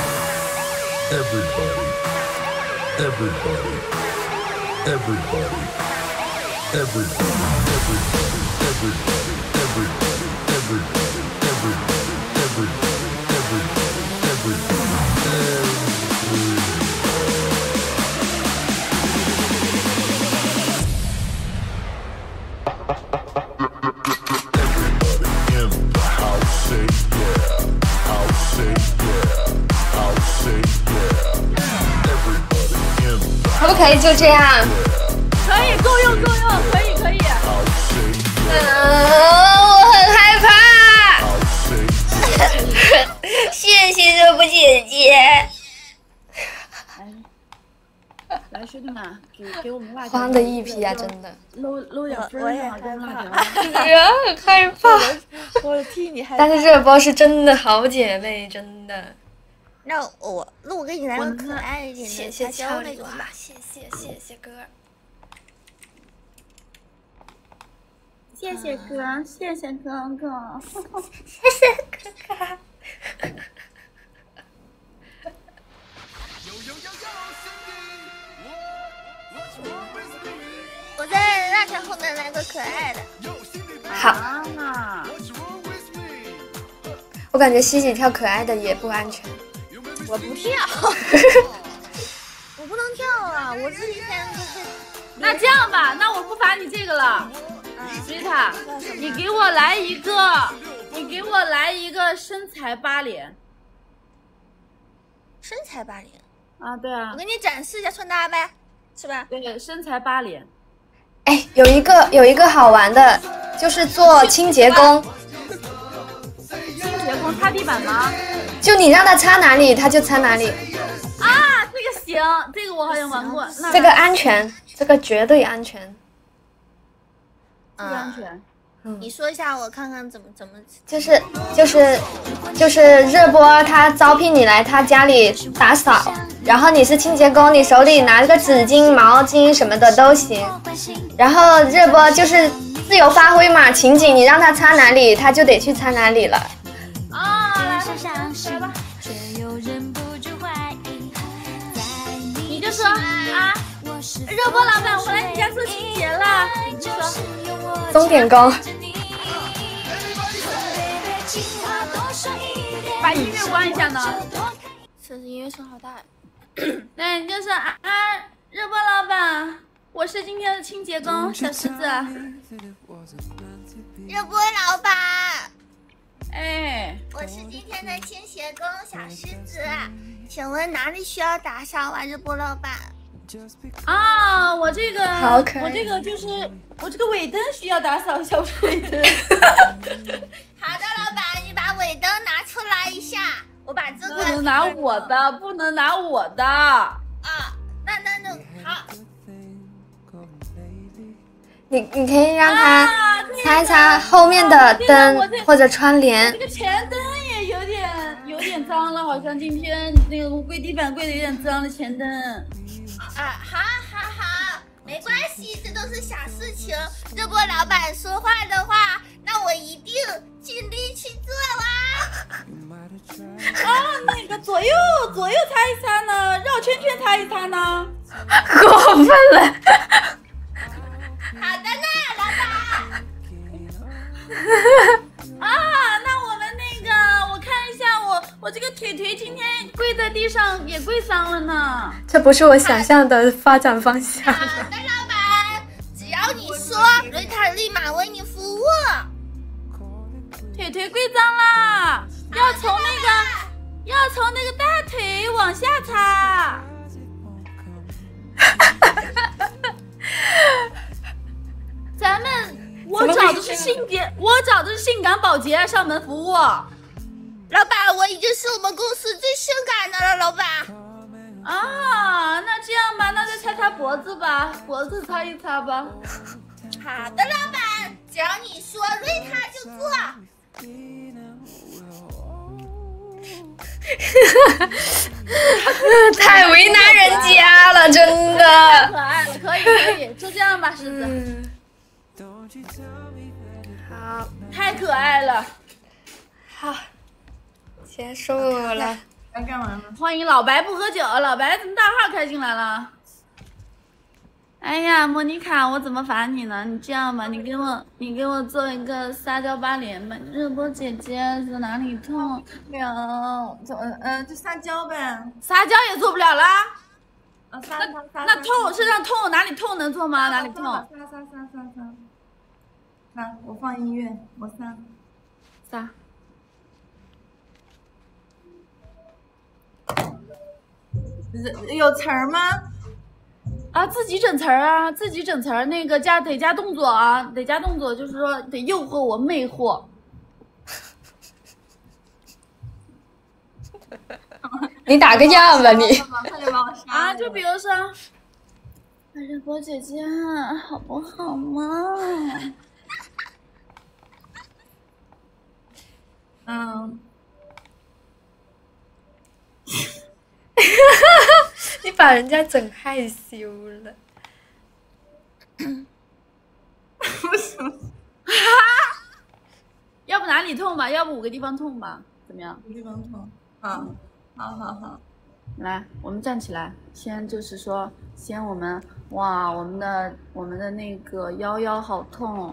everybody, everybody, everybody, 可不可以就这样？ 可以，够用够用，可以可以。 嗯，我很害怕。谢谢热波姐姐。 来，兄弟们，给给我们辣椒。 慌的一批啊，真的。 搂搂点分， 我也害怕。 对呀，很害怕。 我替你害怕。 但是热波是真的好姐妹，真的。 那我那我给你来个可爱一点的， 谢谢俏丽娃， 那种吧。 谢谢谢谢哥， 谢谢哥，谢谢哥哥， 谢谢哥哥。 我在辣条后面来个可爱的。 好。我感觉西西跳可爱的也不安全。 我不跳，我不能跳啊！我这一天都被。 那这样吧，那我不罚你这个了。瑞塔，你给我来一个，你给我来一个身材八连。 身材八连啊，对啊。 我给你展示一下穿搭呗，是吧？ 对，身材八连。 哎，有一个有一个好玩的，就是做清洁工。 清洁工擦地板吗？ 就你让他擦哪里，他就擦哪里。 啊，这个行，这个我好像玩过。 这个安全，这个绝对安全。 这个安全。 嗯，你说一下，我看看怎么怎么。 就是就是就是热波他招聘你来他家里打扫，然后你是清洁工，你手里拿个纸巾、毛巾什么的都行。然后热波就是自由发挥嘛，情景你让他擦哪里，他就得去擦哪里了。 啊，来吧，来吧。你就说啊，热波老板，我来你家做清洁了。你就说， 钟点工。 把音乐关一下呢。 这是音乐声好大。 对，你就说啊，热波老板，我是今天的清洁工小狮子。 热波老板。 哎， 我是今天的清洁工小狮子，请问哪里需要打扫啊，热波老板？ 啊，我这个， 好可爱我这个就是我这个尾灯需要打扫一下尾灯。 好的，老板，你把尾灯拿出来一下，我把这个。 不能拿我的，不能拿我的。 啊，那那那好。 你你可以让他擦一擦后面的灯或者窗帘。 这个前灯也有点有点脏了，好像今天那个跪地板跪的有点脏了，前灯。 啊，好好好，没关系，这都是小事情。热波老板说话的话，那我一定尽力去做啦。 啊，那个左右左右擦一擦呢，绕圈圈擦一擦呢。 过分了。 好的呢，老板。 啊，那我们那个，我看一下我我这个腿腿今天跪在地上也跪脏了呢。 这不是我想象的发展方向。 好的，老板，只要你说，瑞塔立马为你服务。 腿腿跪脏了，要从那个要从那个大腿往下擦。咱们我找的是性别，我找的是性感保洁上门服务。 老板，我已经是我们公司最性感的了，老板。 啊，那这样吧，那就擦擦脖子吧，脖子擦一擦吧。 好的，老板，只要你说，瑞塔就做。 太为难人家了，真的。 太可爱了，可以可以，就这样吧，狮子。 嗯好， 太可爱了。 好，结束了。 要干嘛呢？欢迎老白不喝酒，老白怎么大号开进来了？哎哎呀，莫妮卡，我怎么罚你呢？你这样吧，你给我，你给我做一个撒娇八连吧。热波姐姐在哪里痛？ 了，就呃呃就撒娇呗。 撒娇也做不了啦。 啊，撒撒撒。 那痛身上痛哪里痛能做吗？哪里痛？ 撒撒撒撒撒。撒，我放音乐，我撒。 撒。 有词儿吗？ 啊，自己整词儿啊，自己整词儿，那个加得加动作啊，得加动作，就是说得诱惑我、魅惑。 你打个样吧你。 啊，就比如说，热波姐姐，好不好嘛？ 嗯。 你把人家整害羞了。 为什么？ 要不哪里痛吧？要不五个地方痛吧？怎么样？ 五个地方痛。好，好，好，好。 来，我们站起来，先就是说，先我们哇，我们的我们的那个腰腰好痛。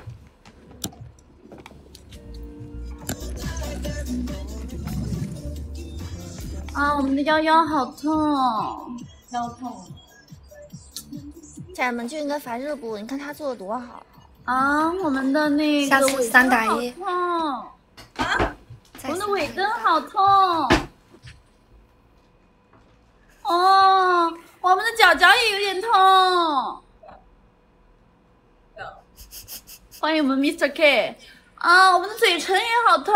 啊，我们的腰腰好痛， 腰痛。 家人们就应该罚热播，你看他做的多好啊！我们的那个下次三打一。 痛啊！我们的尾根好痛。哦，我们的脚脚也有点痛。欢迎我们 Mister K 啊！我们的嘴唇也好痛。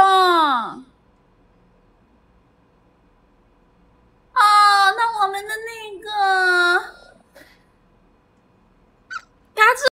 哦，那我们的那个牙齿。